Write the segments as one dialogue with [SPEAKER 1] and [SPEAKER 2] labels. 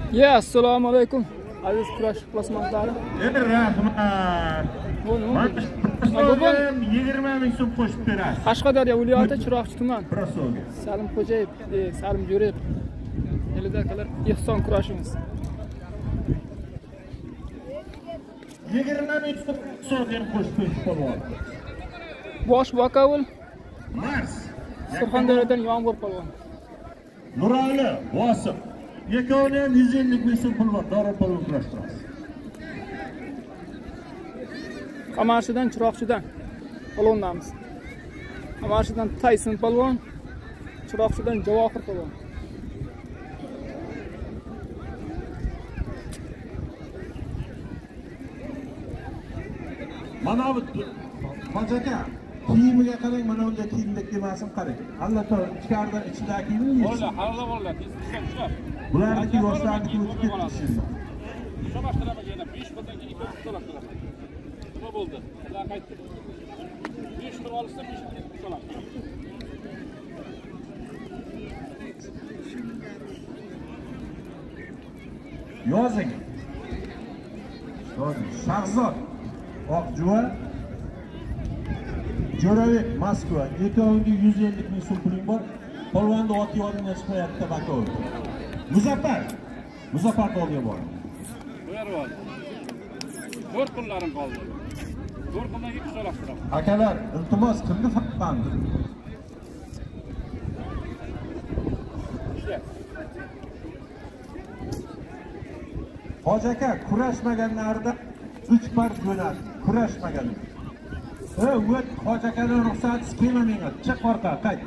[SPEAKER 1] Ya, assalomu alaykum. Aziz kurash ixlosmandlari.
[SPEAKER 2] Rahmat.
[SPEAKER 1] Bugun
[SPEAKER 2] 20 ming so'm qo'shib berasiz.
[SPEAKER 1] Qashqadaryo viloyati Chiroqchi tuman.
[SPEAKER 2] Prosoga.
[SPEAKER 1] Salim Xo'jayev, Salim Jo'rayev. Elidakalar ehson kurashimiz.
[SPEAKER 2] 20 ming so'm qo'shib berish polvon.
[SPEAKER 1] Bosh Bakavul,
[SPEAKER 2] Mars.
[SPEAKER 1] Surxondaryodan Yomg'ir polvon.
[SPEAKER 2] Nurali, Vosim. Yakoni ham 150 ming so'm pul bor, Dora polvon kurashtiramiz.
[SPEAKER 1] Qamarshidan Chiroqchidan polvonnamiz. Qamarshidan Tayson polvon, Chiroqchidan Javohir polvon.
[SPEAKER 2] Mana bu Hojaka kiyimiga qarang, mana bunday kiyimdek demasin qarang. Alloh ichkaridan ichidagi kiyimni yeysin.
[SPEAKER 3] Bo'ldi, halol bo'ldi. Tez-tez.
[SPEAKER 2] Bularniki yoshlarniki o'tib ketdi.
[SPEAKER 3] Shu boshlama yana 5 yildan keyin to'lab turaman. Nima bo'ldi? Ular qaytdi. 5 yil olsa 5 yil to'lab.
[SPEAKER 2] Yozing. Shahzod Oqjuva, Jo'ravek Moskva. Ikkoviga 150 ming so'm puling bor. Polvonni ot yodingdan chiqmayapti Bakov. Muzaffar olga bor.
[SPEAKER 3] Qo'yarib ol. 4 kunlarim qoldi. 4 kundan keyin so'rashtiraman.
[SPEAKER 2] Akalar, iltimos qildi faqat. Hojaka kurashmaganlarida 3 par jo'nat. Kurashmagan. O't Hojakaning ruxsatisiz kelma menga. Chiq orqa, qayt.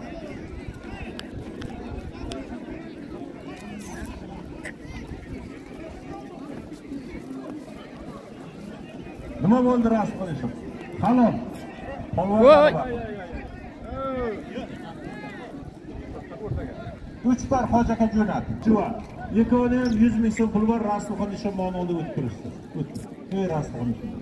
[SPEAKER 2] Nima bo'ldi rasmlashib? Halol. Polvon. 3 par Hojaka jo'nat. Juva. Yakoni ham 100 ming so'm pul bor, Rasulxon nishonmoni oldi o'tib turishdi. O'tdi. Rasulxon nishon.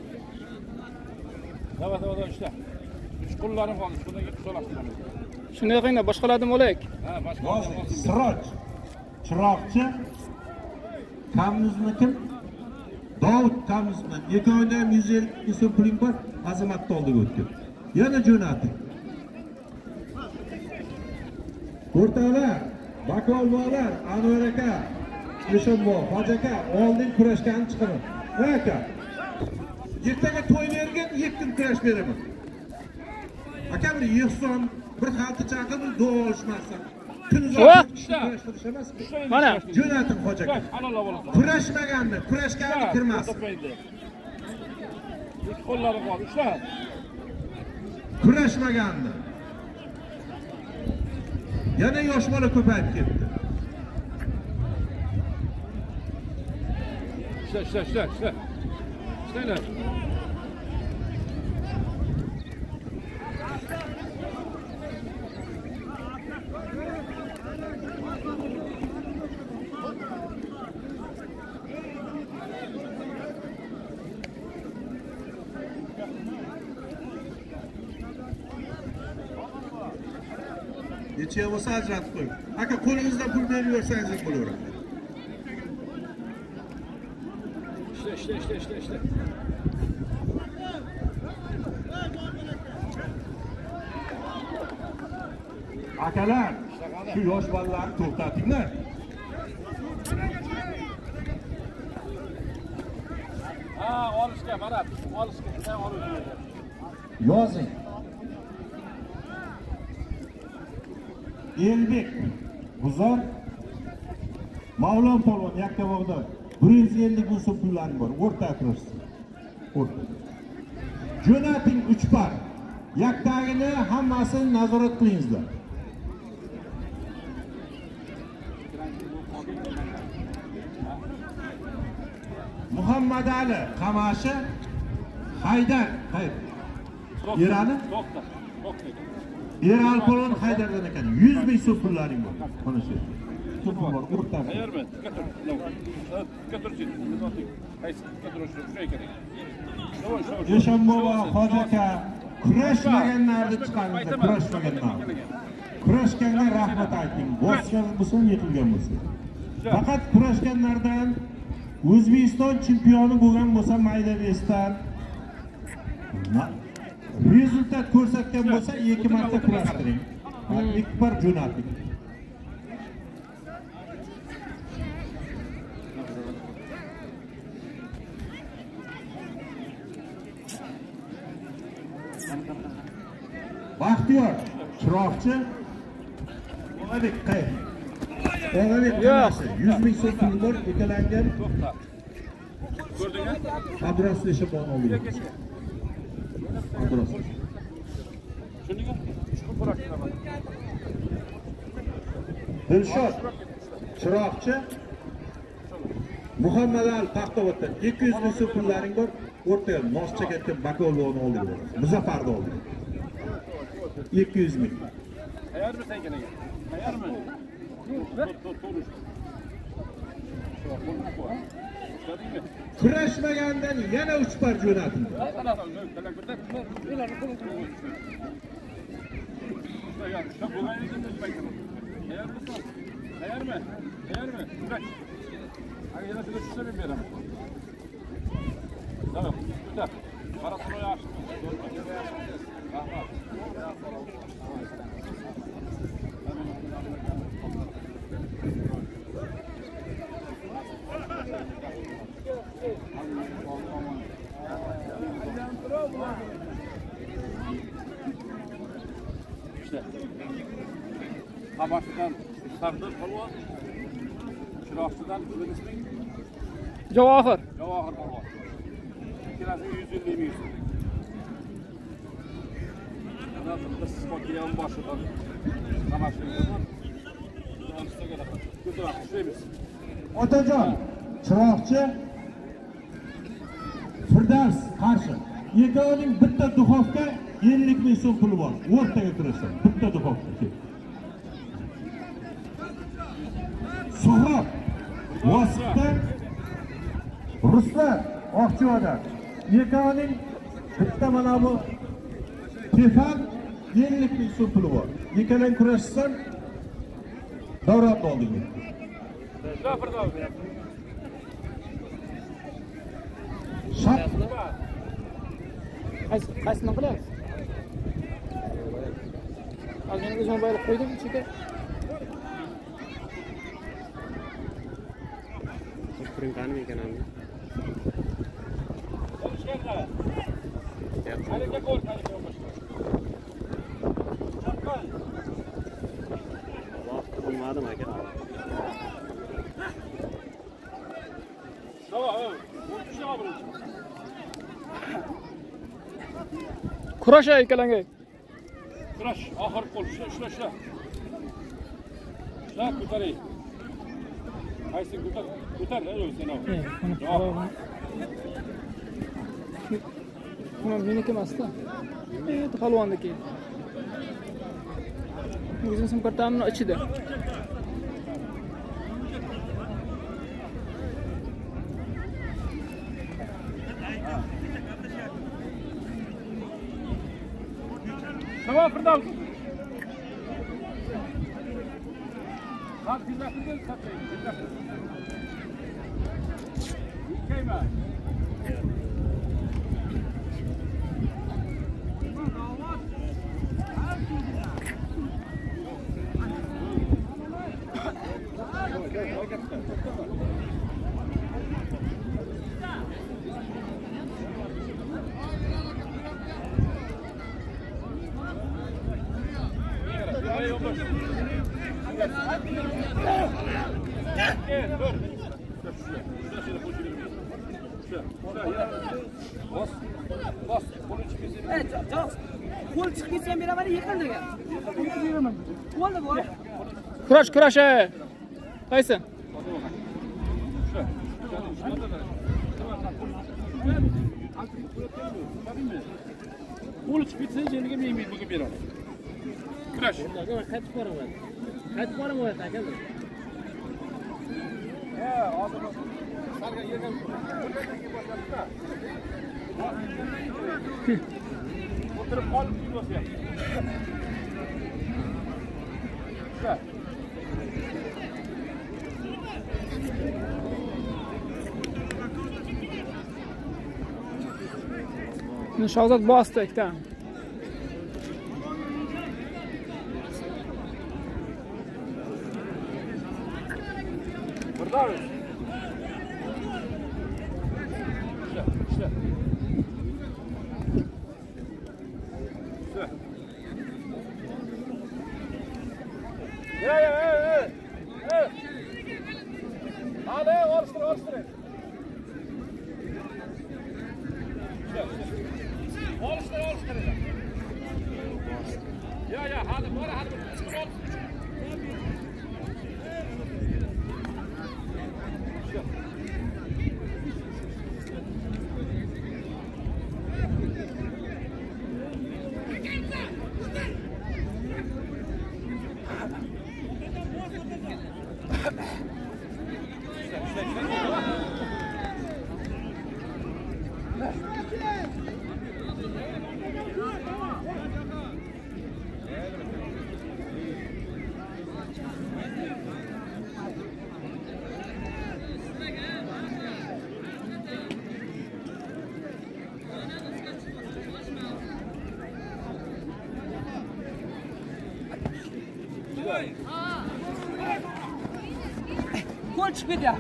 [SPEAKER 3] Davada ishla. 3 kunlarim qoldi. Shundan keyin so'rashtiraman.
[SPEAKER 1] Shunday qilinglar, boshqalardan o'laylik.
[SPEAKER 3] Ha, boshqa.
[SPEAKER 2] Siroj. Chiroqchi. Kamnizni kim? Davud Kamnizdan. Yakoni ham 150 ming so'm puling bor, Azamatni oldiga o'tdi. Yana jo'natdi. O'rtalar, Bakovlar, Anvar aka, Nishonbo, Hojaka oldin kurashganni chiqaring. Aka. Ertaga to'y bergan, 2 kun kurash beraman. Aka bir ehson, bir xalta chaqirib duo olishmasin. Kurashtirish emas.
[SPEAKER 1] Mana
[SPEAKER 2] Jo'nating Hojaka.
[SPEAKER 3] Halol bo'lasan.
[SPEAKER 2] Kurashmaganni, kurashganni kirmas.
[SPEAKER 3] 3 kunlarim qoldi. Ishla.
[SPEAKER 2] Kurashmaganni. Yana yosh bola ko'payib ketdi.
[SPEAKER 3] Ishla. Ishlaylar.
[SPEAKER 2] Necha bo'lsa ajratib qo'ying. Aka qo'lingizdan pul berib yuborsangiz bo'laveradi.
[SPEAKER 3] Ishla.
[SPEAKER 2] Akalar, shu yosh bolalarni to'xtatinglar.
[SPEAKER 3] Ha, olishga, mana, olishga,
[SPEAKER 2] Yozing. Elbek G'uzor Mavlon polvon Yakkabog'da 150 ming so'm pullaring bor. O'rta kurashsin. O'rta. Jo'nating 3 par. Yaktagini hammasini nazorat qilingizlar. Muhammad Ali Qamashi Haydar. Erali?
[SPEAKER 3] To'xta.
[SPEAKER 2] Eral polvon Haydardan ekan 100 ming so'm pullaring bor. Mana shu. So'm bor, o'rta.
[SPEAKER 3] Qayermi? Katurchi. Qaysi? Katurchi shunday kerak.
[SPEAKER 2] Nishonbo va Hojaka kurashmaganlarni chiqaringlar, kurashmaganlar. Kurashganga rahmat ayting. Bosgan bo'lsin, yiqilgan bo'lsin. Faqat kurashganlardan O'zbekiston chempioni bo'lgan bo'lsa mayda vesdan rezultat ko'rsatgan bo'lsa 2 marta kurashtiring. 2 par jo'nating. Baxtiyor Chiroqchi Og'abek qayt. Og'abek qanasi 100 ming so'm pul bor ekalangan.
[SPEAKER 3] Ko'rdingmi?
[SPEAKER 2] Adreslashib oldik. Adres.
[SPEAKER 3] Shunga chiqib ko'rasizlar.
[SPEAKER 2] Dilshod Chiroqchi Muhammadali Paxtavoddan 200 ming so'm pullaring bor. O'rtaga nos chekayotgan bakolvonni oldik. Muzaffarni oldik. 200 ming.
[SPEAKER 3] Tayyormi sen kenaga? Tayyormi?
[SPEAKER 2] Kurashmagandan yana 3 par jo'natildi.
[SPEAKER 3] Tayyormi? Hadi yana şurada tutsana bir yere. Tamam, tutar. Parasını yaş. İşte. Habaşı'dan sardı polvon. Çırakçıdan kimin ismi?
[SPEAKER 1] Javohir.
[SPEAKER 3] Javohir polvon. İkilasi 150 ming so'm. Ana bitta spotiyam boshidan Habaşı'dan.
[SPEAKER 2] Otajon Chiroqchi Firdavs qarshi. Yegoning bitta duxovka 50 ming so'm puli bor. O'rtaga turishsin. Bitta duxovka. Suhrob Vositdan Ruslar Oqchivodan. Yegoning bitta mana bu Tefan 50 ming so'm puli bor. Yekalang kurashsan davrat oldingiz.
[SPEAKER 1] Qaysini qilyapsiz? Azgina o'zim bo'lib qo'ydim ichiga.
[SPEAKER 4] Printanmi ekan ham. Bilmadim aka.
[SPEAKER 1] Kurash ikkalanga.
[SPEAKER 3] Kurash oxir qo'l. Shula. Shula ko'taring. Qaysi ko'tar? Ko'tar, sen ol.
[SPEAKER 1] Buni meniki emas-da. Polvonniki. O'zim sim kartamni ichida.
[SPEAKER 3] Tamam Firdavs. Bak güzel satayım. Kayma.
[SPEAKER 5] Qo'l chiqib ketsa ham beraman, yiqil degan. Bo'ldi bu.
[SPEAKER 1] Kurash. Qaysi?
[SPEAKER 3] Qo'l chiqib ketsa, jeniga men bo'lib beraman. Kurash.
[SPEAKER 4] Qaytib boraman. Aka.
[SPEAKER 3] Hozir salga yerdan boshladida. O'tirib qolib yuboryapti.
[SPEAKER 1] Shahzod bosdi ikkita.
[SPEAKER 3] Birdamiz. İşte. Hey. Hadi oluştur. Oluştur, Ya, hadi, hadi.
[SPEAKER 5] Gol çıktı ya.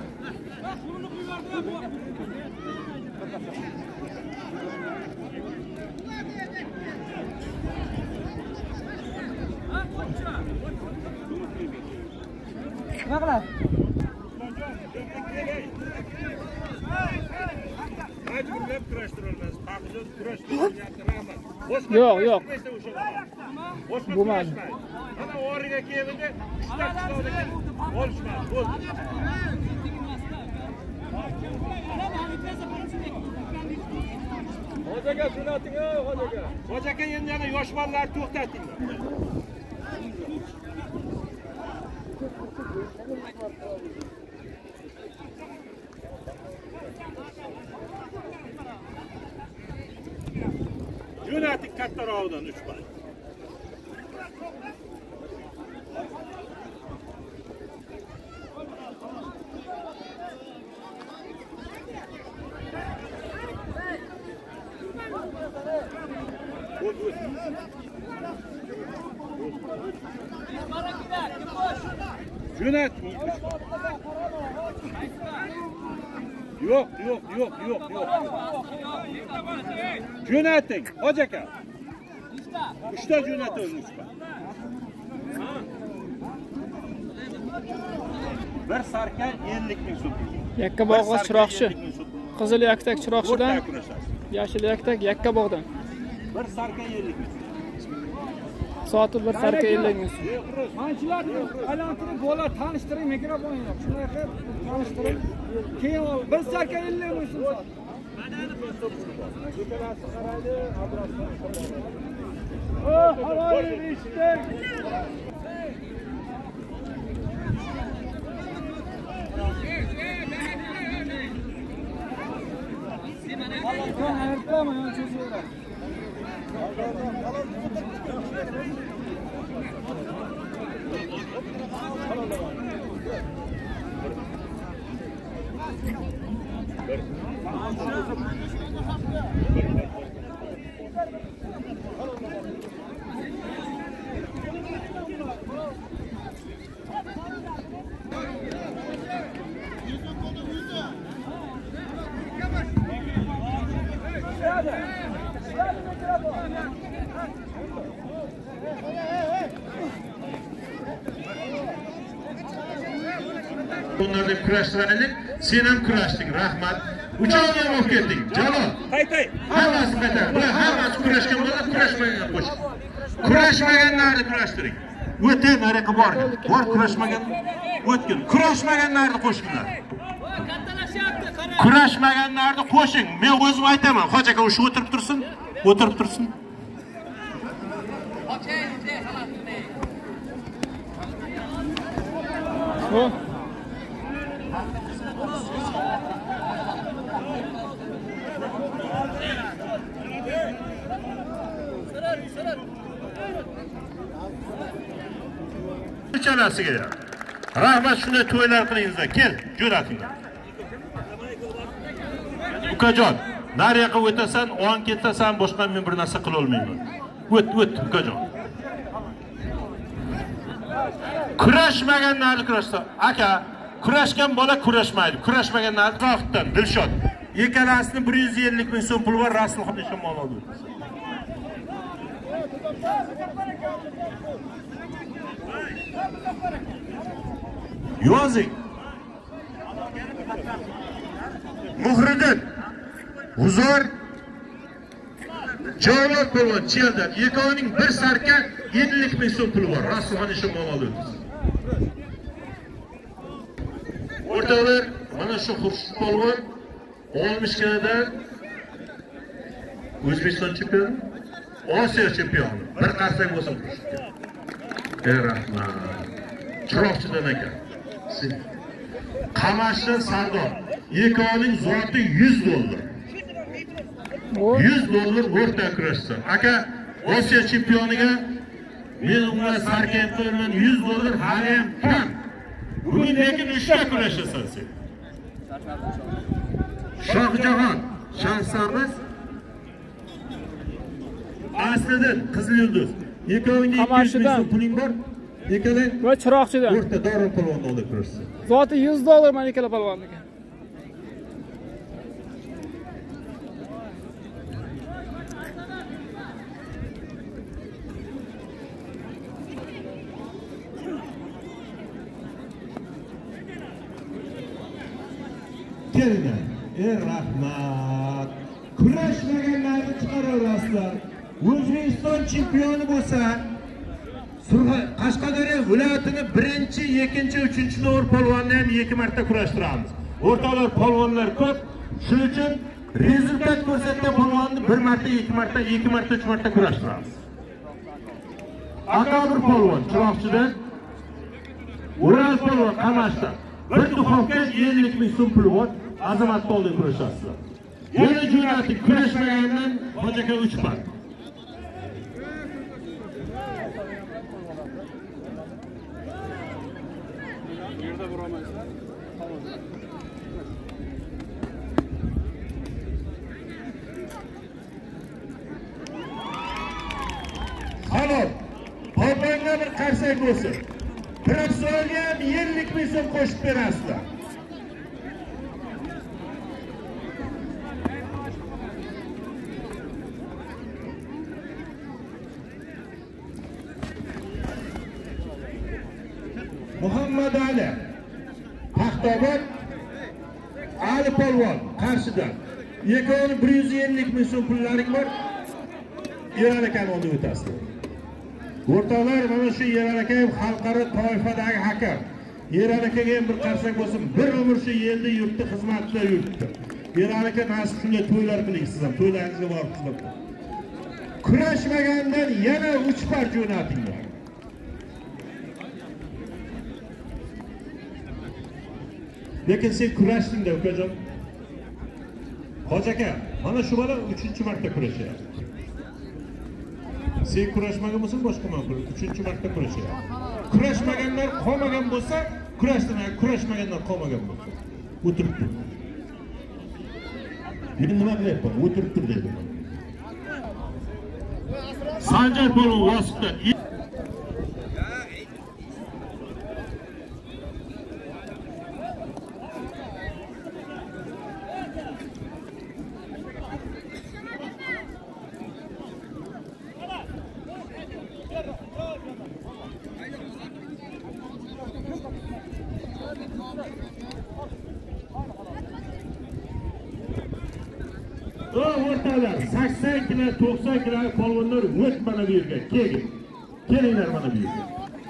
[SPEAKER 5] Ne kadar?
[SPEAKER 3] Mecburlab kurashtirolmas. Paqizot kurashtirolmayapti, rahmat.
[SPEAKER 1] Yo'q. Bo'lmadi.
[SPEAKER 3] Ana o'rniga keldi, ishlab chiqargan. Olishmadi. Bo'ldi. Hojaga jo'nating, hojaga. Hojaga endi yana yosh bolalarni to'xtatinglar. Jo'nating kattarog'idan 3 bal. Jo'nat. Yo'q. Jo'nating, hojaka. 3 ta jo'nating. Bir sarka 50 ming so'm.
[SPEAKER 1] Yakka bog'g'iz chiroqchi. Qizil yaktak chiroqchidan, yashil yaktak yakka bog'dan.
[SPEAKER 3] Bir sarka 50 ming.
[SPEAKER 1] Soati bir sarka 50 ming.
[SPEAKER 5] Manchilarni aylantirib bola tanishtiring, mikrofon yo'q. Shunday qilib tanishtiring. Keyin bir sarka 50 ming so'm.
[SPEAKER 3] Do'konasi qaraydi, adresini.
[SPEAKER 5] Havoyi ishda.
[SPEAKER 2] Bunlar deb kurashtirar edik. Sen ham kurashding, rahmat. Uchinchi ham olib kelding. Jalol.
[SPEAKER 3] Qaytay.
[SPEAKER 2] Hammasi qaytar. Bular hammasi kurashgan bo'lsa, kurashmagan qo'sh. Kurashmaganlarni kurashtiring. O'tay nariga borgin. Bor kurashmagan o'tgin. Kurashmaganlarni qo'shinglar. Kurashmaganlarni qo'shing. Men o'zim aytaman. Hoji aka o'sha o'tirib tursin. O'tirib tursin.
[SPEAKER 1] Ho.
[SPEAKER 2] Uchalasiga. Rahmat, shunday to'ylar qilingizlar. Kel, jo'natinglar. Ukajon, Nariyoqqa o'tasan, o'ng ketasan, boshqa men bir narsa qila olmayman. O't, ukajon. Kurashmaganlarni kurashsa, aka, kurashgan bola kurashmaydi. Kurashmaganlarni Zohiddan Dilshod. Ikkalasini 150 ming so'm pul bor, Rasulxon Eshonmon oldi. Yozing. Muhriddin G'uzor Javod polvon Cheldan ikkovining bir sarka 70 ming so'm puli bor. Rasulxon Eshonmon oldi. O'rtoqlar, mana shu Xurshid polvon 60 kilodan O'zbekiston chempioni, Osiyo chempioni. Bir qarsak bo'lsin Xurshidga. Rahmat. Chiroqchidan aka. Qamashdan Sardor. Ikkovining zoti $100. $100 o'rta kurashsin. Aka, Osiyo chempioniga men unga sarkayib qo'yaman $100 hali ham kam. Bugun lekin 3 ta kurashasan sen. Shohjahon Shahsarmiz Aslidan Qizil Yulduz. Ikkovining 200 ming so'm puling bor. Ikkalang
[SPEAKER 1] va Chiroqchidan.
[SPEAKER 2] O'rta Doron polvonni olib kurashsin.
[SPEAKER 1] Zoti $100 mana ikkala polvonniki.
[SPEAKER 2] Kelinglar. Rahmat. Kurashmaganlarni chiqaraverasizlar. O'zbekiston chempioni bo'lsa, Qashqadaryo viloyatini 1-chi, 2-chi, 3-chi no'g'ir polvonni ham 2 marta kurashtiramiz. O'rtoqlar, polvonlar ko'p. Shuning uchun rezultat ko'rsatgan polvonni 1 marta, 2 marta, 2 marta, 3 marta kurashtiramiz. Akabir polvon Chiroqchidan, Ural polvon Qamashdan. Bir duxovka 50 ming so'm puli bor. Azamat bo'ldi kurashasizlar. Yana jo'nating kurashmagandan hojaka 3 bor.
[SPEAKER 3] Yerda buramaysan.
[SPEAKER 2] Halol. Polvonga bir qarsak bo'lsin. Professorga ham 50 ming so'm qo'shib berasizlar. Muhammad Ali Paxtabod Ali polvon Qarshidan. Ikkovining 150 ming so'm pullaring bor. Eron akani oldi o'tasizlar. O'rtoqlar, mana shu Eron aka ham xalqaro toifadagi hakam. Eron akaga ham bir qarsak bo'lsin. Bir umr shu yerda yurtda xizmatda yuribdi. Eron aka nasib shunday to'ylar qiling ham. To'ylaringizga borib xizmat qiling. Kurashmagandan yana 3 par jo'natinglar. Lekin sen kurashding-da, ukajon. Hoji aka, mana shu bola 3-marta kurashyapti. Sen kurashmagan bo'lsa, boshqa ma'qul. 3-marta kurashyapti. Kurashmaganlar qolmagan bo'lsa, kurashdilar, kurashmaganlar qolmagan bo'lsa, o'tirib tur. Men nima qilyapman? O'tirib tur dedim. Sanjar polvon Vositdan o'rtalar 80 kilo, 90 kilo polvonlar o't mana bu yerga. Kelinglar mana bu yerga.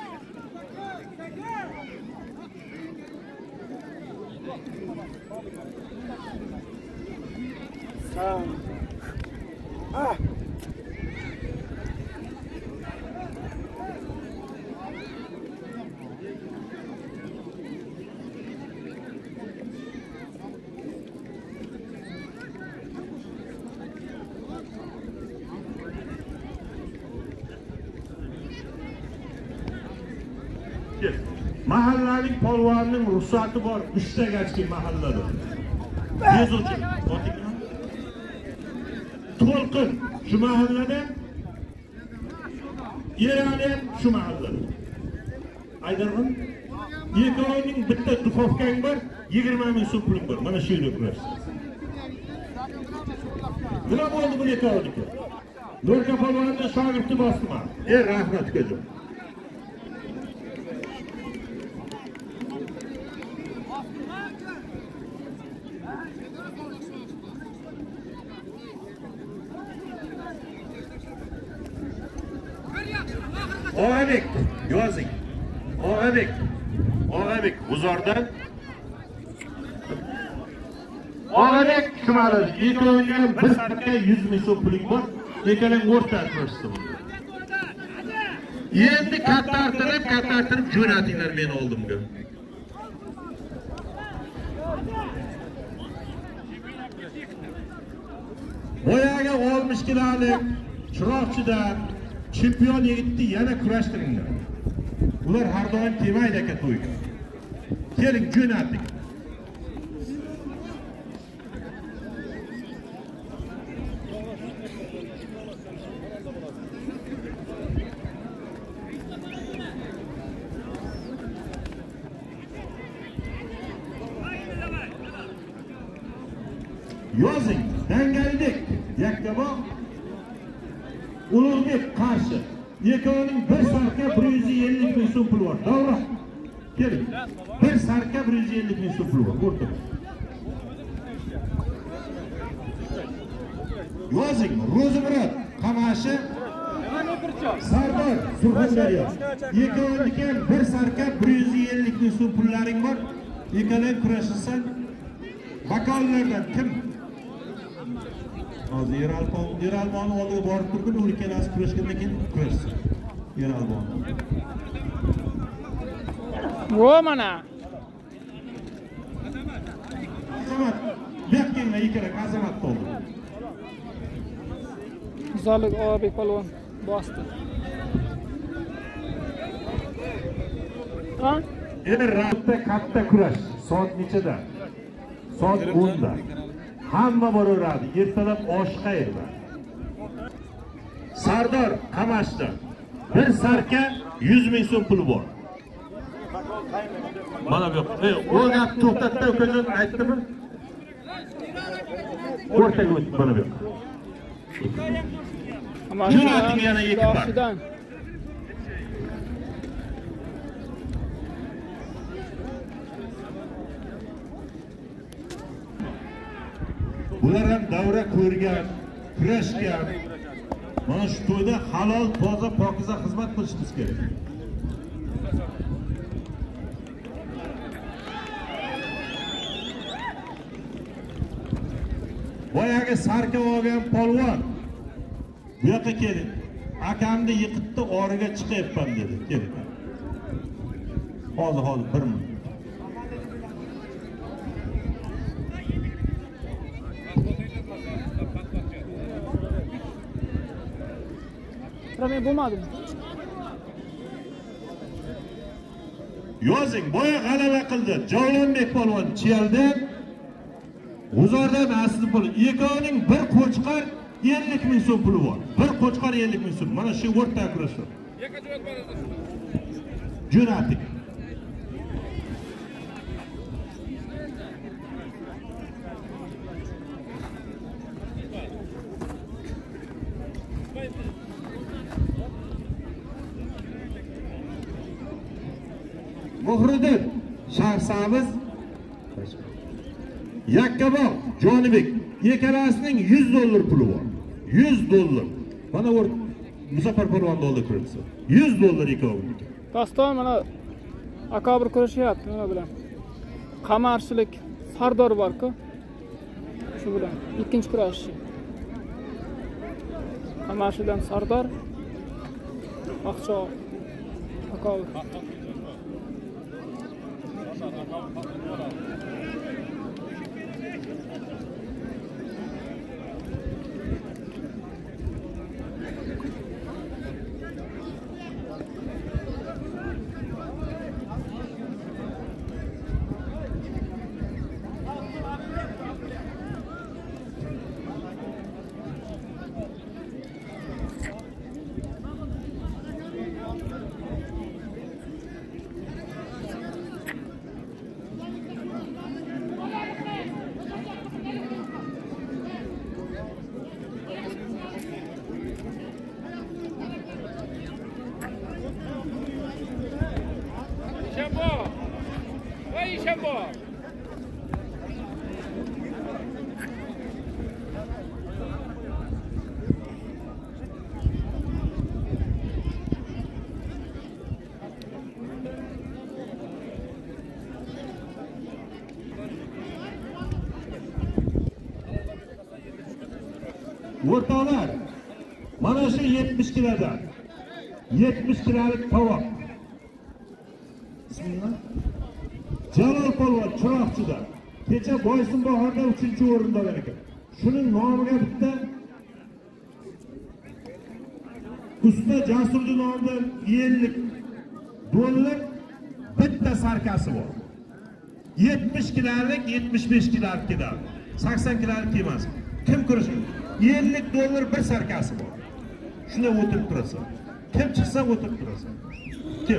[SPEAKER 2] Mahallaning polvonining ruxsati bor, 3 ta gachki mahallada. Yozuvchi, To'lqin shu mahallada, Erali ham shu mahallada. Aydarg'in, ikkovining bitta duxovkang bor, 20 ming so'm puling bor. Mana shu yerda ko'rasiz. Nima bo'ldi bu ikkoviniki? Nurka polvonning shogirdi bosdiman. Rahmat ukajon. Og'abek, yozing. Og'abek G'uzordan. Og'abek shumaladi. Ikkoviga bir sarka 100 ming so'm puling bor. Ikkalang o'rtaga ko'rsatdim. Endi kattartirib jo'natinglar meni oldimga. Boyaga 60 kilolik chiroqchidan chempion yigitni yana kurashtiringlar. Ular har doim kelmaydi aka to'yga. Keling jo'nating. Yozing, dangaldik, Yakkabog' Ulug'bek qarshi. Ikkovining bir sarka 150 ming so'm puli bor. To'g'ri. Keling. Bir sarka 150 ming so'm puli bor. O'rtaga. Yozing, Ro'zimurod Qamashi Sardor Surxondaryo. Ikkovining ham bir sarka 150 ming so'm pullaring bor. Ikkalang kurashsan. Vakollardan kim? Hozir Eralbon oldiga borib turgan, u ikkalasi kurashgandan keyin kurashsin. Eralbon.
[SPEAKER 1] Vo mana.
[SPEAKER 2] Azamat, bekkenga ikkala azamat bo'ldi.
[SPEAKER 1] Zolik Og'abek polvon bosdi. Ha?
[SPEAKER 2] Endi raundda katta kurash. Soat nechada? Soat 10 da. Hamma boraveradi. Ertalab oshqa edi. Sardor Qamashda bir sarka 100 ming so'm puli bor. Mana bu yoq. O gap to'xtatdi, ukajon aytdimi? O'rtaga o'tib mana bu yoq. Jo'nating yana ikki par. Bular ham davra ko'rgan, kurashgan. Mana shu to'yda halol, toza, pokiza xizmat qilishimiz kerak. Boyaga sarka olgan polvon bu yoqqa keling. Akamni yiqitdi, origa chiqayapman dedi. Keling. Hozir 1 minut.
[SPEAKER 1] Men bo'lmadim.
[SPEAKER 2] Yozing, boya g'alaba qildi. Javlonbek polvon Chiyaldan, G'uzordan asli puli. Ikkovining bir qo'chqar 50 ming so'm puli bor. Bir qo'chqar 50 ming so'm. Mana shu o'rtaga kurashdi. Jo'nating. Muhriddin Shahrsamiz Yakkabog' Jonibek ikkalasining 100 dollar puli bor. 100 dollar. Mana Muzaffar polvon oldi ko'rsa. 100 dollar ikkoviniki.
[SPEAKER 1] Doston mana akabir kurashyapti nima bilan. Qamarshilik Sardor bor-ku. Shu bilan ikkinchi kurashchi. Qamarshidan Sardor Oqcho akabir.
[SPEAKER 2] O'rtoqlar, mana shu 70 kilodan 70 kilolik tovoq. Bismillah. Jalol polvon Chiroqchida kecha Boysunbahorda 3-o'rinda olar ekan. Shuning nomiga bitta usta Jasurning nomidan 50 dollar bitta sarkasi bor. 70 kilolik, 75 kilolik ketadi. 80 kilolik emas. Kim ko'rishadi? 50 dollar bir sarkasi bor. Shuna o'tirib turasan. Kim chiqsa o'tirib turasan. Kim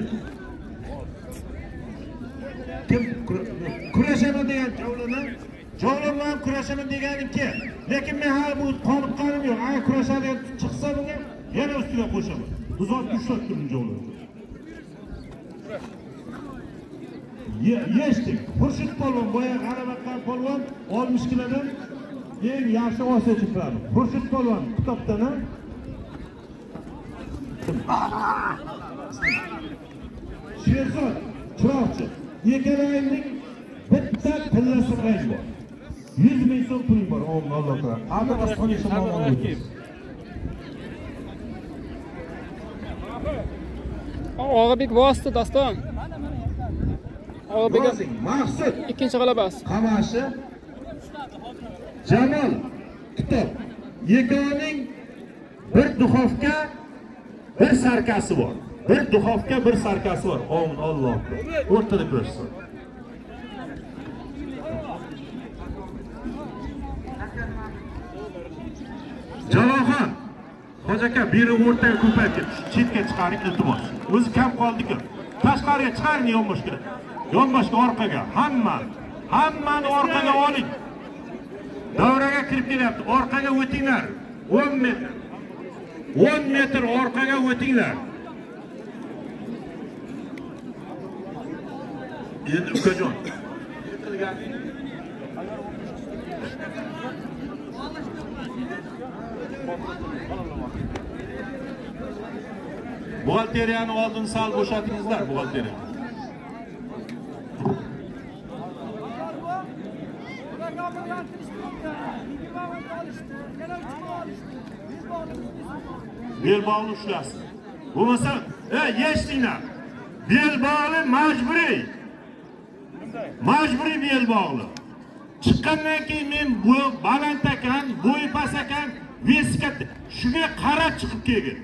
[SPEAKER 2] kurashaman degan javlon bilan kurashaman deganinki, lekin men hali bu qonib qolim yo'q. Agar kurashadigan chiqsa bunga yana ustiga qo'shaman. Buzot ushlatdim javlon. Yeshdik. Xurshid polvon boya G'arabaqan polvon 60 kilodan eng yaxshi Osiyo chempioni. Xurshid polvon kitobdan Sherzod Chiroqchi Yekalayning bitta tillasi rang bor. 100 ming so'm puling bor. Alloh taolo. Hozir asqonishi ma'lum.
[SPEAKER 1] Og'abek vosita doston. Og'abek
[SPEAKER 2] Maqsud
[SPEAKER 1] ikkinchi g'alabasi.
[SPEAKER 2] Qamashi Jamol kitob. Yekoning bir duxovka bir sarkasi bor. Bir duxovka bir sarkasi bor. Amin Alloh. O'rtada ko'rsin. Jalolxon Hojaka biri o'rtaga ko'paytirib chetga chiqaring iltimos. O'zi kam qoldi-ku. Tashqariga chiqaring yonboshga. Yonboshga orqaga. Hammani orqaga oling. Davraga kirib kelyapti. Orqaga o'tinglar. 10 metr. 10 metr orqaga o'tinglar. Endi ukajon. Buxgalteriyani oldin sal bo'shatingizlar, buxgalteriya. Bel bog'li ushlasin. Bo'lmasa, eshtinglar. Bel bog'li majburiy. Majburiy bel bog'li. Chiqqandan keyin men bu baland ekan, bo'yi past ekan, veska shunga qarab chiqib kelgan.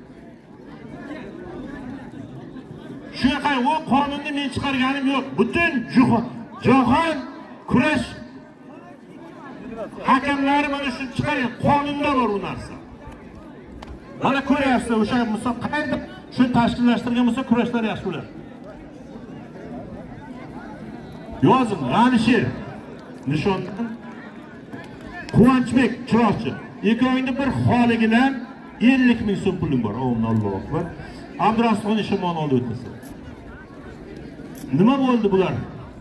[SPEAKER 2] Shunaqay o qonunni men chiqarganim yo'q. Butun jahon kurash hakamlari mana shu chiqargan qonunda bor u narsa. Mana ko'ryapsiz, o'sha musobaqani shu tashkillashtirgan bo'lsa kurashlar yaxshi bo'ladi. Yozing, G'anisher nishondan Quvonchbek Chiroqchi. Ikkovingda bir xoligidan 50 ming so'm pulim bor. Allohu akbar. Abdurasxon Ishimon oldi o'tsa. Nima bo'ldi bular?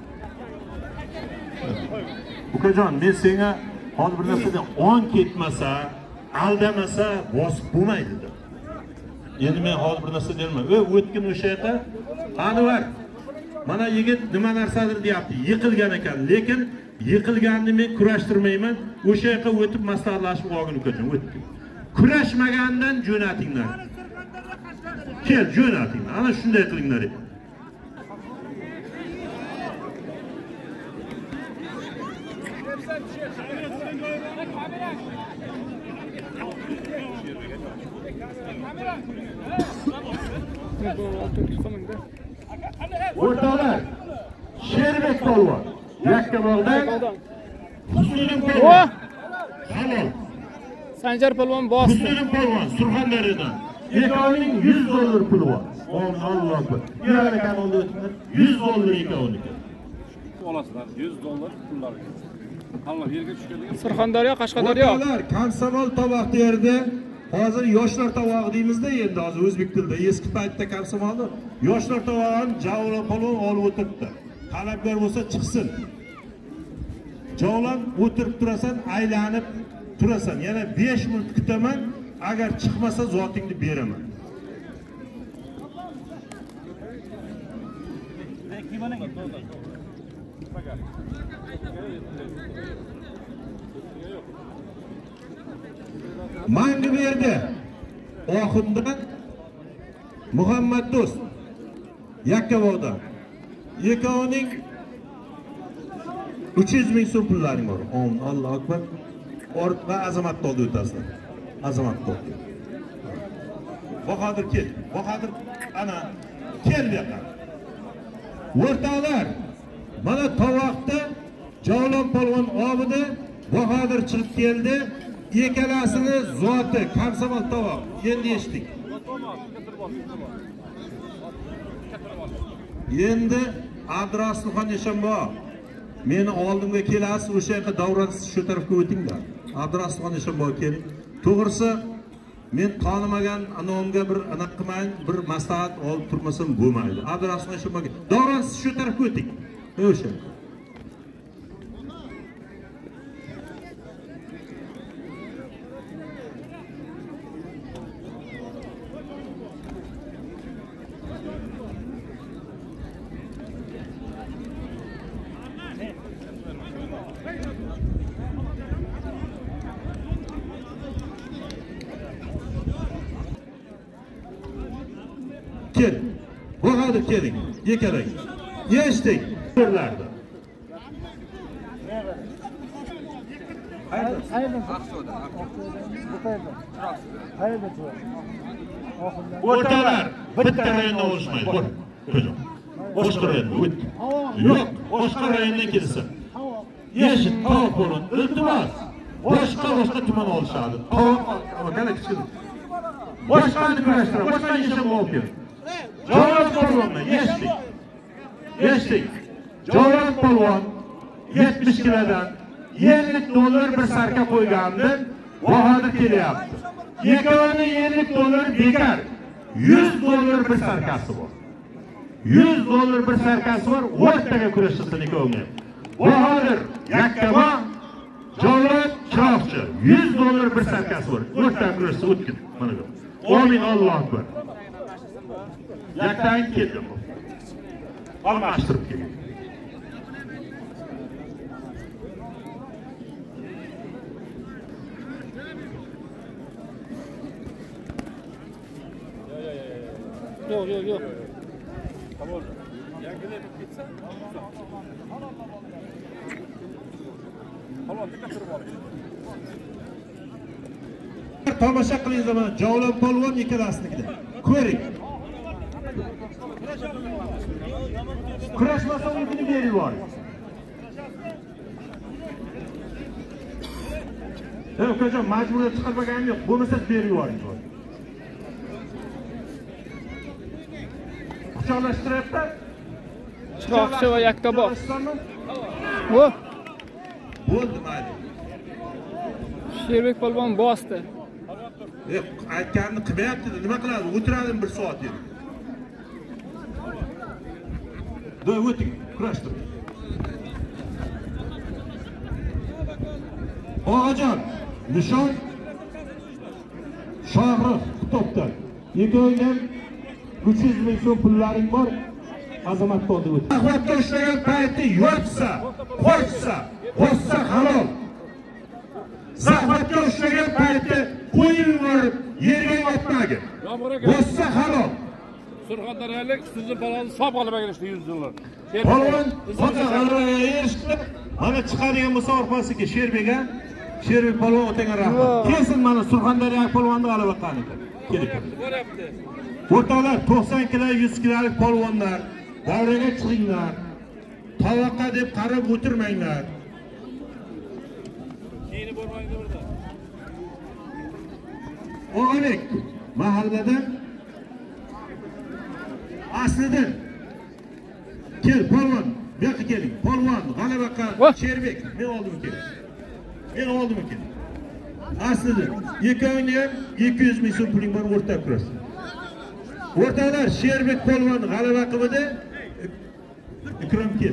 [SPEAKER 2] Ukajon, men senga hozir bir narsadan on ketmasa, aldamasa bosib bo'lmaydi dedi. Endi men hozir bir narsa deyman. O'tkin o'sha yerda Anvar mana yigit nima narsadir deyapti. Yiqilgan ekan, lekin yiqilganni men kurashtirmayman. O'sha yerga o'tib maslahatlashib olgin ukajon, o'tdi. Kurashmagandan jo'natinglar. Kel, jo'natinglar. Ana shunday qilinglar. O'rtoqlar, Sherbek polvon Yakkabog'dan Husniddin polvon halol.
[SPEAKER 1] Sanjar polvon bosdi.
[SPEAKER 2] Husniddin polvon Surxondaryodan Ekoning 100 dollar puli bor. Alloh akbar. Yana ekan oldi o'tdi. 100 dollar ekoniki.
[SPEAKER 3] Olasizlar 100 dollar pullar. Allah yerga tushganligi.
[SPEAKER 1] Surxondaryo, Qashqadaryo.
[SPEAKER 2] O'rtoqlar, komsomol tovoq yerda hozir yoshlar tovog'i deymizda, endi hozir o'zbek tilida eski paytda komsomolni yoshlar tovog'ini Javlon polvon olib o'tiribdi. Talabgor bo'lsa chiqsin. Javlon o'tirib turasan, aylanib turasan. Yana 5 minut kutaman, agar chiqmasa zotingni beraman. Mangiberdi Oxunda Muhammad Do'st Yakkavoda. Yekovining 300 ming so'm pullaring bor. Allohu akbar. Ortga azamat bo'ldi o'tasizlar. Azamat bo'ldi. Bahodir kel. Bahodir ana kel bu yoqqa. O'rtoqlar, mana tovoqda Javlon polvon obidi Bahodir chiqib keldi. Ikkalasini zoti kamsamal tovoq. Endi eshitdik. Endi Abdurasulxon Eshonbo, meni oldimga kelasiz, o'sha yoqqa davransiz shu tarafga o'tinglar. Abdurasulxon Eshonbo keling. To'g'risi, men tanimagan anomga bir aniq qilmang, bir maslahat olib turmasam bo'lmaydi. Abdurasulxon Eshonbo, davransiz shu tarafga o'ting. O'sha. Kel. Bahodir keling. Yekalang. Yeshdik. Turlardi. O'rtalar bitta rayonda olishmaydi. Boshqa rayonda o't. Yo'q, boshqa rayondan kelsa. Yeshit tovoq bo'lin. Iltimos. Boshqa tuman olishadi. Tovoq qana kichkina. Boshqani kurashtirib, boshqa ishim bo'lib. Javlon polvonni yeshdik. Javlon polvon 70 kilodan $50 bir sarka qo'ygandi. Bahodir kelyapti. Yekovining $50 bekar. $100 bir sarkasi bor. $100 bir sarkasi bor. O'rtaga kurashsin ikkovini. Bahodir yakkama, Javlon chiroqchi. $100 bir sarkasi bor. O'rtaga kurashsin o'tkin. Mana bu. Amin Allohu akbar. Yaktan keldim. Almashtirib keldim.
[SPEAKER 1] Yo'q.
[SPEAKER 3] Tamam. Yangilik ketsa. Halol dikkat qilib oling.
[SPEAKER 2] Tomosha qiling zaman Javlon polvon ikkalasinikida. Ko'ring. Kurashmasa o'zini berib yuboring. Ukajon majburiyat chiqarmaganim yo'q. Bo'lmasa berib yuboring. Quchoqlashtiryapti.
[SPEAKER 1] Chiroqchi va Yakkaboq. Vo.
[SPEAKER 2] Bo'ldi mayli.
[SPEAKER 1] Sherbek polvon bosdi.
[SPEAKER 2] Aytganini qilmayapti. Nima qiladi? O'tiradim 1 soat dedi. O'ting, kurashtir. Og'ajon, nishon Shohrux Xutobdan. Yekovining 300 ming so'm pullaring bor. Azamat bo'ldi o'tdi. Ahvatga ishlagan payti yotsa, qo'ysa, bossa halol. Zahmatga ishlagan payti qo'yib yuborib, yerga yotmagin. Bossa halol.
[SPEAKER 3] Surxondaryolik sizni palonni sop olib kelishdi $100.
[SPEAKER 2] Polvon o'ta g'alvaga erishdi. Mana chiqadigan bo'lsa orqasiga Sherbekga, Sherbek polvon o'taga rahmat. Kelsin mana Surxondaryo polvonni g'alaba qildi. Kelib.
[SPEAKER 3] Ko'ryapti.
[SPEAKER 2] O'rtoqlar 90 kilo, 100 kilolik polvonlar davraga chiqinglar. Tovoqqa deb qarab o'tirmanglar.
[SPEAKER 3] Keyini bo'lmaydi burada.
[SPEAKER 2] O'g'lik mahallada aslida kel polvon, bu yoqqa keling. Polvon g'alaba qildi. Sherbek, men oldim kel. Aslida ikkovini ham 200 ming so'm puling bor o'rtaq kurash. O'rtoqlar, Sherbek polvon g'alaba qildi. Ikrom kel.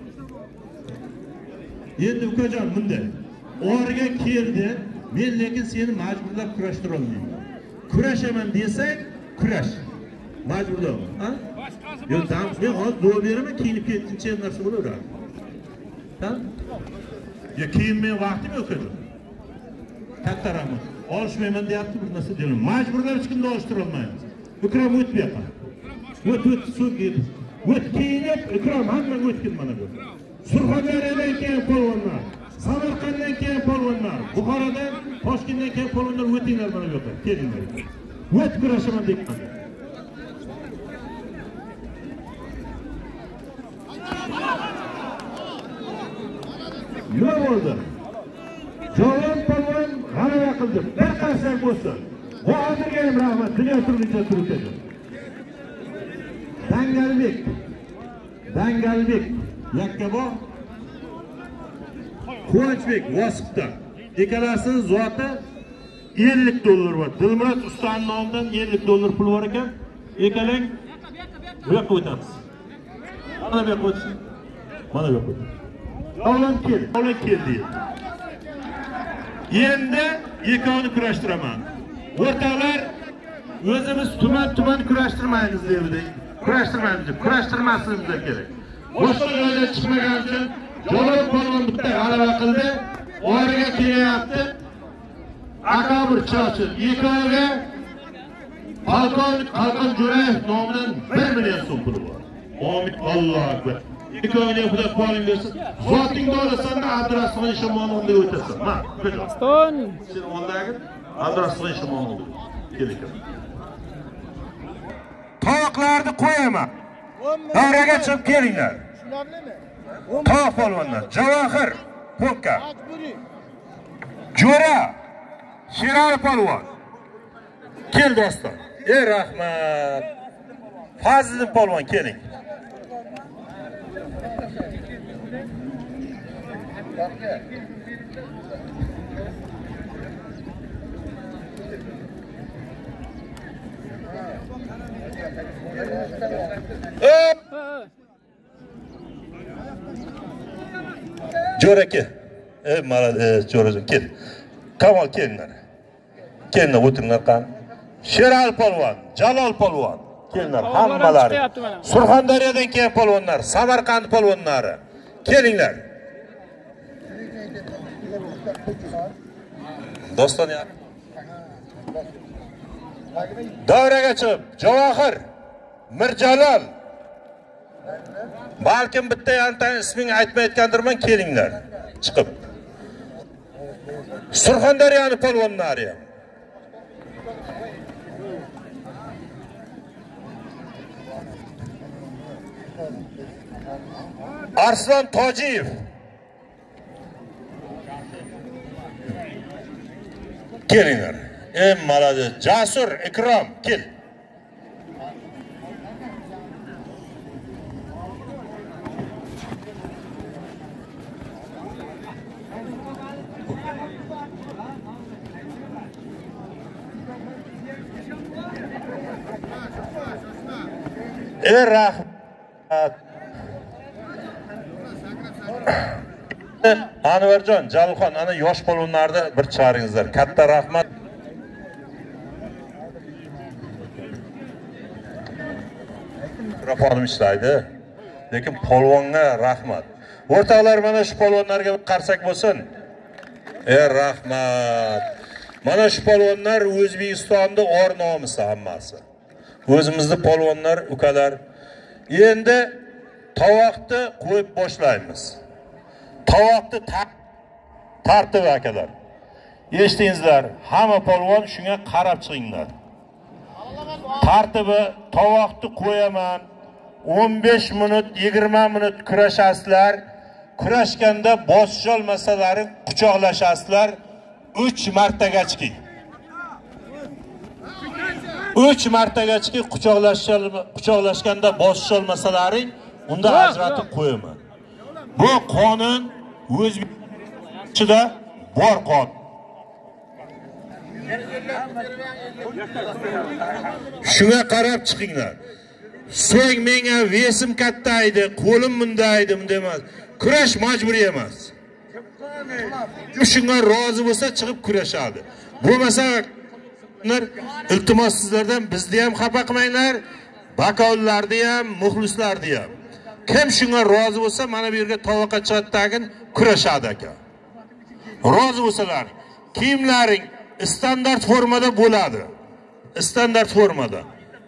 [SPEAKER 2] Endi ukajon bunda o'rga keldi. Men lekin seni majburlab kurashtira olmayman. Kurashaman desang, kurash. Majburlab, ha? Yo, men hozir do'l beraman, kiyinib ketguncha narsa bo'laveradi. Ha? Yo, kiyinmay vaqtim yo'q edi. Katta rahmat. olishmayman deyapti, bir narsa deyman. Majburlar hech kimni olishtira olmaymiz. Ikrom o't bu yoqqa. O't so'gib. O't kiyinib, Ikrom hammaga o'tkin mana bu. Surxondaryodan kelgan polvonlar, Samarqanddan kelgan polvonlar, Buxorodan, Toshkentdan kelgan polvonlar o'tinglar mana bu yoqqa. Kelinglar. O't kurashaman deyman. Nima bo'ldi? Javob polvon g'alaba qildi. Bir qarsak bo'lsin. Hozirga ham rahmat. Dunyo turlicha turibdi. Dangalbek, Yakkabog, Quvonchbek Vosifdan. Ikkalasining zoti $50 bor. Dilmurod ustaning nomidan $50 pul bor ekan. Ekkalang bu yoqqa o'tamiz. Mana bu yoqqa o'tsin. Mana bu yoqqa. Olam keldi. Endi ikkovini kurashtiraman. O'rtoqlar, o'zimiz tuman kurashtirmaymiz dedi. Kurashtirmasligimiz kerak. Boshqa joyda chiqmagan uchun Jalol polvon bitta g'alaba qildi. O'riga kelyapti. Akabir Cho'chil ikkoviga polkovnik Qalqon Jo'rayev nomidan 1 million so'm puli bor. Amin, Allohu akbar. İkkovini Xudo qo'ling bersin. Zotingni olasan-da Abdurasxon Shamonovga o'tasan. Ma,
[SPEAKER 1] Aston.
[SPEAKER 2] Sen ondagi Abdurasxon Shamonov keling. Tovoqlarni qo'yaman. Davraga chiqib kelinglar. Tovoq polvonlar, Javohir, Po'ka. Jo'ra, Sherali polvon. Kel do'stlar. Rahmat. Fazliddin polvon keling. Jo'raka. Malades, Jo'rajon kel. Kamol kelinglar. Kelinglar o'tiringlar qani. Sherali polvon, Jalol polvon. Kelinglar hammalari. Surxondaryodan kelgan polvonlar, Samarqand polvonlari. Kelinglar. Do'stlar ya. Davraga chiqib, Javohir, Mirjalol. Balkim bitta yantan ismini aytmayotgandirman, kelinglar. Chiqib. Surxondaryoning polvonlari. Arslon Tojiyev. Kelinglar. Malades. Jasur Ikrom, kel. Rahmat. Anvarjon, Jalolxon, ana yosh polvonlarni bir charingizlar. Katta rahmat. Mikrofonim ishlaydi. Lekin polvonga rahmat. O'rtoqlar, mana shu polvonlarga bir qarsak bo'lsin. Rahmat. Mana shu polvonlar O'zbekistonda or nomisi hammasi. O'zimizning polvonlar, ukalar. Endi tovoqni qo'yib boshlaymiz. Tovoqni tartib akalar. Eshitdingizlar, hamma polvon shunga qarab chiqinglar. Tartibi tovoqni qo'yaman. 15 minut, 20 minut kurashasizlar. Kurashganda bosisholmasalaring quchoqlashasizlar. 3 martagacha. 3 martagacha quchoqlashganda bosisholmasalaring, unda ajratib qo'yaman. Bu qonun O'zbekistonda bor qonun. Shunga qarab chiqinglar. So'ng menga vesim katta edi, qo'lim bunday edi, bunday emas. Kurash majburiy emas. Shunga rozi bo'lsa chiqib kurashadi. Bo'lmasa iltimos sizlardan bizni ham xafa qilmanglar, bakovlarni ham, muxlislarni ham. Kim shunga rozi bo'lsa, mana bu yerga tovoqqa chiqib tagin kurashadi aka. Rozi bo'lsalar, kiyimlaring standart formada bo'ladi. Standart formada.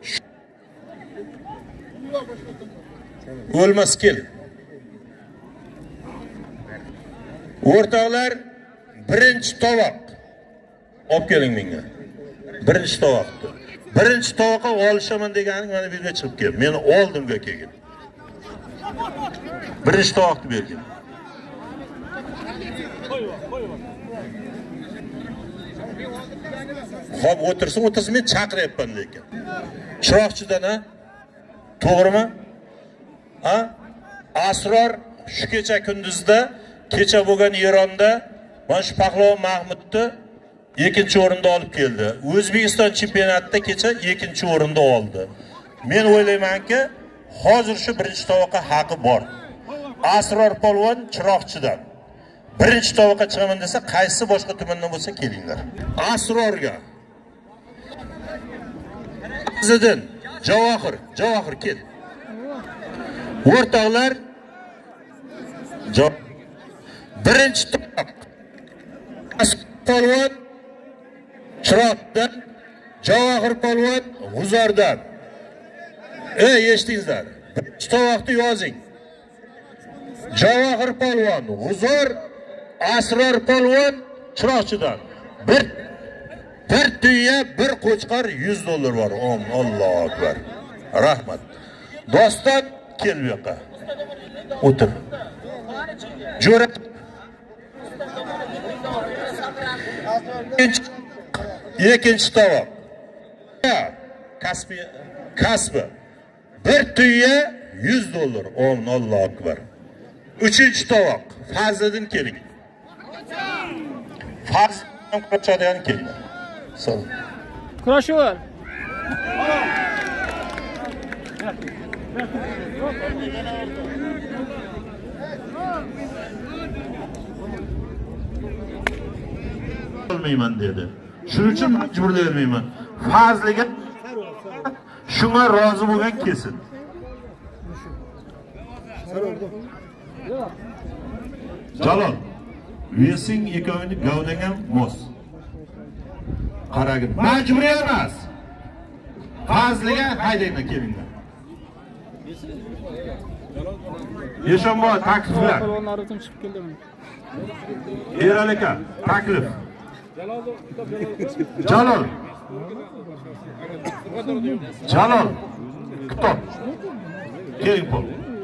[SPEAKER 2] O'lmas kel. O'rtoqlar, birinchi tovoq olib keling menga. Birinchi tovoqni. Birinchi tovoqqa olishaman deganing mana bu yerga chiqib kel. Meni oldimga kelgin. Birinchi tovoqni bergin. Xo'p, o'tirsin, men chaqiryapman lekin. Chiroqchidan ha? To'g'rimi? Ha? Asror shu kecha kunduzda, kecha bo'lgan Eronda mana shu Pahlavon Mahmudni ikkinchi o'rinda olib keldi. O'zbekiston chempionatida kecha ikkinchi o'rinda oldi. Men o'ylaymanki, hozir shu birinchi tovoqqa haqi bor. Asror polvon Chiroqchidan birinchi tovoqqa chiqaman desa, qaysi boshqa tumandan bo'lsa kelinglar. Asrorga Zidin, Javohir kel. O'rtoqlar, birinchi tovoq polvon Chiroqdan, Javohir polvon G'uzordan. Eshitdingizlar? Birinchi tovoqni yozing. Javohir polvon G'uzor, Asror polvon Chiroqchidan. Bir tuya, bir qo'chqor $100 bor. Allohu akbar. Rahmat. Doston kel bu yoqqa. O'tir. Jo'ra. Ikkinchi tovoq. Kasbi. Bir tuya $100. Allohu akbar. Uchinchi tovoq. Fazliddin keling. Fazliddin qo'chadigan keling. Sol.
[SPEAKER 1] Kurashaver.
[SPEAKER 2] Olmayman dedi. Shuning uchun majburlayvermayman. Fazliga shunga rozi bo'lgan kesin. Jalol, Vesing ikkovini gavdagan mos. Qaragin. Majbur emas. Fazliga haydayman kelinglar. Eshonboy takliflar.
[SPEAKER 1] Polvonlar uchun chiqib keldim.
[SPEAKER 2] Eral aka, taklif. Jalol. Kitob. Keling pol.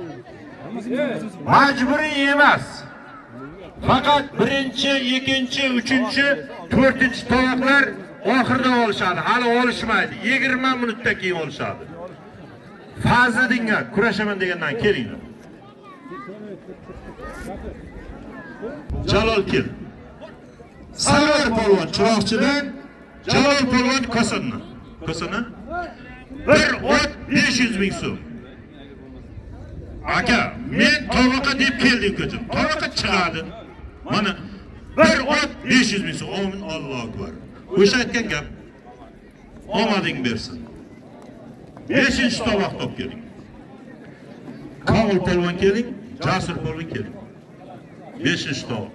[SPEAKER 2] Majburiy emas. Faqat birinchi, ikkinchi, uchinchi, to'rtinchi tovoqlar oxirida olishadi. Hali olishmaydi. 20 minutdan keyin olishadi. Fazliddinga kurashaman degandan kelinglar. Jalol kel. Sarvar polvon Chiroqchidan, Jalol polvon Ko'sonni. Bir ot 500 ming so'm. Aka, men tovoqqa deb keldim ko'chim. Tovoqqa chiqadi. Mana bir ot 500 ming so'm. Amin, Allohu akbar. O'sha aytgan gap. Omading bersin. 5-chi tovoq top keling. Kamol polvon keling, Jasur polvon keling. 5-chi tovoq.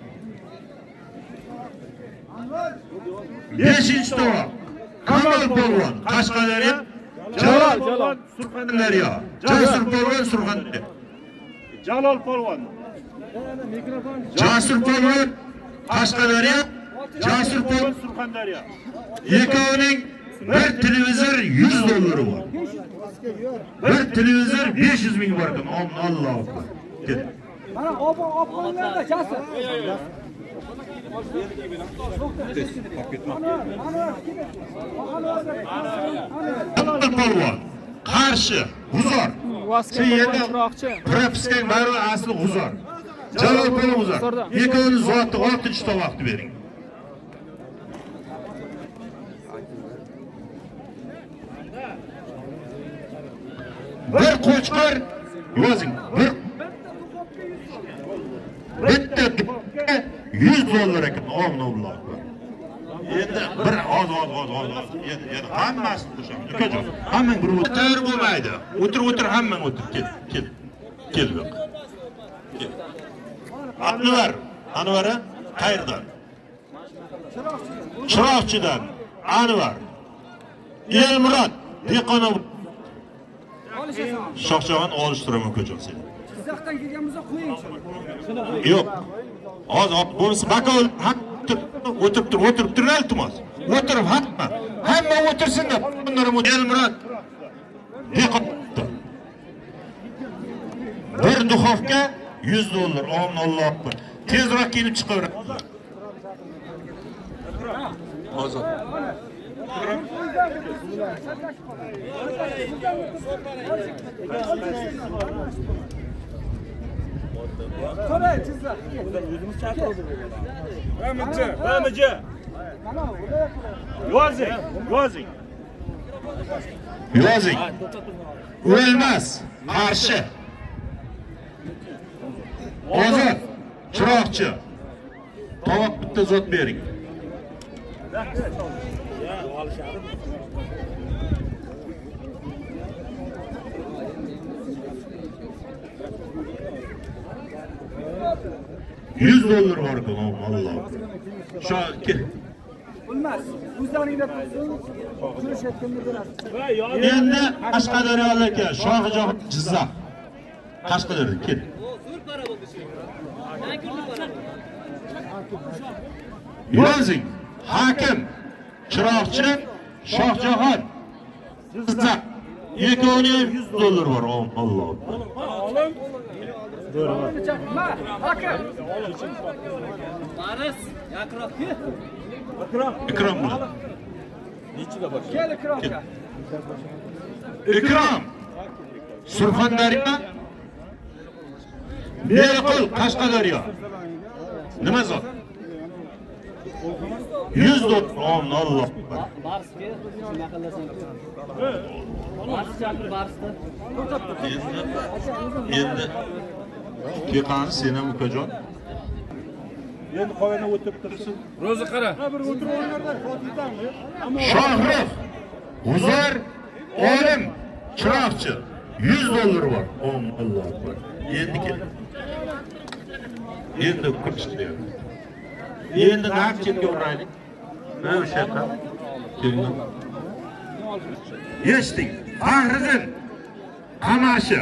[SPEAKER 2] 5-chi tovoq. Kamol polvon Qashqadaryo, Jalol Surxondaryo, Jasur polvon Surxondaryo.
[SPEAKER 3] Jalol polvon.
[SPEAKER 2] Jasur polvon Qashqadaryo, Jasur polvon
[SPEAKER 3] Surxondaryo.
[SPEAKER 2] Ikkovining bir televizor $100 bor. Bir televizor 500 ming bor ekan. Allohu akbar. Kel.
[SPEAKER 5] Mana opo'nglarda Jasur.
[SPEAKER 2] Polvon Qarshi, G'uzor.
[SPEAKER 1] Chiroqchi.
[SPEAKER 2] Propiskang bari asli G'uzor. Jalol polvon G'uzor. Ikkovini zotni 6-chi tovoqni bering. Bir qo'chqor yozing. Bitta $100 ekan. Allohu akbar. Endi bir oz. Endi hammasini qo'shamiz. Ukajon, hammang bir o'tir bo'lmaydi. O'tir, hammang o'tir. Kel bu yoqqa. Anvar, qayerdan? Chiroqchidan Anvar Elmurod Dehqonov Shohjahon olishtiraman ko'chon seni.
[SPEAKER 5] Jizzaxdan kelganimizda qo'ying.
[SPEAKER 2] Yo'q. Hozir bo'lsa bakol haq o'tirib tur iltimos. O'tirib haqma. Hamma o'tirsin-da. Bunlar Elmurod Dehqonov. Bir duxovka $100. Alloh. Tezroq kelib chiqaveradi. Hozir.
[SPEAKER 5] Qara Jizzax.
[SPEAKER 3] Ramiji.
[SPEAKER 2] Yozing. O'lmas, qarshi. Ozod, chiroqchi. Tovoq bitta zot bering. $100 var ekan, Alloh. Shu
[SPEAKER 5] Bo'lmas. O'zlaringda kurashayotganda berasiz.
[SPEAKER 2] Endi Qashqadaryo aka, Shohjahon Jizzax. Qashqadaryo kel. Yozing. Hakim, chiroqchi, Shohjahon Jizzax. Ikkovini $100 var, Alloh.
[SPEAKER 5] Hakim.
[SPEAKER 4] Baris, yaqinroq.
[SPEAKER 2] Ikrom bilan.
[SPEAKER 5] Kel ikromga.
[SPEAKER 2] Ikrom. Surxondaryo. Beriqul Qashqadaryo. Nima zot? $100. Alloh.
[SPEAKER 4] Barisga shuna qilasan. Baris chaqir Barisda.
[SPEAKER 2] Endi Keqan sen ham ukajon.
[SPEAKER 3] Endi qo'yana o'tib tursin. Ro'zi qara. Bir o'tirib o'ynarda Fotidami?
[SPEAKER 2] Shohrux, G'uzor, Olim, chiroqchi. $100 var. Alloh akbar. Endi kel. Endi kurishlayapti. Endi naq chetga o'raylik. Mana o'sha yoqqa. Keling. Eshitding. Fahriddin Qamashi.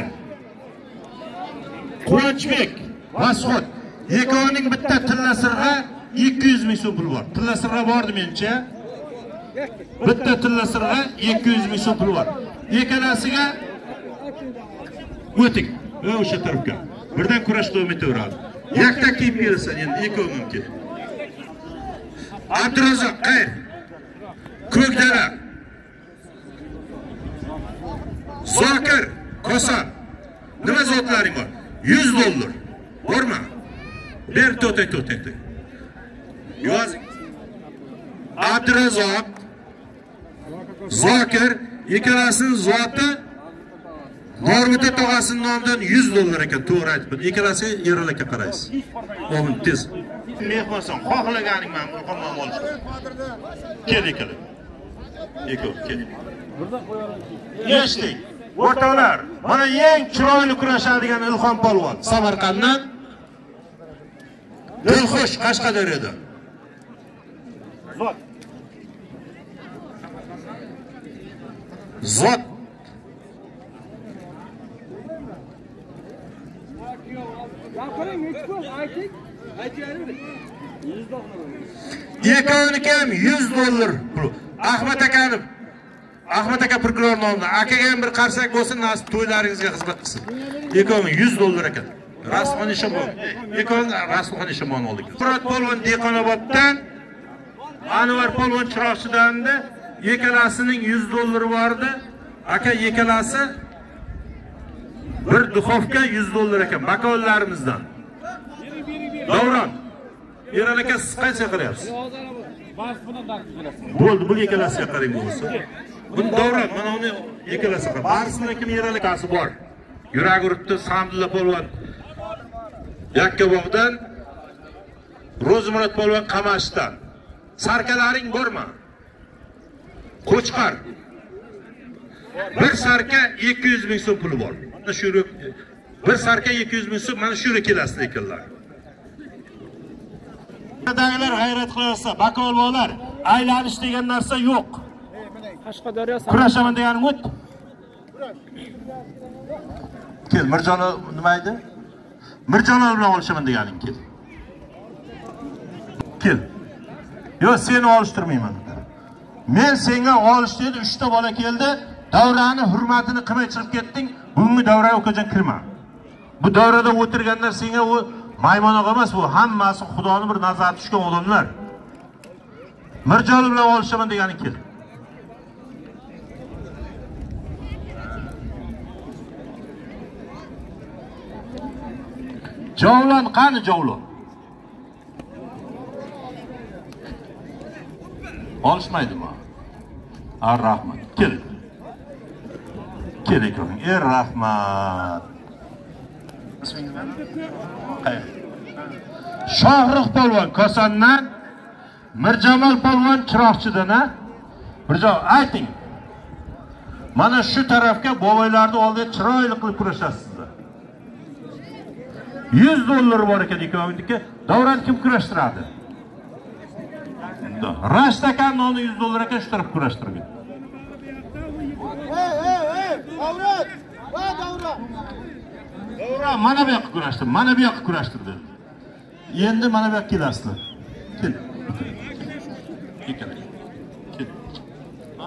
[SPEAKER 2] Quvonchbek, Mas'ud. Ikkovining bitta tillasirga 200 ming so'm pul bor. Tillasirga bordi mencha. Bitta tillasirga 200 ming so'm pul bor. Ikkalasiga o'ting. O'sha tarafga. Birdan kurash davom etaveradi. Yakta kiyib berasan endi ikkovi mumkin. Abdurazzoq Qayr. Ko'kdala. Zokir Koson. Nima zotlaring bor? $100. Bormi? Ber to'tay. Yoz. Abdurazzoq Zokir ikkalasining zoti Normuta tog'asining nomidan $100 ekan, to'g'ri aytibdi. Ikkalasi Erol aka qaraysiz. O'g'lim tez. Mehmonson, xohlaganing men muhimman olish. Keling. Eko, keling. Eshitdik. O'rtoqlar, mana eng chiroyli kurashadigan Ilhom polvon Samarqanddan. Dilxush Qashqadaryoda. Zot.
[SPEAKER 5] Gapiring, ayting.
[SPEAKER 2] Ikkovniki ham $100 pul. Ahmad aka Pirklar nomidan. Akaga ham bir qarsak bo'lsin, nasib to'ylaringizga xizmat qilsin. Ikkovi $100 ekan. Rasmxon Ishimon. Ikkovi Rasmxon Ishimon oldik. Murod polvon Dehqonoboddan, Anvar polvon Chiroqchidan-da ikkalasining $100 bordi. Aka ikkalasi bir duxovka $100 ekan. Bakollarimizdan. Davron. Erol aka siz qancha qilyapsiz? Bo'ldi, bu ikkalasiga qarang bo'lsa. Buni Davron, mana uni ikkalasiga. Barisida kim Erol akasi bor. Yurak uribdi Samdulla polvon Yakkabog'dan, Ro'zimurod polvon Qamashdan. Sarkalaring bormi? Qo'chqar. Bir sarka 200 ming so'm puli bor. Mana shu bir sarka 200 ming so'm, mana shu kelasizlar ekanlar. Dagilar g'ayrat qilyapsa, bakovlar, aylanish degan narsa yo'q.
[SPEAKER 1] Qashqadaryo
[SPEAKER 2] Kurashaman deganing o't. Kel, Mirjonov nima edi? Mirjonov bilan olishaman deganing kel. Kel. Yo, seni olishtirmayman. Men senga olish dedi, 3 ta bola keldi. Davrani hurmatini qilmay chiqib ketding. Bugungi davraga o'kajon kirma. Bu davrada o'tirganlar senga u maymonoq emas, bu hammasi Xudoning bir nazari tushgan odamlar. Mirjonov bilan olishaman deganing kel. Javlon qani javlon? Olishmaydimi? Rahmat. Kel. Kel ekan. Rahmat. Ismingiz nima? Qayer? Shohrux polvon Kosondan, Mirjamol polvon Chiroqchidan, ha? Mirjamol, ayting. Mana shu tarafga boboylarning oldida chiroyli qilib kurashasizlar. $100 bor ekan ikkoviniki. Davron kim kurashtiradi? Rashtakan nomli $100 ekan, shu taraf kurashtirgan.
[SPEAKER 5] Davron! Va Davron!
[SPEAKER 2] Davron mana bu yoqqa kurashtir, mana bu yoqqa kurashtirdi. Endi mana bu yoqqa kelasizlar. Kel. Kel. Ha?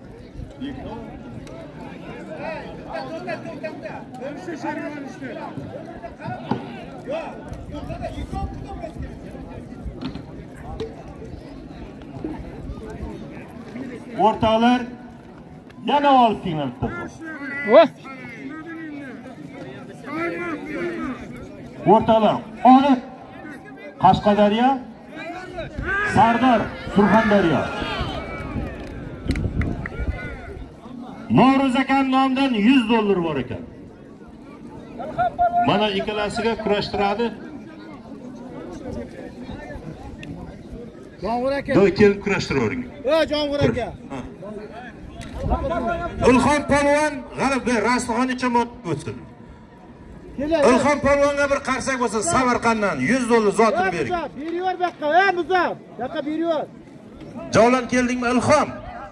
[SPEAKER 2] O'rtoqlar, yana olib kelinglar bitta.
[SPEAKER 1] Voh.
[SPEAKER 2] O'rtoqlar, olib Qashqadaryo, Sardor, Surxondaryo. Noro'z akan nomidan $100 bor ekan. Mana ikkalasiga kurashtiradi.
[SPEAKER 5] Jongur aka.
[SPEAKER 2] Do'y kelib kurashtiravering.
[SPEAKER 5] Jongur aka.
[SPEAKER 2] Ilhom polvon g'alaba Rasliqonicha mot o'tsin. Ilhom polvonga bir qarsak bo'lsa Samarqanddan $100 zotini bering.
[SPEAKER 5] Beriyor bakka, Muzaf. Yoqqa beriyor.
[SPEAKER 2] Javlon keldingmi Ilhom?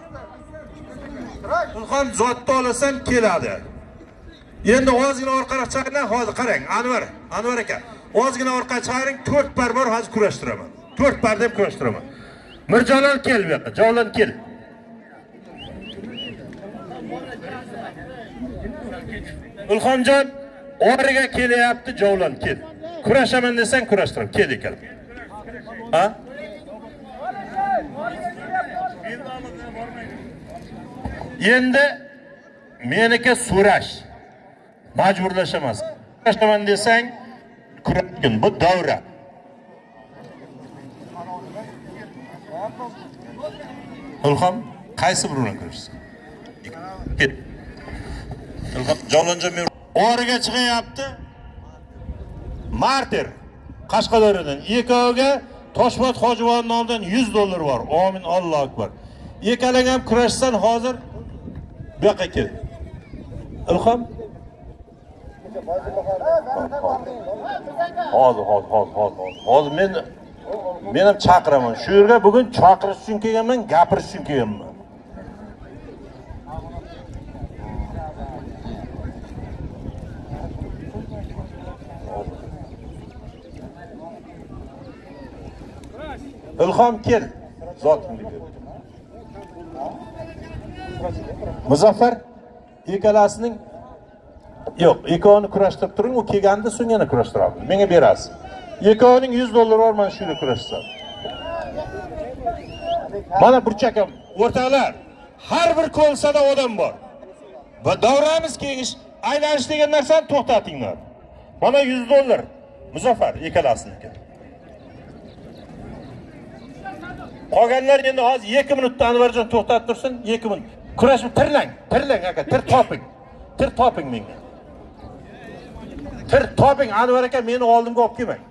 [SPEAKER 2] Ilhom zotni olasan keladi. Endi ozgina orqaga chiqinglar, hozir qarang. Anvar aka. Ozgina orqaga chiqaring, 4 par bor, hozir kurashtiraman. 4 par deb kurashtiraman. Mirjonal kel bu yoqqa, Javlon kel. Ilhomjon, o'riga kelyapti, Javlon kel. Kurashaman desang kurashtiram, kel ekan. Ha? Endi meniki so'rash. Majburlashamas. Kurashaman desang kurashgin, bu davra. Ilhom, qaysi birini kurashsin? Ket. Ilhom, Javlonjon men o'riga chiqyapti. Martir Qashqadaryodan ikkoviga Toshmat Hojivon nomidan $100 bor. Amin, Allohu akbar. Ikkalang ham kurashsan hozir bu yoqqa kel. Ilhom. Hozir men ham chaqiraman. Shu yerga bugun chaqirish uchun kelganman, gapirish uchun kelganman. Ilhom kel, zotingni kel. Muzaffar ikkalasining yo'q, ikkovini kurashtirib turing, u kelganda so'ng yana kurashtiramiz. Menga berasiz. Ikkovining $100 bor, mana shuni kurashsam. Mana burchakam, o'rtoqlar, har bir ko'lsada odam bor. Va davramiz kengish, aylanish degan narsani to'xtatinglar. Mana $100. Muzaffar ikkalasinikiga. Qolganlar endi hozir 2 minutda Anvarjon to'xtatib tursin, 2 minut. Kurashib tirlang aka, tir toping menga. Tir toping Anvar aka, meni oldimga olib kelmang.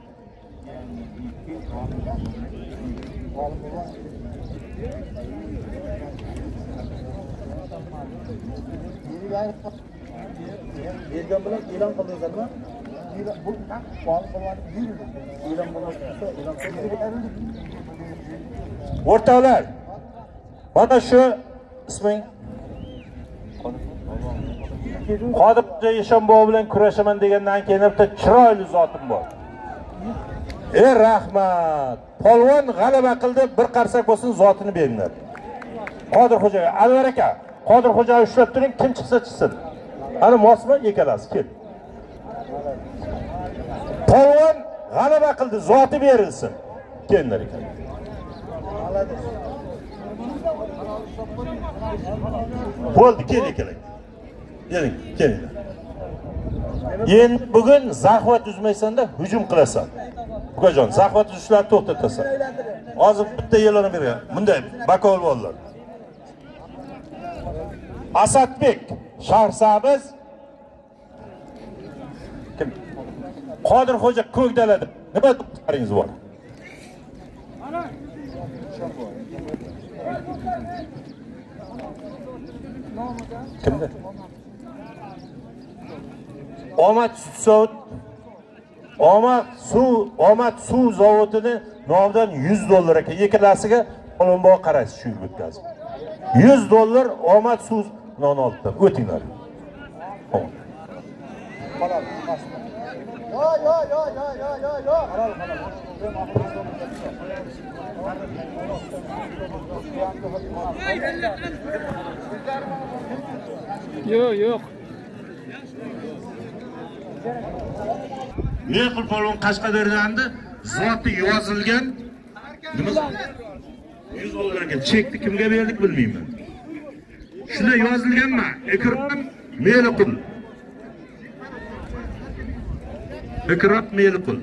[SPEAKER 2] Bergan bilan e'lon qildingizmi? O'rtoqlar, mana shu isming Qodirxo'ja Eshonboy bilan kurashaman degandan keyin bitta chiroyli zotim bor. Rahmat. Polvon g'alaba qildi, bir qarsak bo'lsin zotini beringlar. Qodirxo'jaga, Alvar aka, Qodirxo'jani ushlab turing, kim chiqsa chiqsin. Ana mosma ekalasi, kel. Polvon g'alaba qildi, zoti berilsin. Kelinglar ekan. Bo'ldi, keling. Keling, kelinglar. Endi bugun zahvat uzmaysan-da, hujum qilasan. Bukajon, zahvat uzishlarni to'xtatasan. Hozir bitta yelani bergan. Bunday bakovvollar. Asadbek, Shahrsabz. Kim? Qodirxo'ja Ko'kdalada. Nima to'xtaringiz bor? Kimda? Omad suv zavodini nomidan $100 aka yekalasiga Polvonboy qaraysiz shu yerga o'tkazib. $100 Omad suv non oldidan o'tinglar.
[SPEAKER 1] Yo'q.
[SPEAKER 2] Mehqul Polvon Qashqadaryoda zoti yozilgan nima $100 aka chekni kimga berdik bilmayman. Shunda yozilganmi? Ikrom Meliqul. Ikrom Meliqul.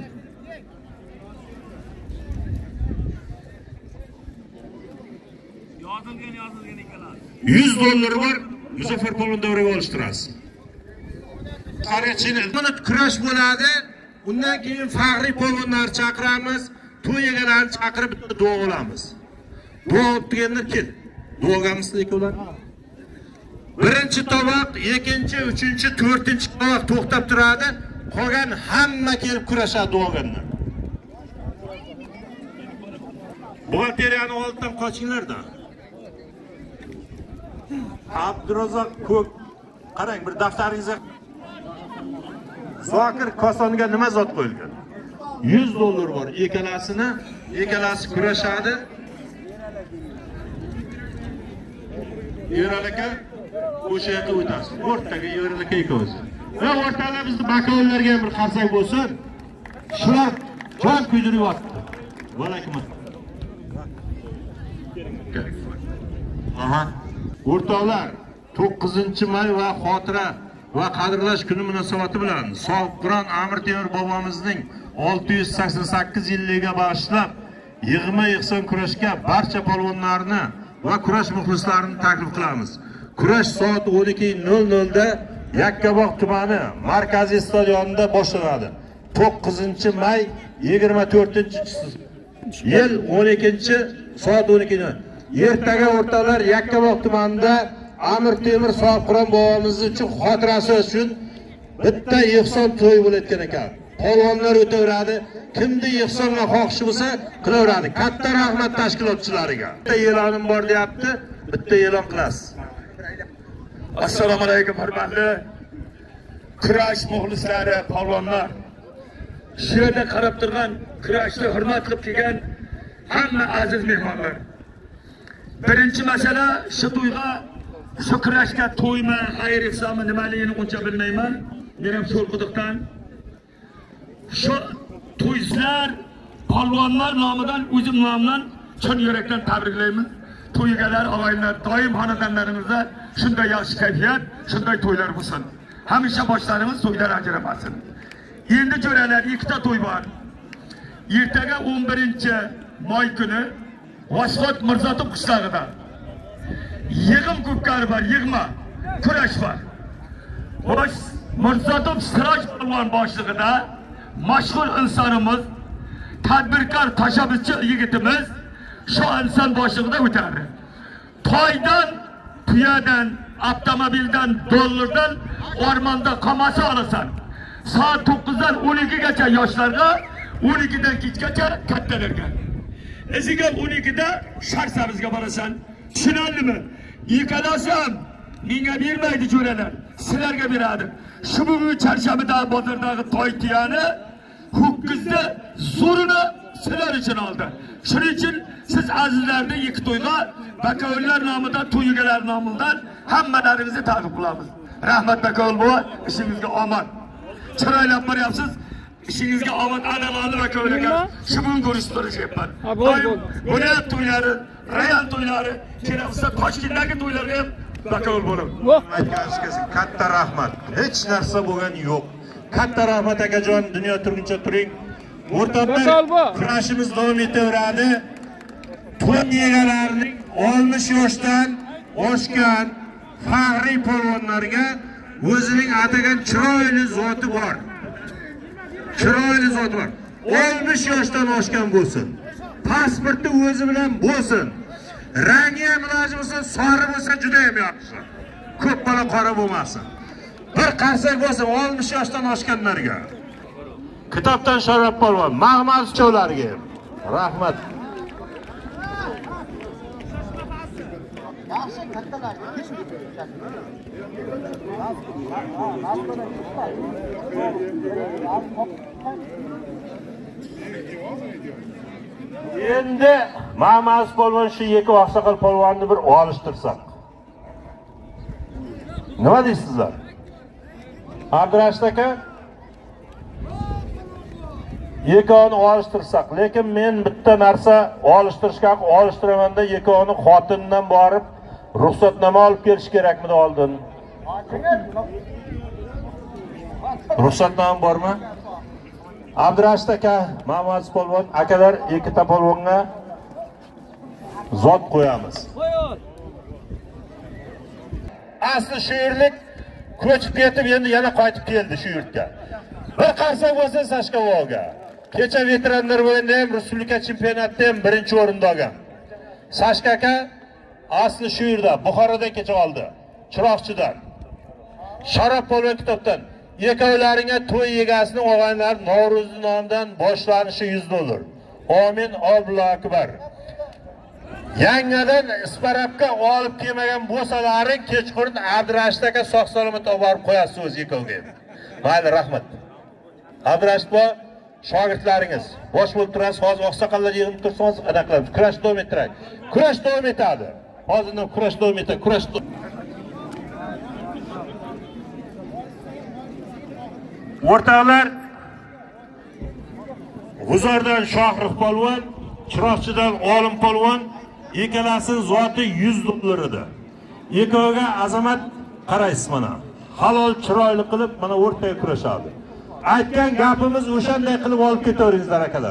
[SPEAKER 2] Yozilgan ekanlar. $100 bor, Muzaffar Polvon davraga olishtirasiz. Qarachini, buni kurash bo'ladi. Undan keyin faxriy polvonlar chaqiramiz, to'y egalarni chaqirib bitta duo olamiz. Duo o'tganlar kel. Duogamizda ular. Birinchi tovoq, ikkinchi, uchinchi, to'rtinchi tovoq to'xtab turadi. Qolgan hamma kelib kurashadi duogandan. Buxgalteriyani oldidan qochinglar-da. Abdurazzoq Ko'k, qarang bir daftaringizga Zokir Kosonga nima zot qo'yilgan? $100 bor. Ekalasi kurashadi. Yeral aka o'sha yerga o'tasiz. O'rtaga Yeral aka ikkoviz. Va o'rtalar bizni bakovlarga ham bir qarsak bo'lsin. Shular jon kuydiryapti. Valakum. Aha. O'rtoqlar, 9-may va xotira va qadrlash kuni munosabati bilan Soqqiron Amir Temur bobomizning 688 yilligiga bag'ishlab yig'ma yig'son kurashga barcha polvonlarni va kurash muxlislarini taklif qilamiz. Kurash soat 12:00 da Yakkabog' tumani markaziy stadionida boshlanadi. 9-may 24-yil 12-soat 12. Ertaga o'rtoqlar Yakkabog' tumanida Amir Temur Soqqiron bobomiz uchun xotirasi uchun bitta yig'son to'y bo'layotgan ekan. Polvonlar o'taveradi. Kimda yig'songa xohishi bo'lsa qilaveradi. Katta rahmat tashkilotchilariga. Bitta e'lonim bor deyapti, bitta e'lon qilasiz.
[SPEAKER 6] Assalomu alaykum hurmatli kurash muxlislari, polvonlar. Shu yerda qarab turgan, kurashni hurmat qilib kelgan hamma aziz mehmonlar. Birinchi masala shu to'yga, shu kurashga to'ymi, xayr ihsomi nimaligini uncha bilmayman. Men ham So'rquduqdan. Shu to'ychilar, polvonlar nomidan, o'zim nomimdan chin yurakdan tabriklayman. To'ygalar, og'aylar, doim xonadonlarimizda shunday yaxshi kayfiyat, shunday to'ylar bo'lsin. Hamisha boshlarimiz to'ydan ajramasin. Endi jo'ralar, ikkita to'y bor. Ertaga 11-may kuni Vashxot Mirzotov qishlog'ida yig'im ko'kkari bor, yig'ma kurash bor. Mirzotov Siroj polvon boshlig'ida mashhur insonimiz, tadbirkor, tashabbuschi yigitimiz shu inson boshlig'ida o'tadi. Toydan, tuyadan, avtomobildan, dollardan o'rmonda qamasa olasan. soat 9 dan 12 gacha yoshlarga, 12 dan kechgacha kattalarga. Eziga 12 da Sharsabizga borasan. Tushunarlimi? Yekalasam menga bermaydi jo'ralar. Sizlarga beradi. Shu bugun Charshabida bozordagi to'y tiyani ho'kizda zo'rini sizlar uchun oldi. Shuning uchun siz azizlarni ikki to'yga bakovullar nomidan, to'ygalar nomidan hammalaringizni taklif qilamiz. Rahmat bakovul buva, ishingizga omad. Chiroylab boryapsiz. İşinizga omad analarni bakovulga. Shu bugun ko'rishib turishayapman. Buni to'ylari, real to'ylari, kelsa Toshkentdagi to'ylarga ham bakovul bo'lib.
[SPEAKER 2] Aytganingiz katta rahmat. Hech narsa bo'lgan yo'q. Katta rahmat akajon, dunyo turguncha turing. O'rtoqlar, kurashimiz davom etaveradi. To'y egalarining 60 yoshdan oshgan faxriy polvonlarga o'zining atagan chiroyli zoti bor. Chiroyli zoti bor. 60 yoshdan oshgan bo'lsin. Pasporti o'zi bilan bo'lsin. Rangi ham iloji bo'lsa, sori bo'lsa juda ham yaxshi. Ko'p bola qora bo'lmasin. Bir qarsak bo'lsa 60 yoshdan oshganlarga. Kitobdan Sharaf polvon, Mag'mazchovlarga rahmat. Endi Mag'maz polvon shu ikki oqsoqol polvonni bir olishtirsak. Nima deysizlar? Abdurashid aka, ikkovini olishtirsak, lekin men bitta narsa olishtirishga olishtiramanda ikkovini xotindan borib ruxsatnoma olib kelish kerakmidi oldin? Ruxsatnoma bormi? Abdurashid aka, Mag'maz polvon akalar ikkita polvonga zot qo'yamiz. Asli shu yerlik ko'chib ketib, endi yana qaytib keldi shu yurtga. Bir qarsak bo'lsa Sashkavoga. Kecha veteranlar o'yinida ham Respublika chempionatida ham birinchi o'rinda olgan. Sashka aka asli shu yerda, Buxorodan kecha oldi. Chiroqchidan. Sharaf polvon kitobdan. Ikkovlaringga to'y egasining o'g'anlar Navro'z nomidan boshlanishi $100. Amin, Allohu akbar. Yangadan isparabga olib kelmagan bo'lsalaring kechqurun Abdurashid aka sog' salomat olib borib qo'yasiz o'z ikkovga. Mayli, rahmat. Abdurashid bo, shogirdlaringiz bosh bo'lib turasiz, hozir oqsoqollar yig'ilib tursangiz, aniqlamiz. Kurash davom ettiradi. Kurash davom etadi. Hozirdan kurash davom etadi. Kurash o'rtoqlar, G'uzordan Shohrux polvon, Chiroqchidan Olim polvon, ikkalasining zoti $100 edi. Ikkoviga azamat qaraysiz mana. Halol chiroyli qilib mana o'rtaga kurashadi. Aytgan gapimiz o'shanday qilib olib ketaveringizlar akalar.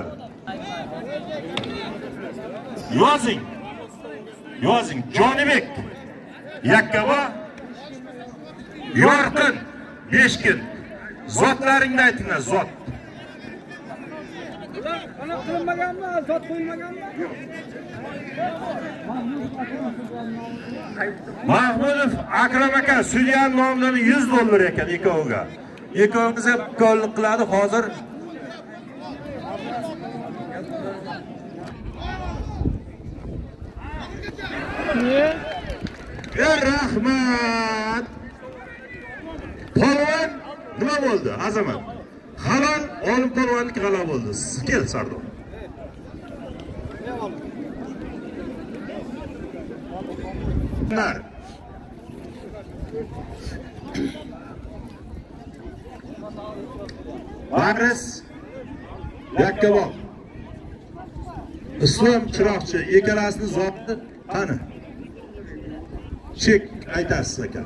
[SPEAKER 2] Yozing. Yozing. Jonibek Yakkaba Yorqin Beshkin. Zotlaringni aytinglar, zot.
[SPEAKER 5] Ana qilinmaganmi? Zot qo'yilmaganmi?
[SPEAKER 2] Mahmudov Akram aka sudyan nomidan $100 ekan ikkoviga. Ikkovimiz ham qo'llik qiladi hozir. Rahmat. Polvon nima bo'ldi? Azamat. Halol Olim polvonniki g'alaba bo'ldi. Kel Sardor. Bag'ris Yakkabo Islom Chiroqchi ikkalasini zotni qani? Chek aytasiz aka.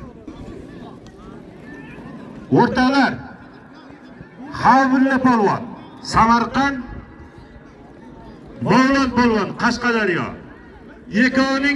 [SPEAKER 2] O'rtoqlar, Havilla polvon Samarqand, Mavlon polvon Qashqadaryo. Ikkovining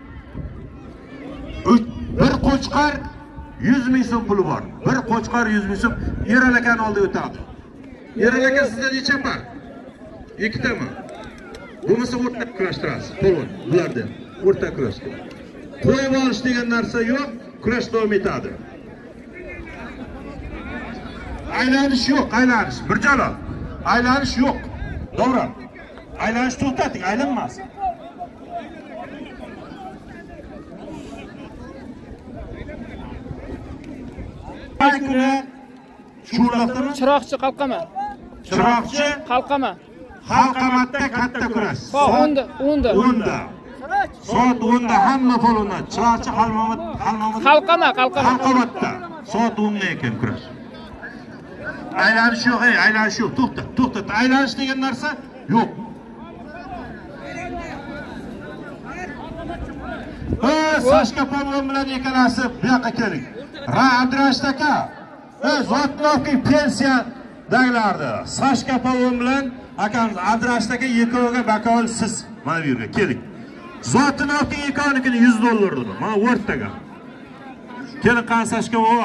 [SPEAKER 2] bir qo'chqar 100 ming so'm puli bor. Bir qo'chqar 100 ming so'm Eral akani oldiga o'tadi. Eral aka sizda necha par? Ikkitami? Bo'lmasa o'rta kurashtirasiz. Polvon bularda o'rta kurashda. Qo'yib olish degan narsa yo'q, kurash davom etadi. aylanish yo'q, aylanish. Mirjalol. Aylanish yo'q. To'g'ri. Aylanish to'xtating, aylanmasin.
[SPEAKER 1] Chiroqchi qalqama.
[SPEAKER 2] Chiroqchi
[SPEAKER 1] Qalqama.
[SPEAKER 2] Halqamatda katta kurash.
[SPEAKER 1] Soat 10da.
[SPEAKER 2] 10da. Soat 10da hamma polvonlar. Chiroqchi
[SPEAKER 1] Qalqama.
[SPEAKER 2] Halqamatda. Soat 10da ekan kurash. Aylanish yo'q, aylanish yo'q. To'xta. Aylanish degan narsa yo'q. Sashka polvon bilan ikkalasi bu yoqqa keling. Abdurash aka, Zotnovki pensiya daglardi. Sashka polvon bilan akamiz Abdurash aka ikkoviga bakovul siz mana bu yerga keling. Zotnovki ikkovinikini $100 dedi. Mana o'rtaga. Keling qani Sashka bova.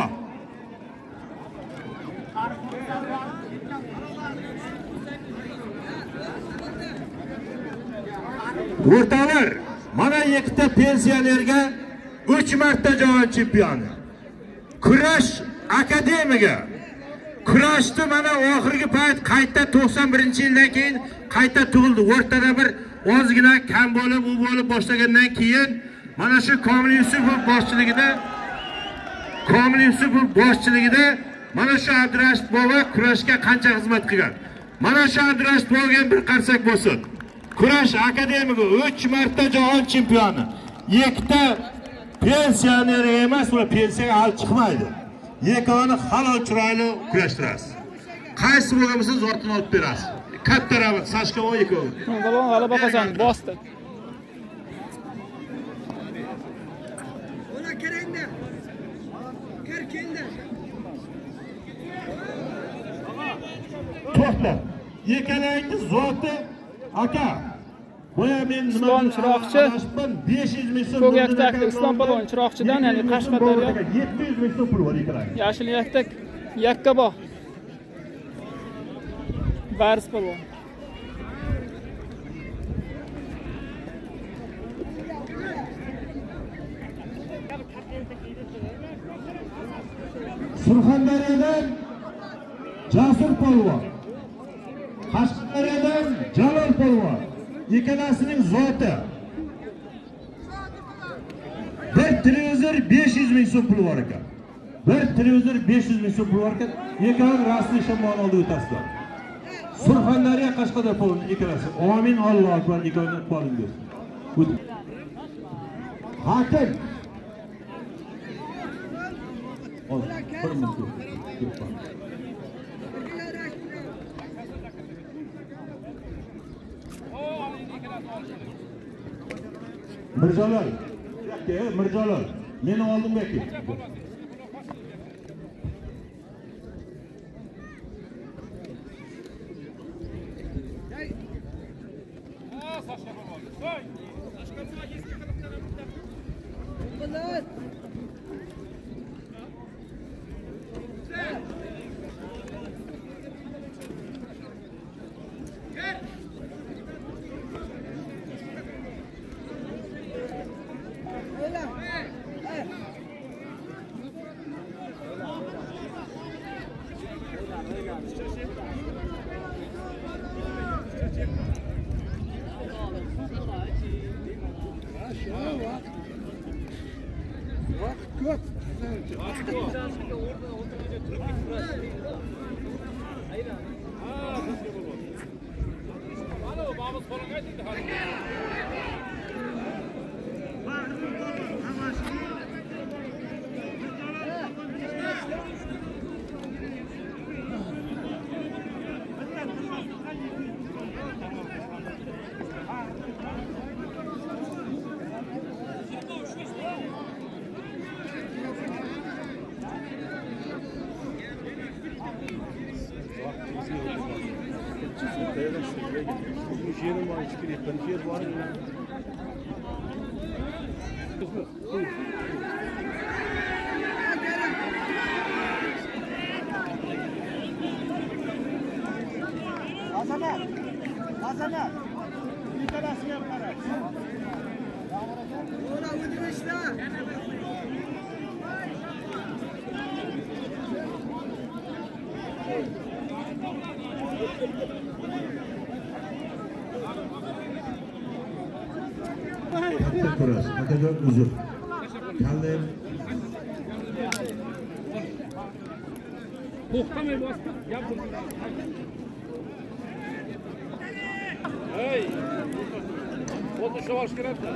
[SPEAKER 2] O'rtalar, mana ikkita pensionerga 3 marta jahon chempioni. Kurash akademiga. Kurashdi mana oxirgi payt qayta 91-yildan keyin qayta tug'ildi. O'rtada bir ozgina kam bo'lib, u bo'lib boshlagandan keyin mana shu Komil Yusupov boshchiligida mana shu Abdurash bova kurashga qancha xizmat qilgan. Mana shu Abdurash bovaga bir qarsak bo'lsin. Kurash akademiga 3 marta jahon chempioni. Ikkita pensioner emas, ular pensiyaga hali chiqmaydi. Yekoni halol chiroyli kurashtirasiz. Qaysi bo'lgan bo'lsa zortini olib berasiz. Katta rahmat Sashka Oyikov.
[SPEAKER 1] Balon g'alaba qozondi, bosdi.
[SPEAKER 5] Ona kelingda. Kelingda.
[SPEAKER 2] To'xta. Yekalangiz zoti aka. Boya men
[SPEAKER 1] Islom Chiroqchi
[SPEAKER 2] 500 ming so'm.
[SPEAKER 1] Ko'k yaktakli Islom polvon Chiroqchidan, ya'ni Qashqadaryo
[SPEAKER 2] 700 ming so'm pul bor ekan.
[SPEAKER 1] Yashil yaktak Yakkabo. Bars polvon.
[SPEAKER 2] Surxondaryodan Jasur polvon. Qashqadaryodan Jalol polvon. Ikkalasining zoti. Bir televizor 500 ming so'm pul bor ekan. Bir televizor 500 ming so'm pul bor ekan. Ikkalasi rasmiy shamol oldi o'tasizlar. Surxondaryo Qashqadaryo polvon ikkalasi. Amin Alloh akbar ikkalasi polvon bersin. Hakim. Bir minut. Mirjalol. Mirjalol. Meni oldimga kel.
[SPEAKER 5] Hasanat. İnteresiye para. Ola uyduruşlar.
[SPEAKER 2] Katta kurash, akajon uzr. Kallayim.
[SPEAKER 3] To'xtamay bosdi. Gap bo'ldi. Hey. Qo'lni ushlab olish kerak-da.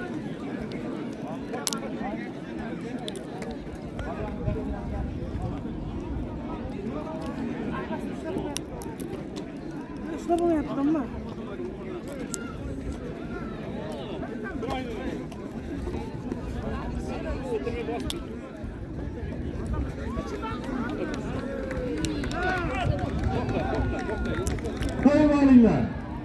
[SPEAKER 5] Ushlab olyapmanmi?
[SPEAKER 2] Qo'yib olinglar.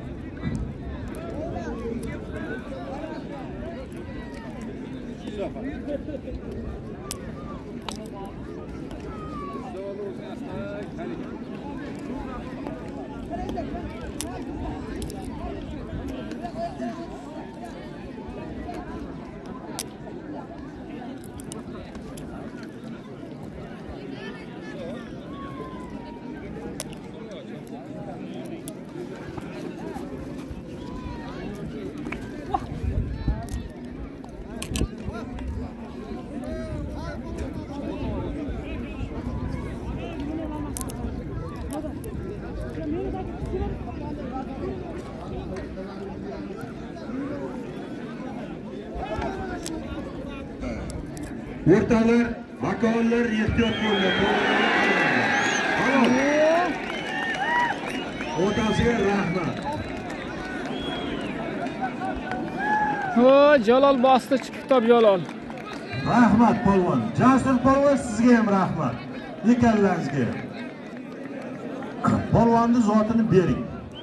[SPEAKER 2] O'rtalar, makonlar ehtiyot bo'lgan. O'rtasiga rahmat.
[SPEAKER 1] Ho, Jalol bosdi chiqib Jalol.
[SPEAKER 2] Rahmat polvon. Jasur polvon sizga ham rahmat. Ekanlaringizga. Polvonni zotini bering.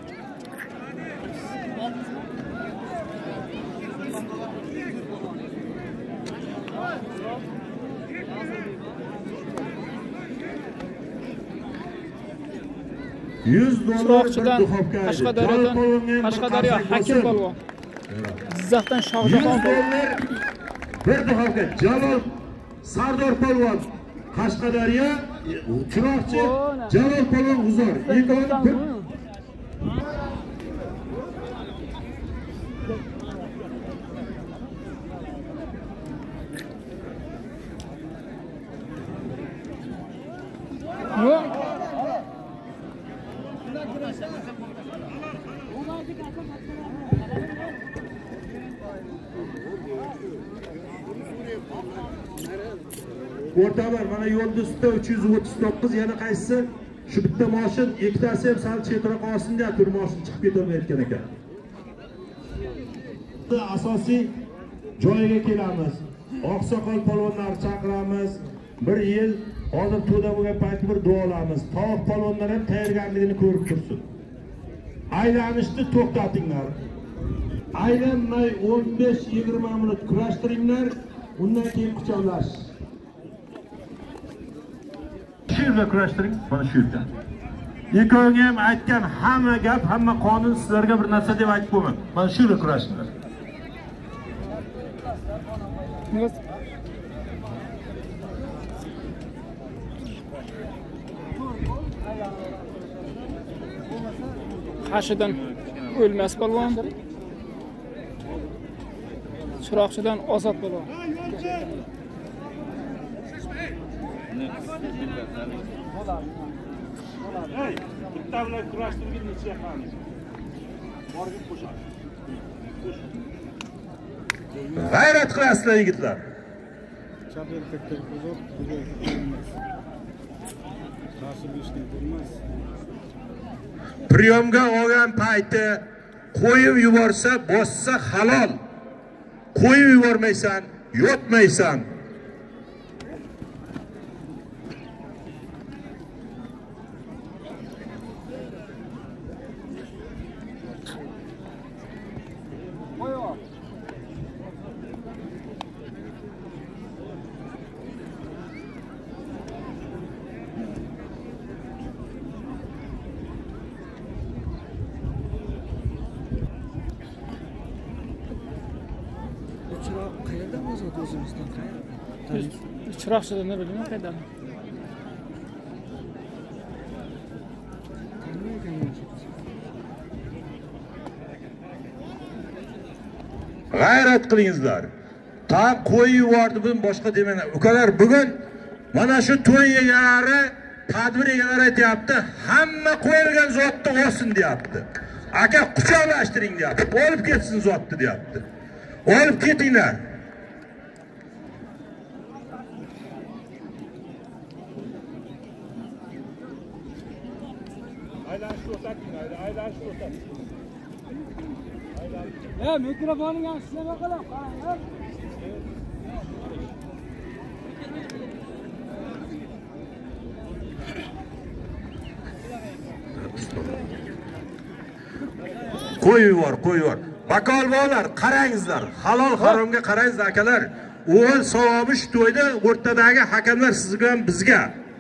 [SPEAKER 1] Chiroqchidan Qashqadaryo Hakim polvon. Jizzaxdan Shohjahon polvon.
[SPEAKER 2] Bir duxovka Jalol Sardor polvon. Qashqadaryo Chiroqchi Jalol polvon G'uzor. Ekoni o'rtalar mana yo'lda ustida 339 yana qaysisi shu bitta mashin ikkitasi ham sal chetroq olsin deb tur mashin chiqib ketolmayotgan ekan. Asosiy joyiga kelamiz. Oqsoqol polvonlarni chaqiramiz. Bir yil hozir to'da bo'lgan paytda bir duolamiz. Tog' polvonlar ham tayyorgarligini ko'rib tursin. Aylanishni to'xtatinglar. Aylanmay 15-20 minut kurashtiringlar. Undan keyin quchoqlash. Shu yerda kurashtiring, mana shu yerda. Ikkovga ham aytgan hamma gap, hamma qonun sizlarga bir narsa deb aytib qo'yman. Mana shu yerda kurashinglar.
[SPEAKER 1] Qashidan o'lmas polvon. Chiroqchidan Ozod polvon.
[SPEAKER 2] Hey, bitta bilan kurashtirib necha qilamiz? Borib qo'shamiz. G'ayrat qilasizlar yigitlar. Priyomga olgan payti qo'yib yuborsa, bossa halol. Qo'yib yubormaysan, yotmaysan.
[SPEAKER 1] Chiroqchidan ne bileyim qaydan.
[SPEAKER 2] G'ayrat qilingizlar. Tam qo'yib yubordi buni boshqa demanglar. Ukalar bugun mana shu to'y egalari, tadbir egalari aytayapti, hamma qo'yilgan zotni olsin deyapti. Aka quchoqlashtiring deyapti. Olib ketsin zotni deyapti. Olib ketinglar.
[SPEAKER 5] Mikrofonning yaxshilab qarang, qarang.
[SPEAKER 2] Qo'yib yubor. Bakolbolar, qarangizlar. Halol haromga qaraysiz akalar. O'g'il savobi shu to'yda o'rtadagi hakamlar siz bilan bizga.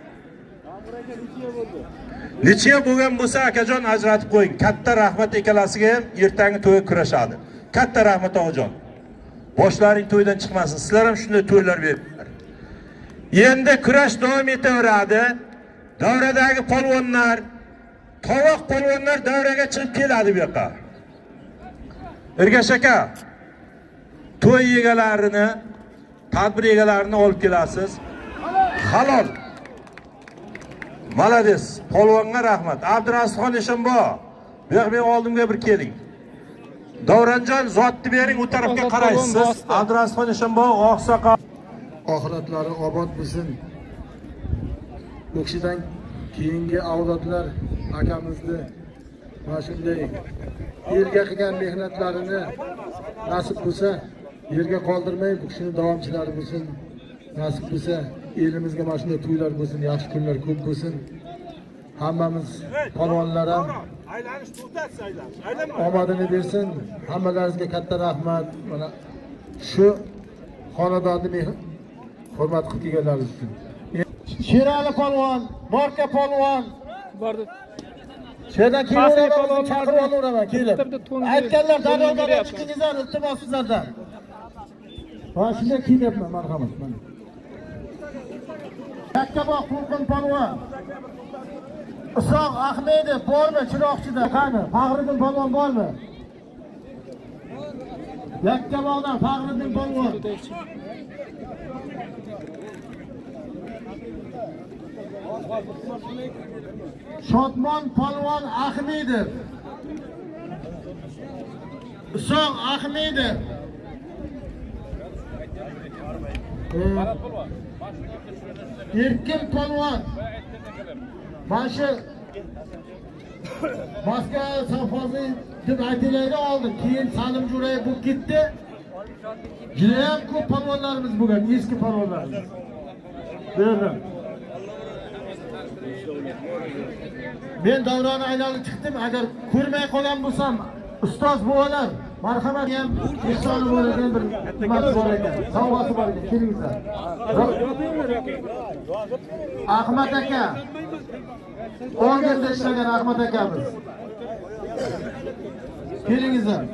[SPEAKER 2] Necha bo'lgan bo'lsa akajon ajratib qo'ying. Katta rahmat ekalasiga ham ertangi to'yga kurashadi. Katta rahmat oqajon. Boshlaring to'ydan chiqmasin. Sizlar ham shunday to'ylar beriblar. Endi kurash davom etaveradi. Davradagi polvonlar, tovoq polvonlar davraga chiqib keladi bu yoqqa. Ergash aka, to'y egalarini, tadbir egalarini olib kelasiz. Halol. Malades, polvonga rahmat. Abdurasxon Eshonbo, bu yoqqa oldimga bir keling. Davranjon zotni bering, u tarafga qaraysiz. Abdurasxon Eshonbo, oqsoqol.
[SPEAKER 7] Oxiratlari obod bo'lsin. Bu kishidan keyingi avlodlar akamizni mana shunday yerga qilgan mehnatlarini nasib bo'lsa yerga qoldirmay bu kishining davomchilari bo'lsin. Nasib bo'lsa elimizga mana shunday to'ylar bo'lsin, yaxshi kunlar ko'p bo'lsin. Hammamiz polvonlar ham omadini bersin. Hammalaringizga katta rahmat. Mana shu xonadonni hurmat qilib kelganlaringiz uchun. Sherali polvon, Morka polvon
[SPEAKER 1] bordi.
[SPEAKER 7] She'rdan kelib chaqirib olaveraman, kelib. Aytganlar daryodan chiqingizlar, iltimos sizlardan. Mana shunday kiyapman, marhamat. Mana. Yakkaboq To'lqin polvon. Isoq Ahmedov bormi Chiroqchida? Qani, Faxriddin polvon bormi? Yakkaboqdan Faxriddin polvon. Shodmon polvon Ahmedov. Isoq Ahmedov. Erkin polvon. Başı Moskva safhasi deb aytilaydi oldi. Keyin Salim Jo'rayev bo'lib ketdi. Juda ham ko'p polvonlarimiz bo'lgan, eski polvonlarimiz. Berdim. Men davrani aylanib chiqdim. Agar ko'rmay qolgan bo'lsam, ustoz bo'lar, marhamat ham ehsoni bo'ladigan bir xizmat bor ekan. Savobi bor ekan. Kelingizlar. Ahmad aka. Organda ishlagan Ahmad akamiz. Kelingizlar.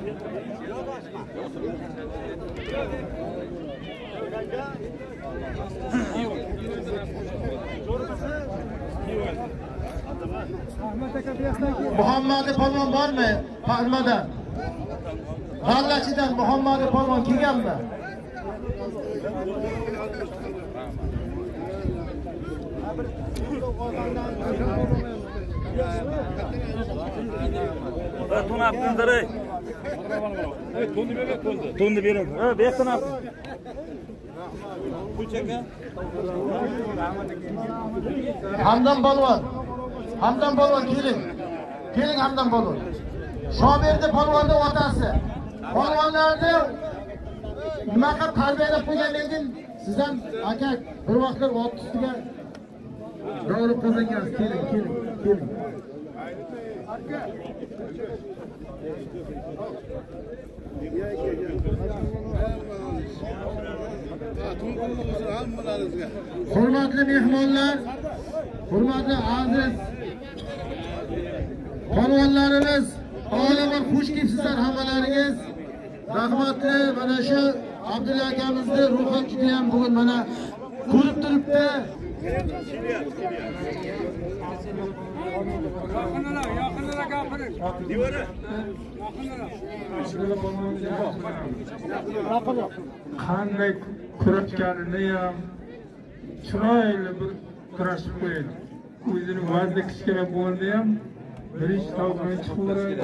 [SPEAKER 7] Muhammad polvon bormi? Farmada. G'allachidan Muhammad polvon kelganmi?
[SPEAKER 3] To'nni beradi. Ha, beqinab.
[SPEAKER 7] Hamdam polvon. Hamdam polvon keling. Keling Hamdam polvon. Shoberdi polvonning otasi. Polvonlarni nima qilib tarbiyalab qo'ygandan keyin siz ham aka bir vaqtlar ot ustiga g'olib qozongansiz. Keling, keling, keling. Hurmatli mehmonlar, hurmatli aziz polvonlarimiz, olamon xush kelibsizlar hammalaringiz. Rahmatli mana shu Abdulla akamizni ruhan juda ham bugun mana ko'rib turibdi.
[SPEAKER 5] Yaqinlara gapiring.
[SPEAKER 3] Devora.
[SPEAKER 8] Qanday kurashganini ham chiroyli bir kurashib qo'yadi. O'zini vazni kichkina bo'ldi ham birinchi tavbaga chiqaveradi.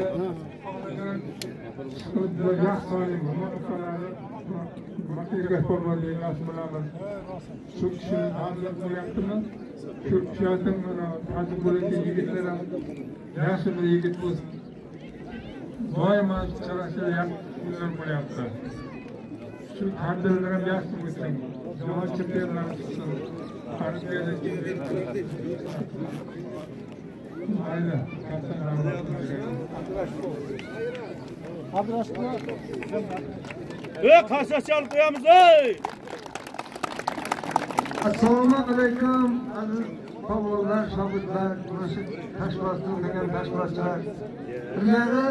[SPEAKER 8] Shu kishini tanlab qo'yaptimi? Shu kishining hozir bo'lgan yigitlar ham yaxshi bir yigit bo'lsin. Doimo charashlar yaxshi bo'lyapti. Shu tadbirlar ham yaxshi bo'lsin. Jahon chempionlari chiqsin. Mayli, katta rahmat.
[SPEAKER 3] Qarsak chalib qo'yamiz, ey!
[SPEAKER 7] Assalomu alaykum aziz polvonlar, shogirdlar, kurashib tashbasini degan tashbaschilar. Ilgari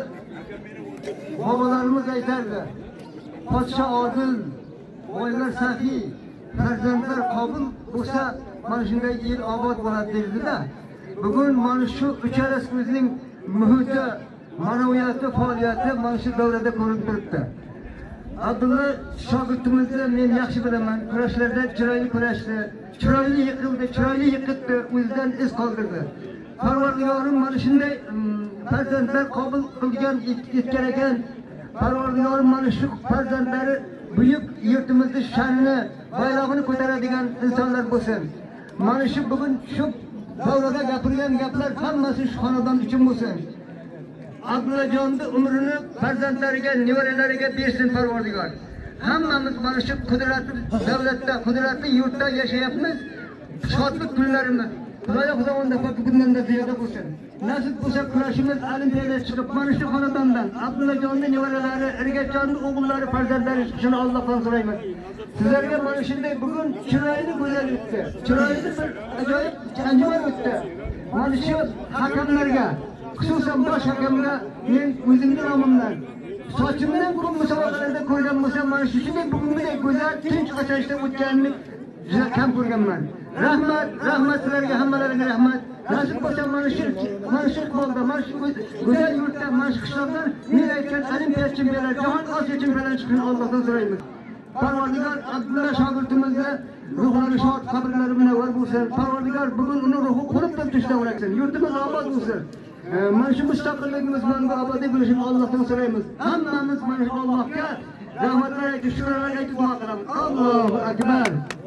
[SPEAKER 7] bobolarimiz aytardi. Podsho odil, boylar saxiy, farzandlar qobil bo'lsa, mana shunday el obod bo'ladi dedi-da. Bugun mana shu uchalasi o'zining muhiti, ma'naviyati, faoliyati mana shu davrada ko'rinib turibdi. Abdulla shogirdimizni men yaxshi bilaman. Kurashlarda chiroyli kurashdi, chiroyli yiqildi, chiroyli yiqitdi, o'zidan iz qoldirdi. Parvardigorim mana shunday farzandlar qobil qilgan etgan ekan. Parvardigorim mana shu farzandlari buyuk yurtimizning sha'nini, bayrog'ini ko'taradigan insonlar bo'lsin. Mana shu bugun shu davrada gapirgan gaplar hammasi shu xonadon uchun bo'lsin. Abdullajonning umrini farzandlariga, nevaralariga bersin Parvardigor. Hammamiz mana shu qudratli davlatda, qudratli yurtda yashayapmiz. Shodlik kunlarimiz Xudoyo xudomonda bundan-da ziyoda bo'lsin. Nasib bo'lsa kurashimiz olimpiada chiqib, mana shu xonadondan Abdullajonning nevaralari, Ergatjonning o'g'illari, farzandlari chiqishini Allohdan so'raymiz. Sizlarga mana shunday bugun chiroyli go'zal o'tdi. Chiroyli bir ajoyib anjuman o'tdi. Mana shu hakamlarga, xususan bosh hakamga men o'zimning nomimdan sochimdan bugun musobaqalarda ko'rgan bo'lsam, mana shunday bugungidek go'zal, tinch ochilishda o'tganini juda kam ko'rganman. Rahmat, rahmat sizlarga, hammalariga rahmat. Nasib bo'lsa mana shu iqbolda, mana shu go'zal yurtda, mana shu qishloqdan men aytgan olimpiya chempionlar, jahon Osiyo chempionlari chiqishini Allohdan so'raymiz. Parvardigor Abdulla shogirdimizni ruhlari shod, qabrlari munavvar bo'lsin. Parvardigor bugun uni ruhi qurib turishdan o'rgatsin. Yurtimiz obod bo'lsin. Mana shu mustaqilligimiz bilan obod bo'lishini Allohdan so'raymiz. Hammamiz mana shu Allohga rahmatlar aytib, shukrlar aytib duo qilamiz. Allohu akbar.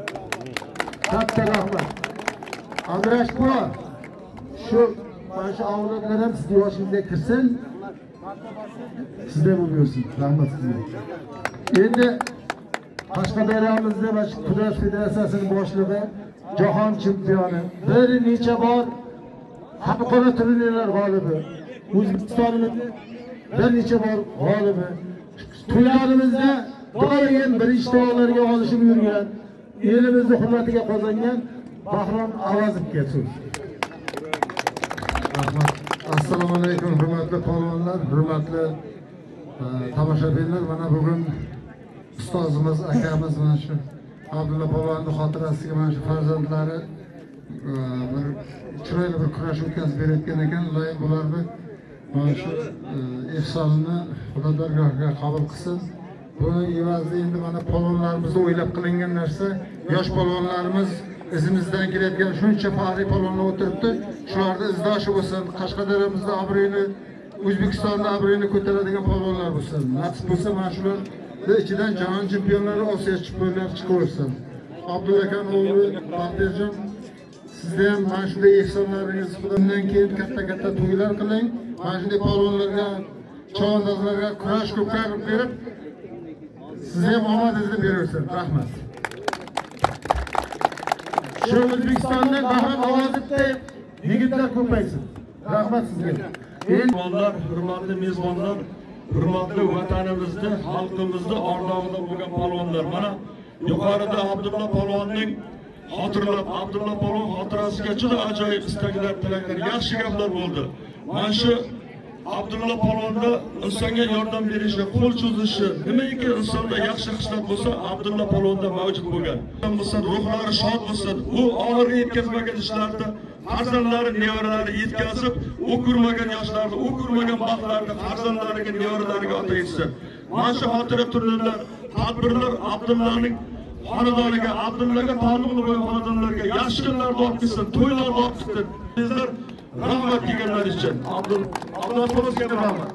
[SPEAKER 7] Katta rahmat. Adrash bola. Shu mana shu avlodlar ham siz yoshingizga kirsin. Sizda bo'lsin. Rahmat sizga. Endi Qashqadaryomizda va kurash federatsiyasining boshlig'i, jahon chempioni, bir necha bor xalqaro turnirlar g'olibi, O'zbekistonimizda bir necha bor g'olibi, to'ylarimizda doim birinchi to'ylarga olishib yurgan, elimizning hurmatiga qozongan Bahrom Avazovga so'z. Rahmat. Assalomu alaykum hurmatli polvonlar, hurmatli tomoshabinlar. Mana bugun ustozimiz, akamiz mana shu Abdulla polvonning xotirasiga mana shu farzandlari bir chiroyli bir kurash o'tkazib berayotgan ekan. Ular bularni mana shu ehsonini Xudo dargohiga qabul qilsin. Buni evazida endi mana polvonlarimizga o'ylab qilingan narsa, yosh polvonlarimiz izimizdan kelayotgan shuncha faxriy polvonlar o'tiribdi. Shularning izdoshi bo'lsin, Qashqadaryomizda obro'yini, O'zbekistonda obro'yini ko'taradigan polvonlar bo'lsin. Nasib bo'lsa mana shular ichidan jahon chempionlari, Osiyo chempionlari chiqaversin. Abdulla akam o'g'li Baxtiyorjon, sizda ham mana shunday ehsonlaringiz bundan keyin katta to'ylar qiling. Mana shunday polvonlarga, chavandozlarga kurash ko'tarib berib, sizga ham omadingizni beraversin. Rahmat. Shu O'zbekistonda Bahrom Avazovday yigitlar ko'paysin. Rahmat sizga.
[SPEAKER 6] Mehmonlar, hurmatli mezbonlar, hurmatli vatanimizni, xalqimizni ardog'ida bo'lgan polvonlar. Mana yuqorida Abdulla polvonning xotirlab, Abdulla polvon xotirasiga juda ajoyib istaklar, tilaklar, yaxshi gaplar bo'ldi. Mana shu Abdulla polvonni insonga yordam berishi, qo'l cho'zishi, nimaiki insonda yaxshi xislat bo'lsa, Abdulla polvonda mavjud bo'lgan. Bo'lsa, ruhlari shod bo'lsin. U oxirgi yetkazmagan ishlarni farzandlari, nevaralari yetkazib, u ko'rmagan yoshlarni, u ko'rmagan baxtlarni farzandlariga, nevaralariga ota etsin. Mana shu xotira turnirlar, tadbirlar Abdullaning xonadoniga, Abdullaga taalluqli bo'lgan xonadonlarga yaxshi kunlarni olib kelsin, to'ylarni olib kelsin. Bizlar rahmat deganlar uchun Abdulla polvonga rahmat.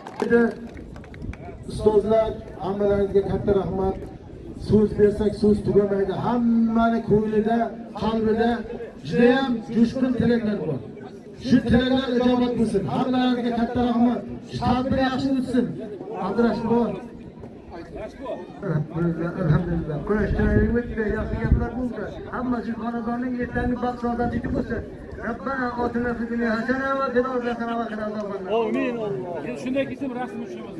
[SPEAKER 7] Ustozlar, hammalaringizga katta rahmat. So'z bersak so'z tugamaydi. Hammani ko'nglida, qalbida juda ham jo'shqin tilaklar bor. Shu tilaklar ijobat bo'lsin. Hammalaringizga katta rahmat. Tadbir yaxshi o'tsin. Abdurash bor.
[SPEAKER 9] Alhamdulillah. Kurashchilarimizga yaxshi gaplar bo'ldi. Hammasi xonadonning ertangi baxt saodatiga bo'lsin. Rabbana otina fid dunya hasana va fil akhirati hasana va qina azoban. Amin.
[SPEAKER 3] Shunday kesim rasm tushamiz.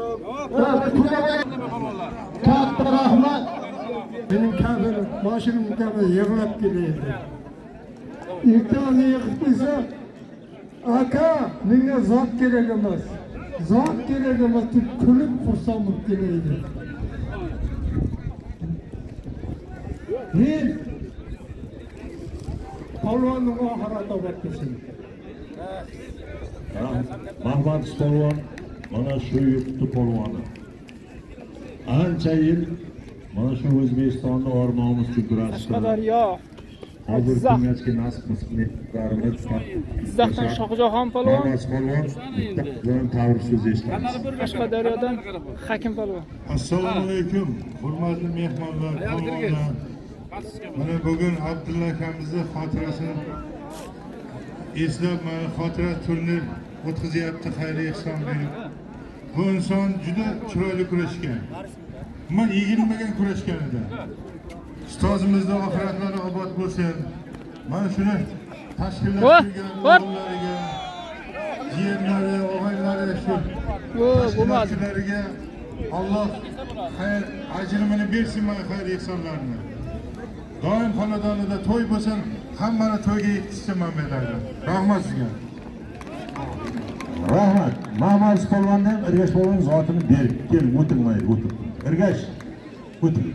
[SPEAKER 7] Katta rahmat. Benim kafir başım kafe yığılıp gidiyor. İktidar yıkıldıysa aka menga zot kerak emas. Zot kerak emas deb kulib xursand bo'lib kelaydi. Men polvonning oxirat obat qilsin.
[SPEAKER 2] Mahmad polvon mana shu yurtni polvoni. Ancha yil mana shu O'zbekistonda ormonimiz uchun kurashdi.
[SPEAKER 1] Qashqadaryo.
[SPEAKER 2] Hozir kengashga nasib qilishlarimiz.
[SPEAKER 1] Jizzaxdan Shohjahon polvon.
[SPEAKER 2] Mahmad polvon bilan tavr so'z eshitamiz.
[SPEAKER 1] Qashqadaryodan Hakim polvon.
[SPEAKER 8] Assalomu alaykum, hurmatli mehmonlar, polvonlar. Mana bugun Abdulla akamizning xotirasini eslab, mana xotira turnir o'tkazyapti, xayriya ehson berib. Bu inson juda chiroyli kurashgan. Men egilmagan kurashgan edi. Ustozimizning oxiratlari obod bo'lsin. Mana shuni tashkillashtirgan o'g'illariga, jiyanlari, o'g'aynlari shu tashkilotchilariga Alloh xayr ajrimini bersin, mana xayr ehsonlarini. Doim xonadonida to'y bo'lsin, hammani to'yga yetkazishman bedaydi. Rahmat sizga.
[SPEAKER 2] Rahmat. Mahmad polvondan Ergash polvon zotini berib kel, o'tirmaydi, o'tir. Ergash, o'tir.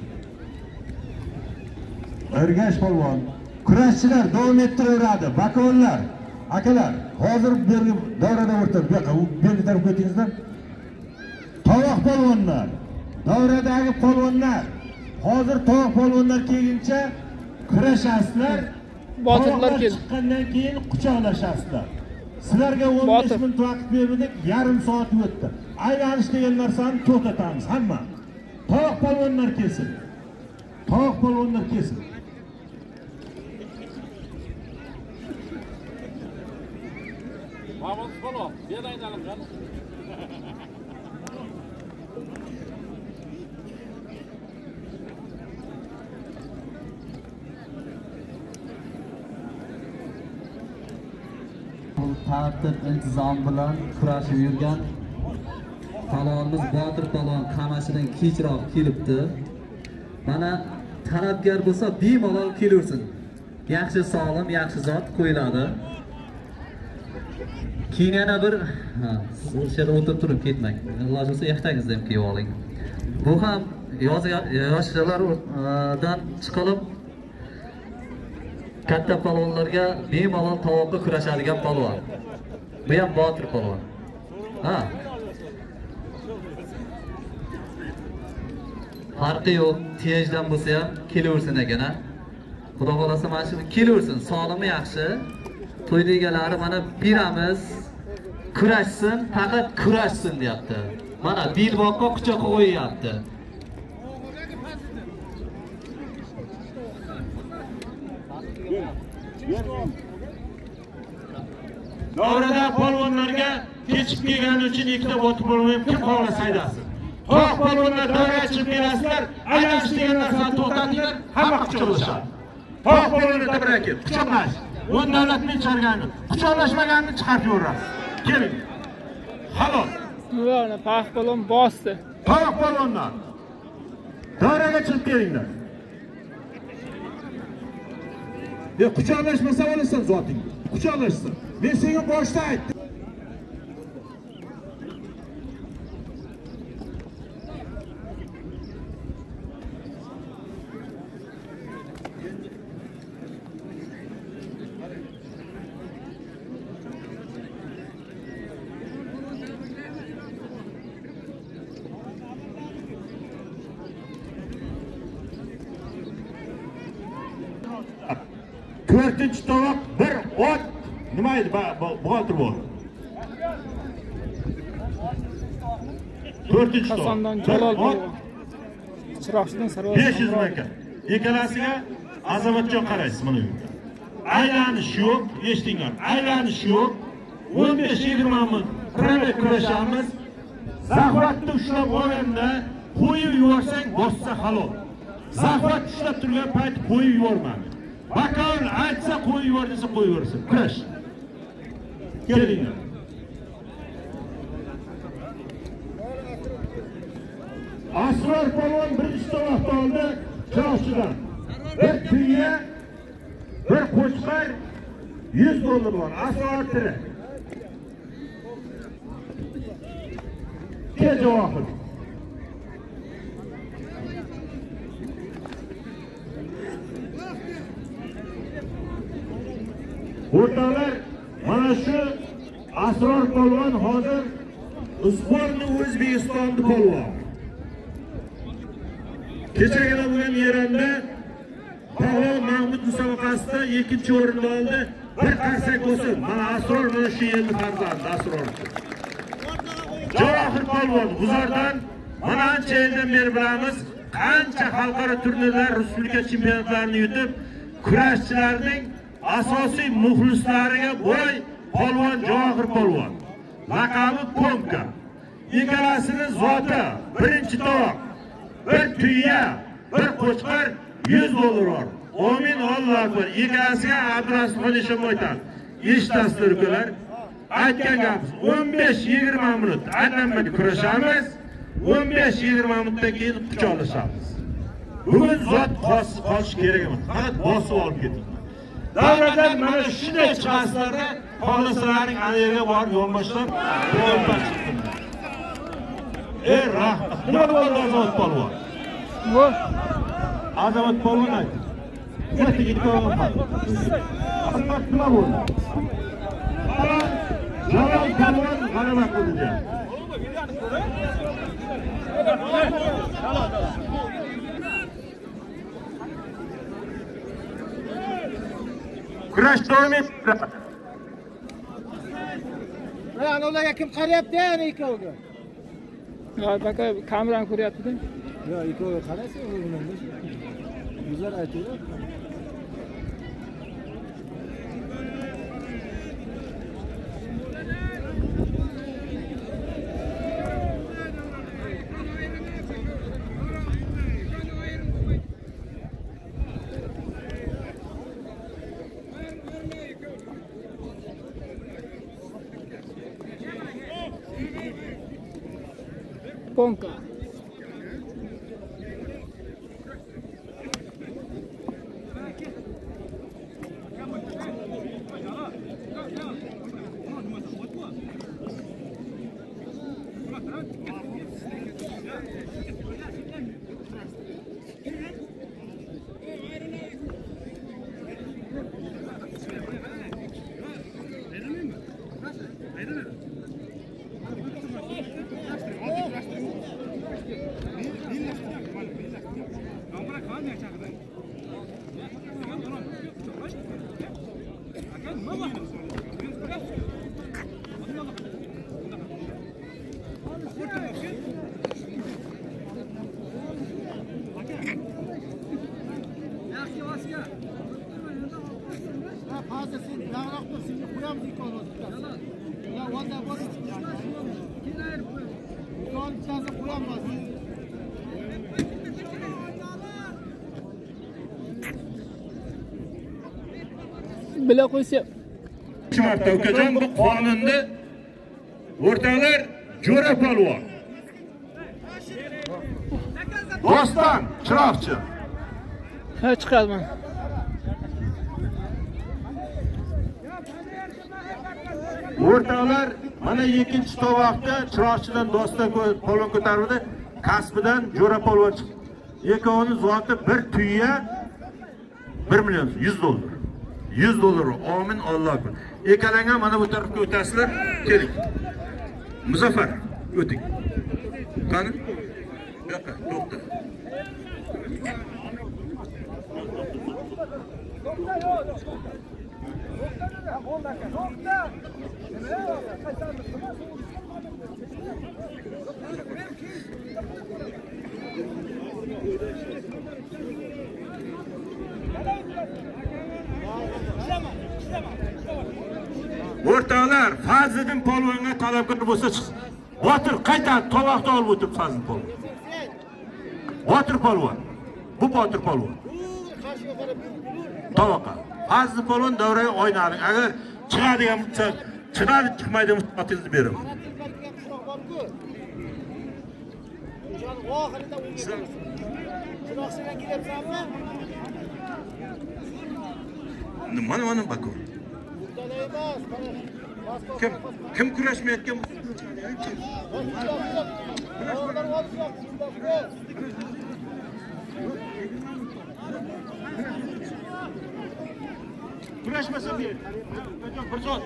[SPEAKER 2] Ergash polvon, kurashchilar davom ettiraveradi. Bakovlar, akalar, hozir bergi davrada o'rtab, bu yoqqa, bergi tarafga o'tingizlar. Tovoq polvonlar, davradagi polvonlar, hozir tovoq polvonlar kelguncha kurashasizlar.
[SPEAKER 1] Botirlar keldi.
[SPEAKER 2] Chiqqandan keyin quchoqlashasizlar. Sizlarga 15 minut vaqt berdik, yarim soat o'tdi. Aylanish degan narsani to'xtatamiz hamma. Tovoq polvonlar kelsin. Tovoq polvonlar kelsin.
[SPEAKER 3] Mahmud polvon, berayinalib qani.
[SPEAKER 4] Tartib intizom bilan kurashib yurgan palonimiz Botir polvon qamashidan kechroq kelibdi. Mana talabgor bo'lsa bemalol kelaversin. Yaxshi sog'lim, yaxshi zot qo'yiladi. Keyin yana bir o'sha o'tirib turib ketmang. Alloh bo'lsa yaxtangizni ham kiyib oling. Bu ham yoshlardan chiqilib katta palvonlarga bemalol tovoqqa kurashadigan palvon. Bu ham Botir polvon. Farqi yo'q, tejdan bo'lsa ham kelaversin ekan-a. Xudo xolasa mana shu kelaversin, sog'limi yaxshi. To'yda egalari mana beramiz, kurashsin, faqat kurashsin deyapti. Mana belboqqa quchoq qo'yyapti.
[SPEAKER 2] Davrada polvonlarga kechib kelgani uchun ikkita Botir polvon kim xohlasa aydasin. To'q polvonlar davraga chiqib kelasizlar, aylanish degan narsani to'xtatinglar, hamma quchoqlashadi. To'q polvonlar davraga kelib quchoqlash. Bu davlatning chorgani. Quchoqlashmaganini chiqarib yuborasiz. Keling. Halol.
[SPEAKER 1] Mana Tovoq polvon bosdi.
[SPEAKER 2] To'q polvonlar davraga chiqib kelinglar. Quchoqlashmasa olasan zotingni. Quchoqlashsin. Men senga boshda aytdim. 4-chi tovoq bir ot nima edi buxotir bor. 4-chi tovoq.
[SPEAKER 1] Hasandan Jalol chiroqchidan Sarvar
[SPEAKER 2] 500 ming ekan. Ikkalasiga azamatjon qaraysiz mana bu. Aylanish yo'q, eshitdinglar. Aylanish yo'q. 15-20 ming qirada kurashamiz. Zahvatni ushlab olganda qo'yib yuborsang bossa halol. Zahvat ushlab turgan payt qo'yib yubormadi. Bakovul aytsa qo'yib yubor desa qo'yib yuborsin. Kurash. Kelinglar. Asror polvon birinchi tovoqda oldi chiroqchidan. Bir tuya, bir qo'chqar $100 bor. Asror tiri. Ke javob. O'rtoqlar, mana shu Asror polvon hozir Uzborni O'zbekistonda polvon. Kechagina bo'lgan Eronda Polvon Mahmud musobaqasida 2-o'rinni oldi. Bir qarsak bo'lsin. Mana Asror mana shu yerni farzandi Asror. Javohir polvon G'uzordan mana ancha yildan beri bilamiz, qancha xalqaro turnirlar, respublika chempionatlarini yutib, kurashchilarning asosiy muxlislariga boy polvon Javohir polvon. Laqabi Pomka. Ikkalasini zoti birinchi tovoq, bir tuya, bir qo'chqar $100 bor. Amin Alloh akbar. Ikkalasiga Abdurasulxon Eshonboydan. Eshitasizlar ukalar. Aytgan gapimiz 15-20 minut aylanmada kurashamiz. 15-20 minutdan keyin quchoqlashamiz. Bugun zot qolish kerak emas. Faqat bosib olib keting. Davradan mana shunday chiqasizlarda xolisalaring alayga borib yonboshlab qo'yib chiqdim. Rahmat. Nima bo'ldi Azamat polvon?
[SPEAKER 1] Bu
[SPEAKER 2] Azamat polvon aytdi. Yetiga qo'yib. Azamat nima bo'ldi? Jalol polvon g'alaba qildi. Kurash davom etmoqda.
[SPEAKER 5] Mana ularga kim qarayapti yana ikkoviga?
[SPEAKER 1] Yo'q, aka kamerani ko'ryapti-da.
[SPEAKER 5] Yo'q, ikkoviga qaraysiz, bizlar aytayapti.
[SPEAKER 1] Pomka. Bila qo'ysa.
[SPEAKER 2] Marta ukajon bu qonunni o'rtoqlar Jo'ra polvon. Doston, chiroqchi.
[SPEAKER 1] Ha, chiqaman.
[SPEAKER 2] O'rtoqlar, mana ikkinchi tovoqda chiroqchidan Doston polvon ko'tardi, kasbidan Jo'ra polvon chiqdi. Ikkovini zoti bir tuya 1 million $100. $100. Amin Alloh akbar. Ekkalanga mana bu tarafga o'tasizlar. Keling. Muzaffar, o'ting. Qani? Bu yoqqa, to'xta. O'rtoqlar, Fazliddin polvonga talabgor bo'lsa chiqsin. Botir qaytadi, tovoqni olib o'tib Fazliddin polvon. Botir polvon. Bu Botir polvon. Tovoqqa. Fazliddin polvon davraga o'ynaling. Agar chiqadigan bo'lsa, chiqadi, chiqmaydi mutlaqingizni beraman. Mana bakın. Kim kurashmayotgan? Kurashmasa bir. Bir soat.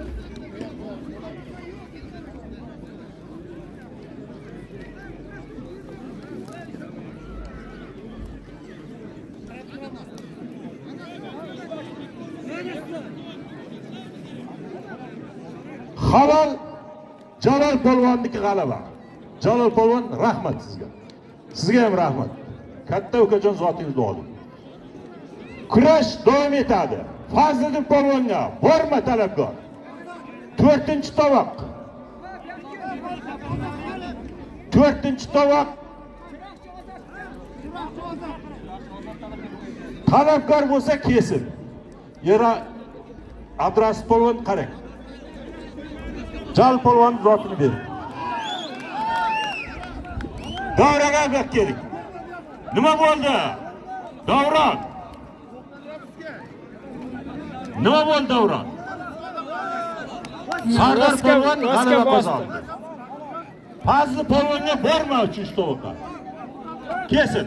[SPEAKER 2] Halol Jalol polvonniki g'alaba. Jalol polvon, rahmat sizga. Sizga ham rahmat. Katta ukajon zotingizni oling. Kurash davom etadi. Fazliddin polvonga borma talabgor. 4-tovoq. 4-tovoq. Talabgor bo'lsa kesin. Yera Abdurasul polvon qarang. Jalol polvon zotini ber. Davraga bak keling. Nima bo'ldi? Davron. Nima bo'ldi Davron? Sardor polvon g'alaba qozondi. Fazli polvonga borma 3-tovoqqa. Kesin.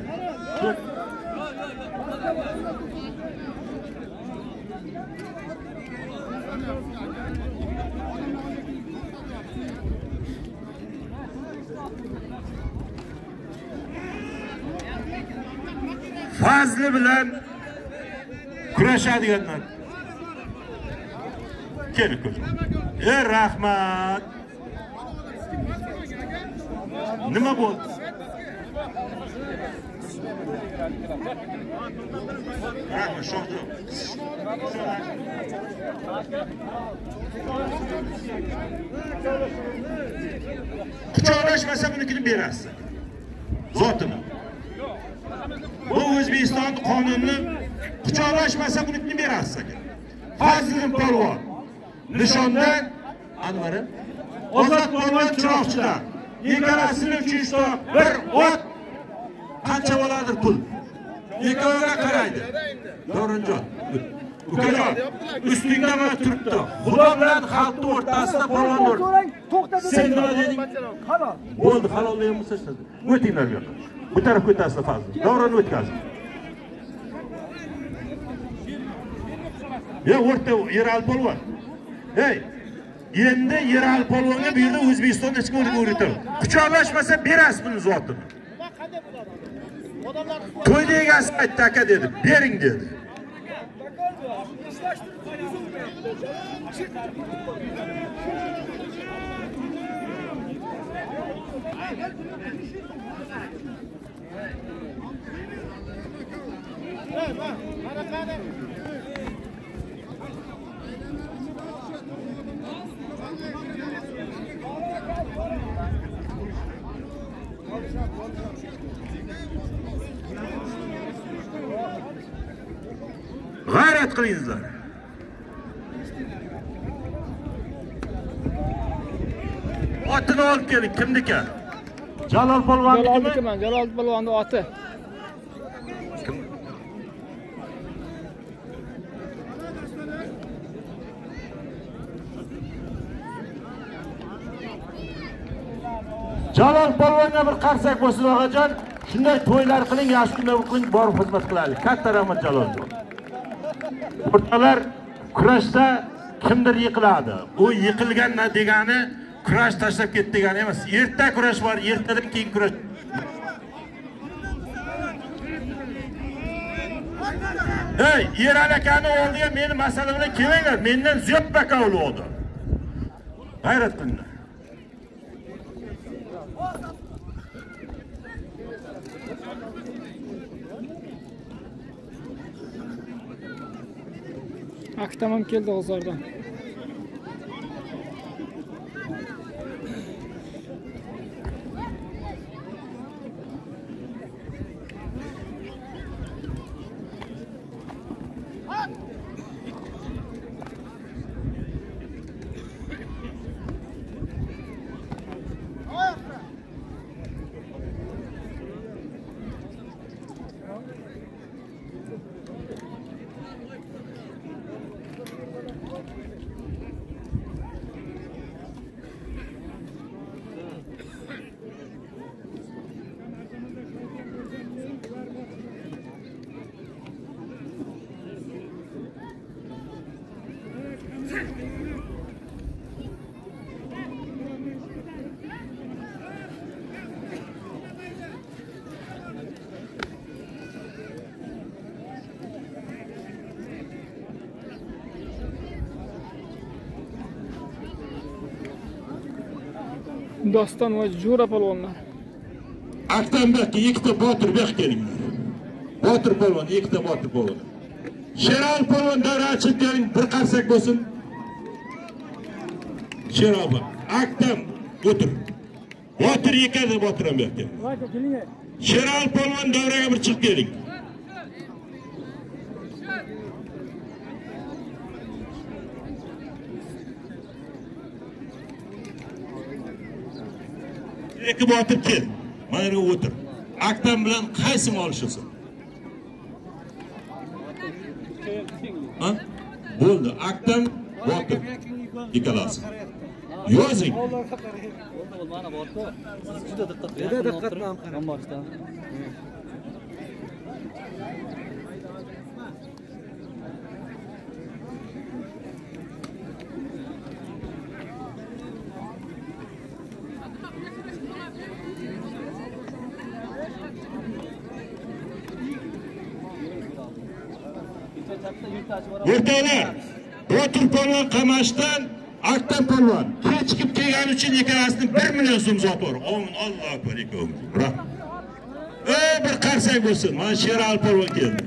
[SPEAKER 2] Fazli bilan kurashadiganlar. Keling ko'rsin. Rahmat. Nima bo'ldi? Rahmat, shohjon. Quchoqlashmasa bunikini berasiz. Zotini. Bu O'zbekiston qonunini quchoqlashmasa bunikini berasiz aka. Fazliddin polvon. Nishonda Anvarim. Ozod polvon chiroqchilar. Ikkalasini 3-tovoq, bir ot. Qancha bo'ladir pul? Ikkoviga qaraydi. Davronjon. Ukajon, ustingda mana turibdi. Xudo bilan xalqning o'rtasida polvon o'rta. Sen nima deding? Halol. Bo'ldi, halollayam bo'lsa ishlaydi. O'tinglar bu yoqqa. Bu tarafga o'tasizlar Fazli. Davron o'tkazing. Ya o'rta Yerali polvon. Hey, endi Yerali polvonga bu yerda O'zbekistonda hech kim o'rgatadi. Quchoqlashmasa berasiz buni zotini. To'yda egasi aytdi aka dedi. Bering dedi. G'ayrat qilingizlar. Otini olib keling, kimniki? Jalol polvonnikimi?
[SPEAKER 1] Jalol polvonning oti.
[SPEAKER 2] Jalol polvonga bir qarsak bo'lsin og'ajon. Shunday to'ylar qiling, yaxshi kunlar qiling, borib xizmat qilaylik. Katta rahmat Jaloljon. O'rtoqlar, kurashda kimdir yiqiladi. U yiqilgan degani kurash tashlab ketdi degani emas. Erta kurash bor, ertadan keyin kurash. Hey, Yerali akani oldiga meni masala bilan kelinglar. Mendan ziyod bakovli oldi. G'ayrat qilinglar.
[SPEAKER 1] Aktamam keldi G'uzordan. Doston va Jo'ra polvonlar.
[SPEAKER 2] Aktamdagi ikkita Botir bek kelinglar. Botir polvon, ikkita Botir polvon. Sherali polvon davra ochib keling, bir qarsak bo'lsin. Sherali, Aktam o'tir. Botir yekadi Botir ham bek keling. Sherali polvon davraga bir chiqib keling. Ikki Botir kel. Mana yerga o'tir. Aktam bilan qaysini olishasan? Ha? Bo'ldi. Aktam, Botir. Ikkalasi. Yozing.
[SPEAKER 4] Mana borda. Juda diqqat qiling.
[SPEAKER 5] Juda diqqat bilan qarang.
[SPEAKER 4] Boshda.
[SPEAKER 2] O'rtoqlar, Botir polvon Qamashdan Aktam polvon chiqib kelgani uchun ikkalasini 1 million so'm zotor. Amin, Allohu akbar ekom. Bir qarsak bo'lsin. Mana Sherali polvon keldi.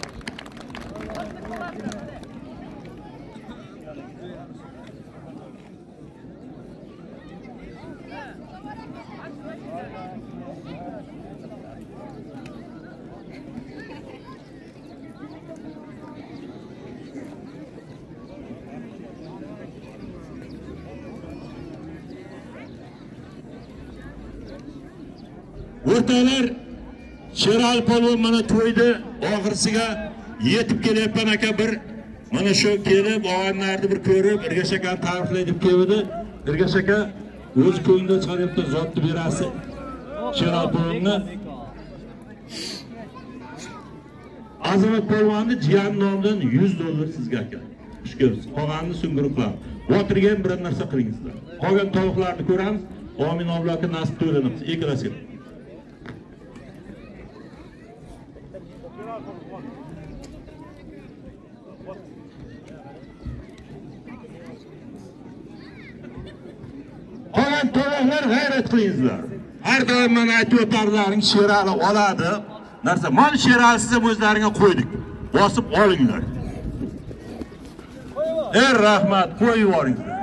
[SPEAKER 2] O'rtoqlar, Sherali polvon mana to'ydi, oxirsiga yetib kelyapman aka bir. Mana shu kelib, og'anlarni bir ko'rib, Ergash akani ta'riflay deb keldi. Ergash aka o'z ko'ngilda chiqaryapti, zotni berasi. Sherali polvonni Azamat polvonni jiyan nomidan $100 sizga aka. Xush ko'rsiz. Qolganini so'ngirib qo'yamiz. Botirga ham bir narsa qilingizlar. Qolgan tovuqlarni ko'ramiz. Omin avlodga nasib to'lanamiz. Ikkalasiga. Qolgan tovuqlar g'ayrat qilingizlar. Har doim men aytib o'tarlaring Sherali oladi. Narsa, mana Sherali siz ham o'zlaringga qo'ydik. Bosib olinglar. Rahmat, qo'yib yuboringlar.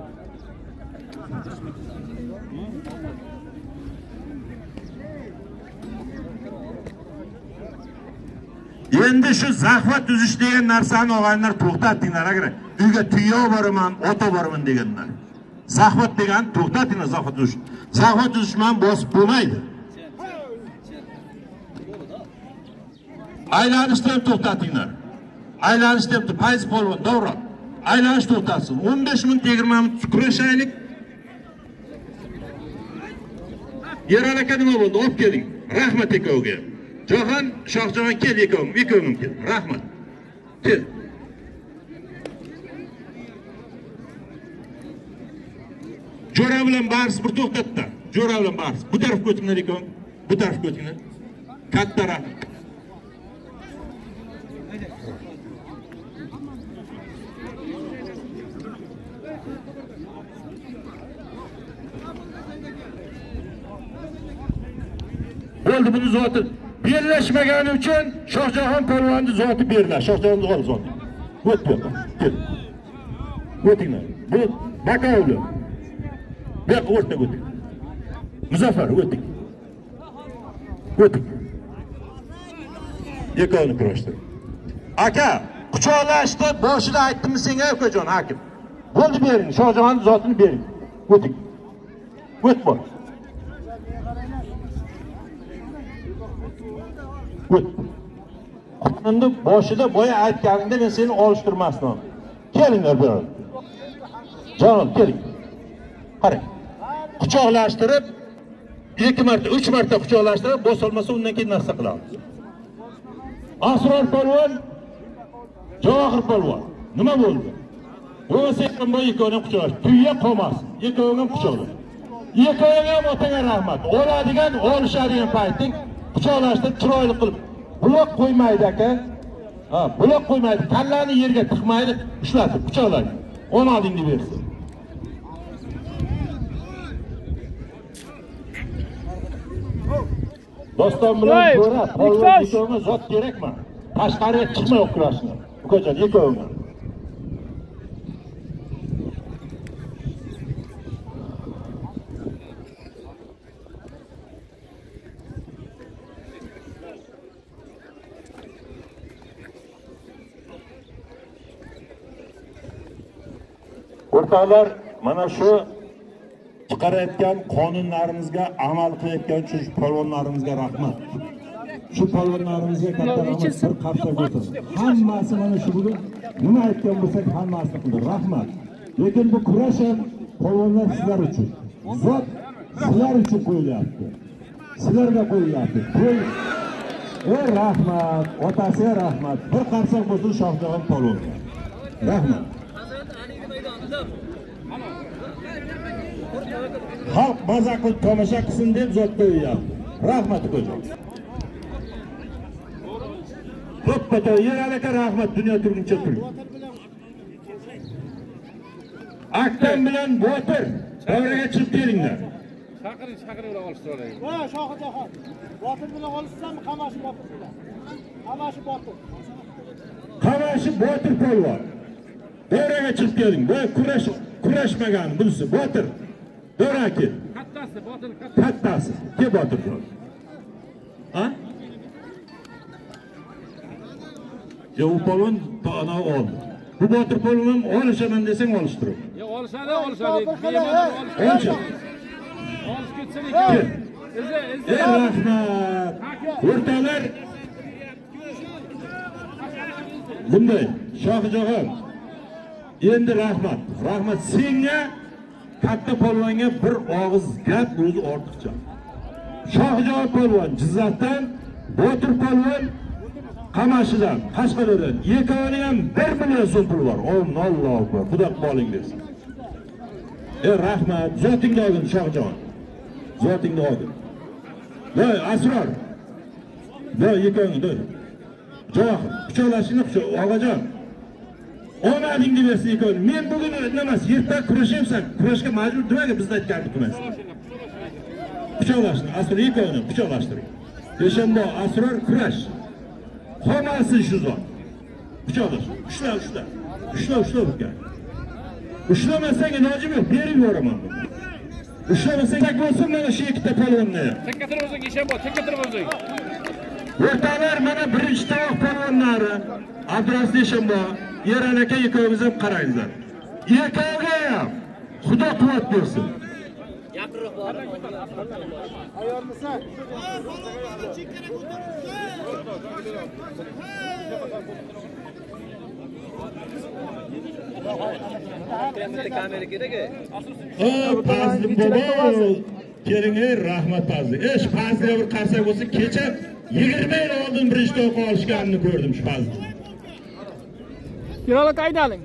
[SPEAKER 2] Endi shu zahvat tuzish degan narsani og'aylar to'xtatinglar agar uyga tuyo boraman, ota boraman deganlar. Zahvat degan to'xtatinglar zahvat tuzish. Zahvat tuzishman bosib bo'lmaydi. Aylanishni ham to'xtatinglar. Aylanishni ham Fayz polvon Davron. Aylanish to'xtatsin. 15 minut 20 minut kurashaylik. Yerali aka nima bo'ldi? Olib keling. Rahmat akovga. Johan, Shohjon kel ekom, kel. Rahmat. Kel. Jo'ra bilan barsiz bir to'xtatdi. Jo'ra bilan barsiz. Bu tarafga o'tinglar ekom. Bu tarafga o'tinglar. Katta rahmat. Bo'ldi, buni zoti birlashmagani uchun Shohjahon polvonni zoti beriladi. Shohjahonni ol zoti. O't bu yoqqa. Kel. O'tinglar. Bu Bakovli. Bu yoqqa o'rtaga o'ting. Muzaffar o'ting. O'ting. Ikkovini kurashtirib. Aka, quchoqlashdi, boshida aytdimmi senga ukajon hakim? Bo'ldi, bering, Shohjahon zotini bering. O'ting. O't bor. O't. Qonunni boshida boya aytganingda men seni olishtirmasdim. Kelinglar bu yerga. Jon, keling. Qarang. Quchoqlashtirib 2 marta, 3 marta quchoqlashtirib, bosolmasa undan keyin narsa qilamiz. Asror polvon, Javohir polvon. Nima bo'ldi? O'zingizdan bu ikkovini quchoqlash. Tuya qolmasin. Ikkovini quchoqlash. Ikkovini ham otaga rahmat. Oladigan, olishadigan payting quchoqlashtirib chiroyli qilib. Buloq qo'ymaydi aka. Ha, buloq qo'ymaydi. Kallani yerga tiqmaydi, ushlatib quchoqlaydi. Omadingni bersin. Doston bilan ko'ra, polvon ikkovini zot kerakmi? Tashqariga chiqmay o'qirashni. Ukajon, ikkovini. O'rtoqlar, mana shu chiqarayotgan qonunlarimizga amal qilayotgan shu polvonlarimizga rahmat. Shu polvonlarimizga katta rahmat, bir qarsak bo'lsin. Hammasi mana shu bugun nima aytgan bo'lsak hammasini qildi. Rahmat. Lekin bu kurash ham polvonlar sizlar uchun. Zot sizlar uchun qo'yilyapti. Sizlarga qo'yilyapti. Rahmat, otasiga rahmat. Bir qarsak bo'lsin Shohjahon polvonga. Rahmat. Xalq maza qilib tomosha qilsin deb zot qo'yyapti. Rahmat ukajon. To'ppa yer aka rahmat, dunyo turguncha turing. Aktam bilan Botir davraga chiqib kelinglar.
[SPEAKER 3] Chaqiring olishtiraylik.
[SPEAKER 5] Voy Shohjahon. Botir bilan olishsanmi, Qamashi Botir bilan? Qamashi Botir.
[SPEAKER 2] Qamashi Botir polvon. Davraga chiqib keling. Bu kurashmagan bunisi Botir. Davraga kel.
[SPEAKER 3] Kattasi Botir,
[SPEAKER 2] kattasi. Ke Botir polvon. Ha? Ya u polvon ana oldi. Bu Botir polvon olishaman desang olishtirib.
[SPEAKER 3] Yo'q, olishadi. Bemalol olishadi. Olish ketsin ekan.
[SPEAKER 2] Rahmat. O'rtoqlar. Bunday Shohjahon. Endi rahmat. Rahmat senga katta polvonga bir og'iz gap o'zi ortiqcha. Shohjahon polvon Jizzaxdan, Botir polvon Qamashidan, Qashqadaryodan. Ikkovini ham 1 million so'm pul bor. Allohu akbar. Xudo qoling desin. Rahmat. Zotingni olgin Shohjahon. Zotingni olgin. Voy Asror. Voy ikkovini do'y. Javohir, quchoqlashingni og'ajon. Omadingni bersin ikkovini. Men bugun nima emas, yerda kurashyapsan. Kurashga majbur nimaga bizni aytganni qilmaysiz? Quchoqlashni, Asror ikkovini quchoqlashtiring. Dushanba Asror kurash. Qolmasin shu zot. Quchoqlash. Ushla uka. Ushlamasang ilojim yo'q, berib yuboraman. Ushlamasa kerak bo'lsin mana shu ikkita polvonni.
[SPEAKER 3] Tekka turib o'zing, ishon bor, tekka turib o'zing.
[SPEAKER 2] O'rtoqlar, mana birinchi tovoq polvonlari Abdurasul Eshonbo, Eron aka ikkovingiz ham qarangizlar. Ikkoviga ham Xudo quvvat bersin.
[SPEAKER 5] Yaqinroq bor. Ayyormisan?
[SPEAKER 4] Kamera kerak-ku.
[SPEAKER 2] Fazli bobo, keling rahmat Fazli. Fazliga bir qarsak bo'lsa, kecha 20 yil oldin birinchi to'q olishganini ko'rdim shu Fazli.
[SPEAKER 1] Yo'la qaydaling.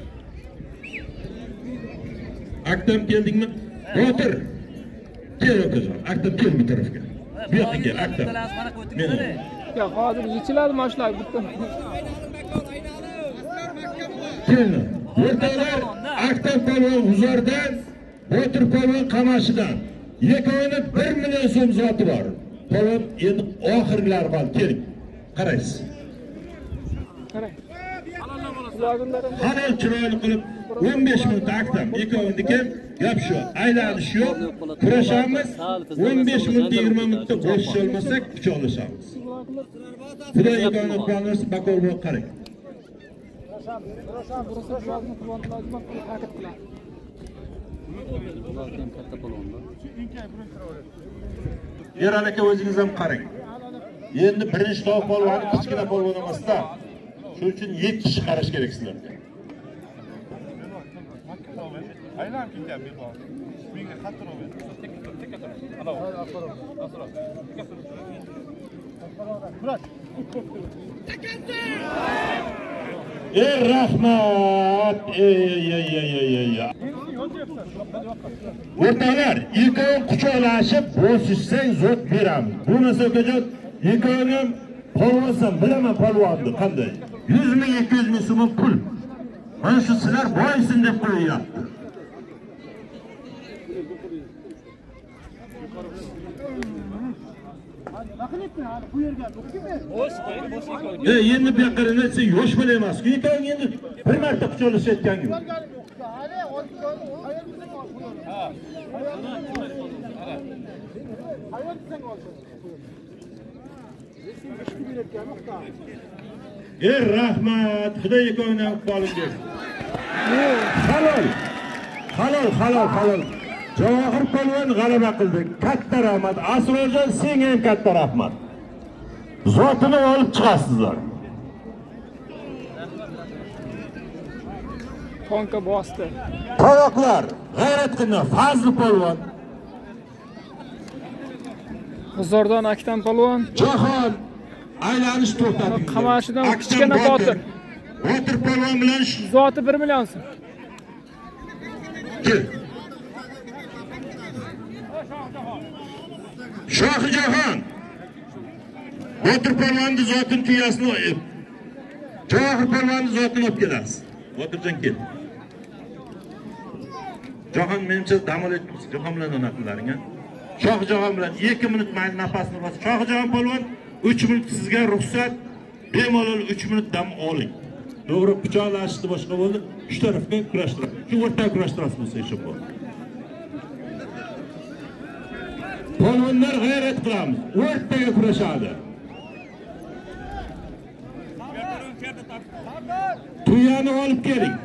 [SPEAKER 2] Aktam keldingmi? Botir. Kel okajon, Aktam kel bu tarafga. Bu yoqqa kel, Aktam.
[SPEAKER 1] Yo'q, hozir yechiladi mashlar bitta.
[SPEAKER 2] Kelin. O'rtoqlar, Aktam polvon G'uzordan, Botir polvon Qamashidan. Ikkovini 1 million so'm zoti bor. Polvon endi oxirgilari qoldi. Keling. Qaraysiz.
[SPEAKER 1] Qarang.
[SPEAKER 2] Halol chiroyli qilib 15 minut aktam. Ikkoviniki gap shu. Aylanish yo'q. Kurashamiz. 15 minut 20 minutda bo'shish olmasak, pichoqlashamiz. Xudo imkoniyat bersin, bakol bo'lib qarang. Eral aka o'zingiz ham qarang. Endi birinchi tog' polvoni kichkina polvon emasda. Shuning uchun 7 kishi qarash kerak sizlarga.
[SPEAKER 3] Aylanib ketyapti bu. Menga xatir olmaydi. Tekka tur.
[SPEAKER 2] Rahmat. O'rtoqlar, ikkovi quchoqlashib, bo'sishsang zot beramiz. Bunisi okajon, ikkovim polvonsan, bilaman polvonni qanday. 100 ming 200 ming so'm pul. Mana shu sizlar boysin deb qo'yapti. Endi bu yoqqa nechta yosh bola emas-ku, ikkoving endi bir marta quchoqlashayotgan-ku. Rahmat, Xudo ikkovini qo'lim bersin. Halol. Javohir polvon g'alaba qildi. Katta rahmat. Asrojon, senga ham katta rahmat. Zotini olib chiqasizlar.
[SPEAKER 1] Tonka bosdi.
[SPEAKER 2] Tovoqlar, g'ayratqina Fazli polvon.
[SPEAKER 1] G'uzordan Aktam polvon.
[SPEAKER 2] Jahon aylanish to'xtatdi.
[SPEAKER 1] Qamashidan kichkina Botir.
[SPEAKER 2] Botir polvon bilan
[SPEAKER 1] zoti 1 million so'm.
[SPEAKER 2] Shohijahon. Botir polvonni zotini tuyasini olib. Javohir polvonni zotini olib kelasiz. Botirjon kel. Jahon menimcha dam olasiz. Jahon bilan o'ynatlaring, ha. Shohijahon bilan 2 minut mayli nafasni bosib. Shohijahon polvon 3 minut sizga ruxsat. Bemalol 3 minut dam oling. To'g'ri, pichoqlashdi boshqa bo'ldi. Shu tarafga kurashtirasiz. Shu o'rtaga kurashtirasiz bo'lsa ish bo'ladi. Polvonlar g'ayrat qilamiz. O'rtaga kurashadi. Tuyani olib keling.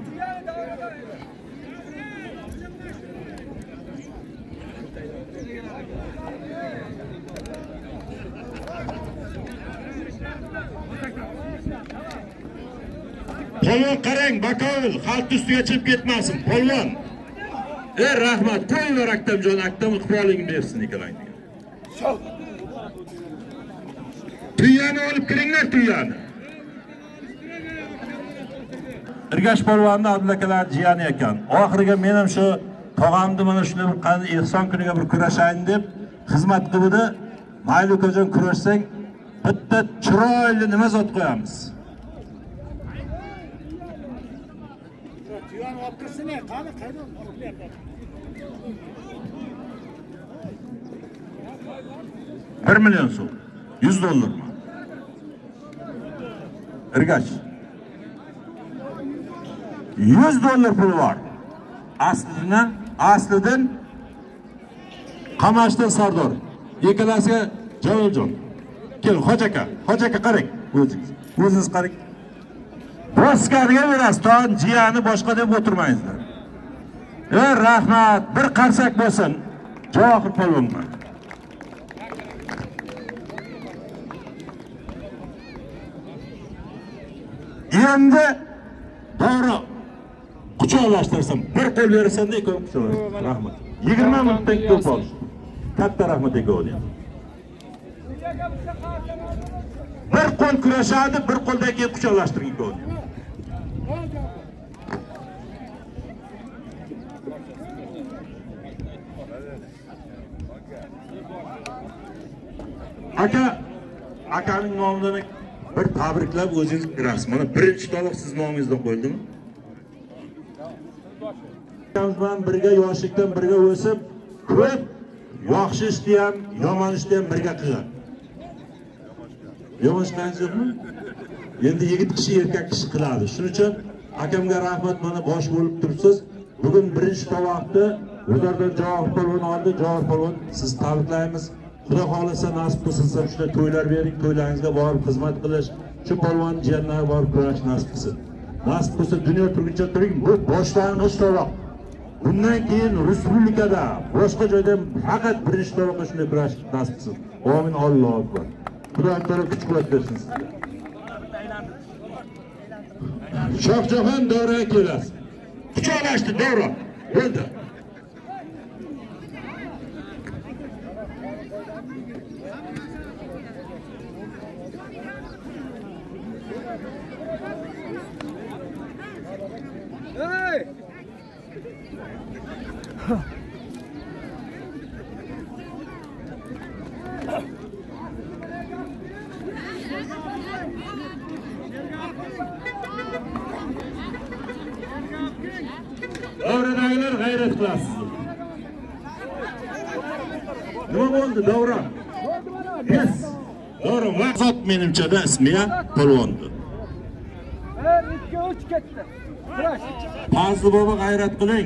[SPEAKER 2] Polvon qarang, bakovul, xalq ustiga chiqib ketmasin. Polvon. Rahmat, qo'yinglar Aktamjon, Aktam iqbolingni bersin ikkalangga. Tuyani olib kiringlar, tuyani. Ergash polvonni Abdulakalar jiyani ekan. Oxiriga men ham shu tog'amni mana shunday bir qanday ehson kuniga bir kurashayin deb xizmat qildi. Mayli ukajon kurashsang, bitta chiroyli nima zot qo'yamiz.
[SPEAKER 5] Tuyani olib kirsene, qani qayda qilyapti?
[SPEAKER 2] $1 million so'm. $100 mı? Ergash. $100 pul var. Aslidan Qamashdan Sardor. Ikkalasiga Jaloljon. Kel, Hoca aka qarang. O'zingiz qarang. Boskarga berasiz, ton jiyani boshqa deb o'tirmaysizlar. Rahmat, bir qarsak bo'lsin. Javohir polvonga. Endi to'g'ri quchoqlashtirsam, bir qo'l berasan-da, ikkovi quchoqlash. Rahmat. 20 minutdan ko'p bo'ldi. Katta rahmat ikkoviga. Bir qo'l kurashadi, bir qo'ldan keyin quchoqlashtirgan ikkoviga. Akaning nomidan bir tabriklab o'zingiz kirasiz. Mana birinchi to'liq siz nomingizdan qo'yildimi? bilan birga yoshlikdan birga o'sib, ko'p yaxshi ishni ham, yomon ishni ham birga qilgan. Yomon ishmi? Endi yigit kishi erkak kishi qiladi. Shuning uchun akamga rahmat, mana bosh bo'lib turibsiz. Bugun birinchi tovoqni Ulardan Javohir polvon oldi. Javohir polvon siz tabriklaymiz. Xudo xolasa nasib qilsa shunday to'ylar bering, to'ylaringizga borib xizmat qilish, shu polvon jiyanlarga borib kurash nasib qilsin. Nasib qilsa dunyo turguncha turing, bu boshlang'ich tovoq. Bundan keyin respublikada, boshqa joyda faqat birinchi tovoqqa shunday kurash nasib qilsin. Amin, Allohu akbar. Xudo taolo kuch-quvvat bersin sizga. Shohjahon davraga kelasiz. Kucholashdi davra. Bo'ldi.
[SPEAKER 5] Hey!
[SPEAKER 2] Davradagilar g'ayrat qilasiz. Nima bo'ldi davra? Yes. Davra vaqt menimcha da ismi ya polvondir.
[SPEAKER 5] 2-3 ketdi.
[SPEAKER 2] Fazli bobo g'ayrat qiling.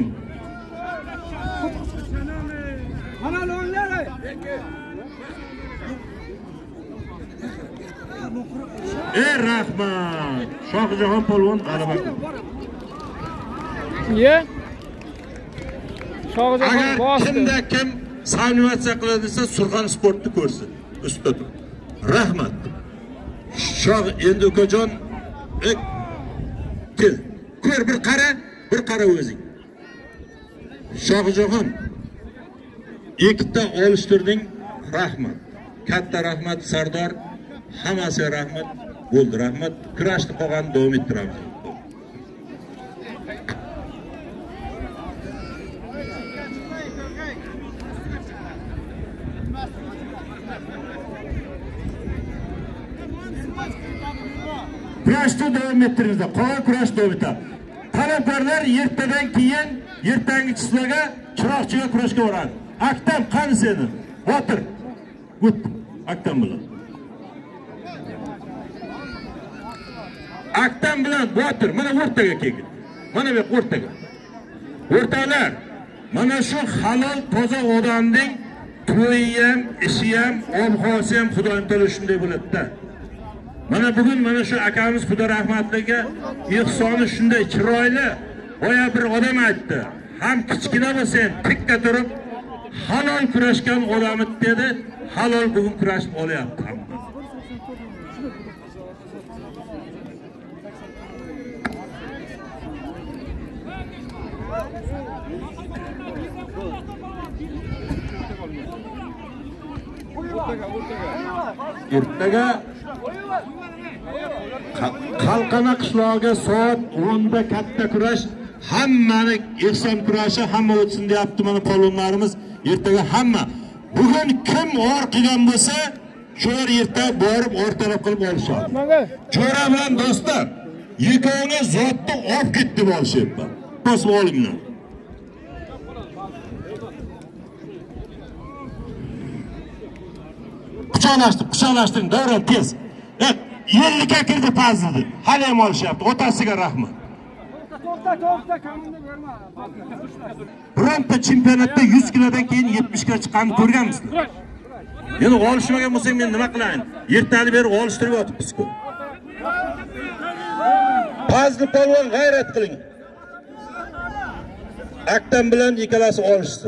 [SPEAKER 5] Mana lo'nlar.
[SPEAKER 2] Rahmat. Shohjahon polvon g'alaba qildi.
[SPEAKER 1] Ye. Shohjahon bosdi.
[SPEAKER 2] Kimda kim salmovatsiya qiladi desa, Surxon sportni ko'rsin. Ustida tur. Rahmat. Shoh endi ukajon, kel. Ko'r bir qara o'zing. Shohjahon ikkita olishtirding, rahmat. Katta rahmat Sardor, hammasiga rahmat. Bo'ldi, rahmat. Kurashni qolgan davom ettiramiz. Kurashni davom ettiringizlar. Qolgan kurash davom etadi. Talabgorlar ertadan keyin ertangi chislaga chiroqchiga kurashga boradi. Aktam qani seni? Botir. O't. Aktam bilan. Aktam bilan Botir mana o'rtaga kelgan. Mana bu o'rtaga. O'rtalar. Mana shu halol toza odamning to'yi ham, ishi ham, ob-havosi ham Xudoning taolo shunday bo'ladi-da. Mana bugun mana shu akamiz Xudo rahmatliga ehsoni shunday chiroyli, boya bir odam aytdi. Ham kichkina bo'lsa ham tikka turib halol kurashgan odam dedi, halol bugun kurashib olyapti. Ertaga Qalqana qishlog'iga soat 10 da katta kurash, hammani ehson kurashi hamma o'tsin deyapti mana polvonlarimiz. Ertaga hamma. Bugun kim or qilgan bo'lsa, shular erta borib o'rtalab qilib olishadi. Jo'ra bilan do'stlar, yekovini zotni olib ketdi bo'lishyapti. Bosib olinglar. Quchoqlashtiring, davron tez. 50 ga kirdi pazildi. Hali ham olishyapti. Otasiga rahmat.
[SPEAKER 5] To'xta, kamini berma.
[SPEAKER 2] Bironta chempionatda 100 kilodan keyin 70 ga chiqqanini ko'rganmisizlar? Endi olishmagan bo'lsang men nima qilayin? Ertali beri olishtirib yotibsiz-ku. Fazli polvon g'ayrat qiling. Aktam bilan ikkalasi olishsin.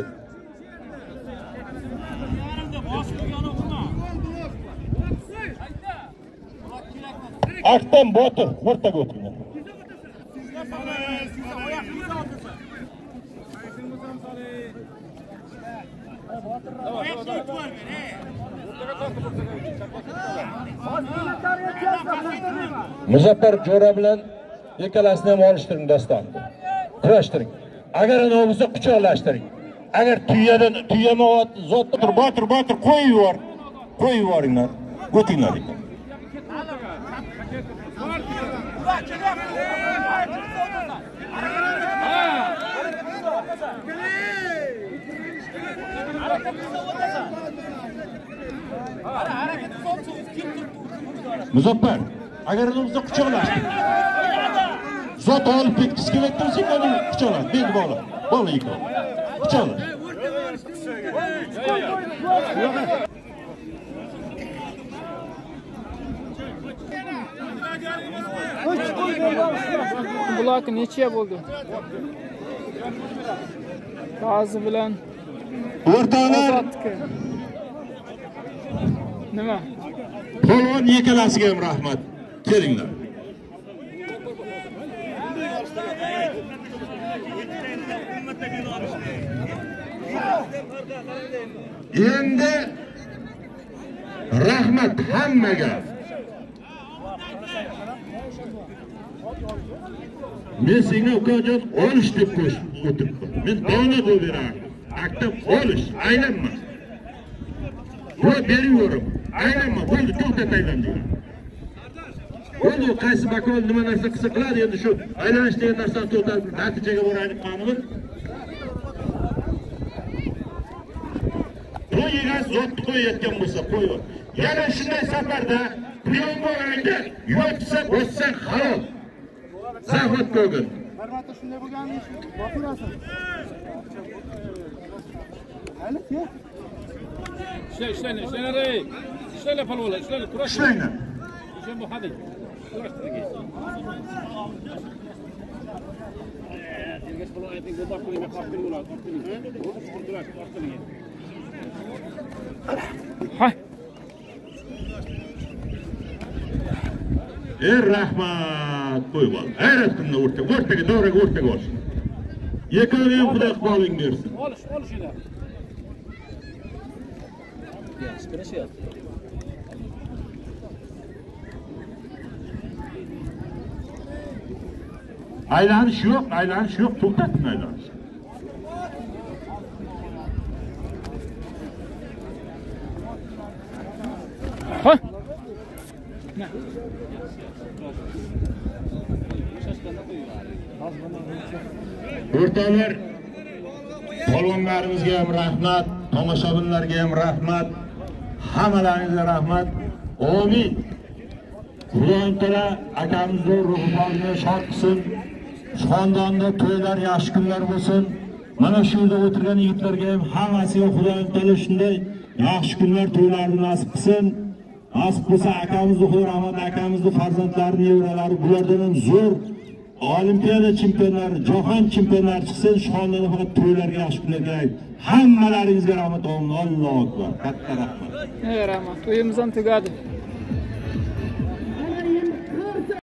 [SPEAKER 2] Aktam Botir o'rtaga o'tgan. Muzaffar Jo'ra bilan ikkalasini ham olishtiring dostonni. Kurashtiring. Agar ana bo'lsa quchoqlashtiring. Agar tuyama zotni Botir qo'yib yubor. Qo'yib yuboringlar. O'tinglar. Muzaffar, agar o'zingizga quchoqlash. Zot olib ketgisi kelayotgan bo'lsa, uni quchoqlash, bel bola. Bola ikov. Quchoqlash.
[SPEAKER 1] Bular necha bo'ldi? Ba'zi bilan
[SPEAKER 2] o'rtoqlar
[SPEAKER 1] nima?
[SPEAKER 2] Polvon yekalasiga ham rahmat. Kelinglar. Endi rahmat hammaga. Men senga ukajon olish deb qo'shib o'tiribman. Men dona qo'yib beraman. Aktab olish, aylanma. Bu beraverim. Aylanma, bo'ldi, to'xtatayman deyman. Bo'ldi, qaysi bakol nima narsa qilsa qiladi, endi shu aylanish degan narsani to'xtatib, natijaga boraylik qanimi? Bu yegan zotni qo'yayotgan bo'lsa, qo'yib. Yana shunday safarda piyon bo'lganda yo'qsa, bo'lsa halol. Zahmat ko'gin.
[SPEAKER 5] Barvaqt shunday bo'lganmi? Boturasan. Hali ket.
[SPEAKER 3] İşlerle palvolar, işlerle kuraş.
[SPEAKER 2] İşlerle.
[SPEAKER 3] İşen bu hadi. Kuraş dedi. Dilgeç falan ayetini göbak koyayım, kaptırın ulan, kaptırın. Kuraş, kaptırın.
[SPEAKER 1] Hay.
[SPEAKER 2] Rahmat qo'yib ol. Hayratimni o'rtaga, davraga o'rtaga olsin. Yekovga ham Xudo iqboling bersin.
[SPEAKER 3] Olish edi. Aylanish yo'q, to'xtatin aylanish.
[SPEAKER 1] Ha?
[SPEAKER 2] O'rtoqlar, polvonlarimizga ham rahmat, tomoshabinlarga ham rahmat, hammalaringizga rahmat. Amin. Xudoyim taolo akamizni ruhini shod qilsin. Xonadonda to'ylar, yaxshi kunlar bo'lsin. Mana shu yerda o'tirgan yigitlarga ham hammasiga Xudoyim taolo shunday yaxshi kunlar, to'ylarni nasib qilsin. Nasib bo'lsa akamizni, Xudo rahmat akamizni farzandlari, nevaralari bulardan ham zo'r Olimpiada chempionlari, jahon chempionlari chiqsin, shonlarni faqat to'ylarga yaxshi kunlarga ayt. Hammalaringizga rahmat olun. Allohu akbar. Katta rahmat.
[SPEAKER 1] Rahmat. To'yimiz ham tugadi.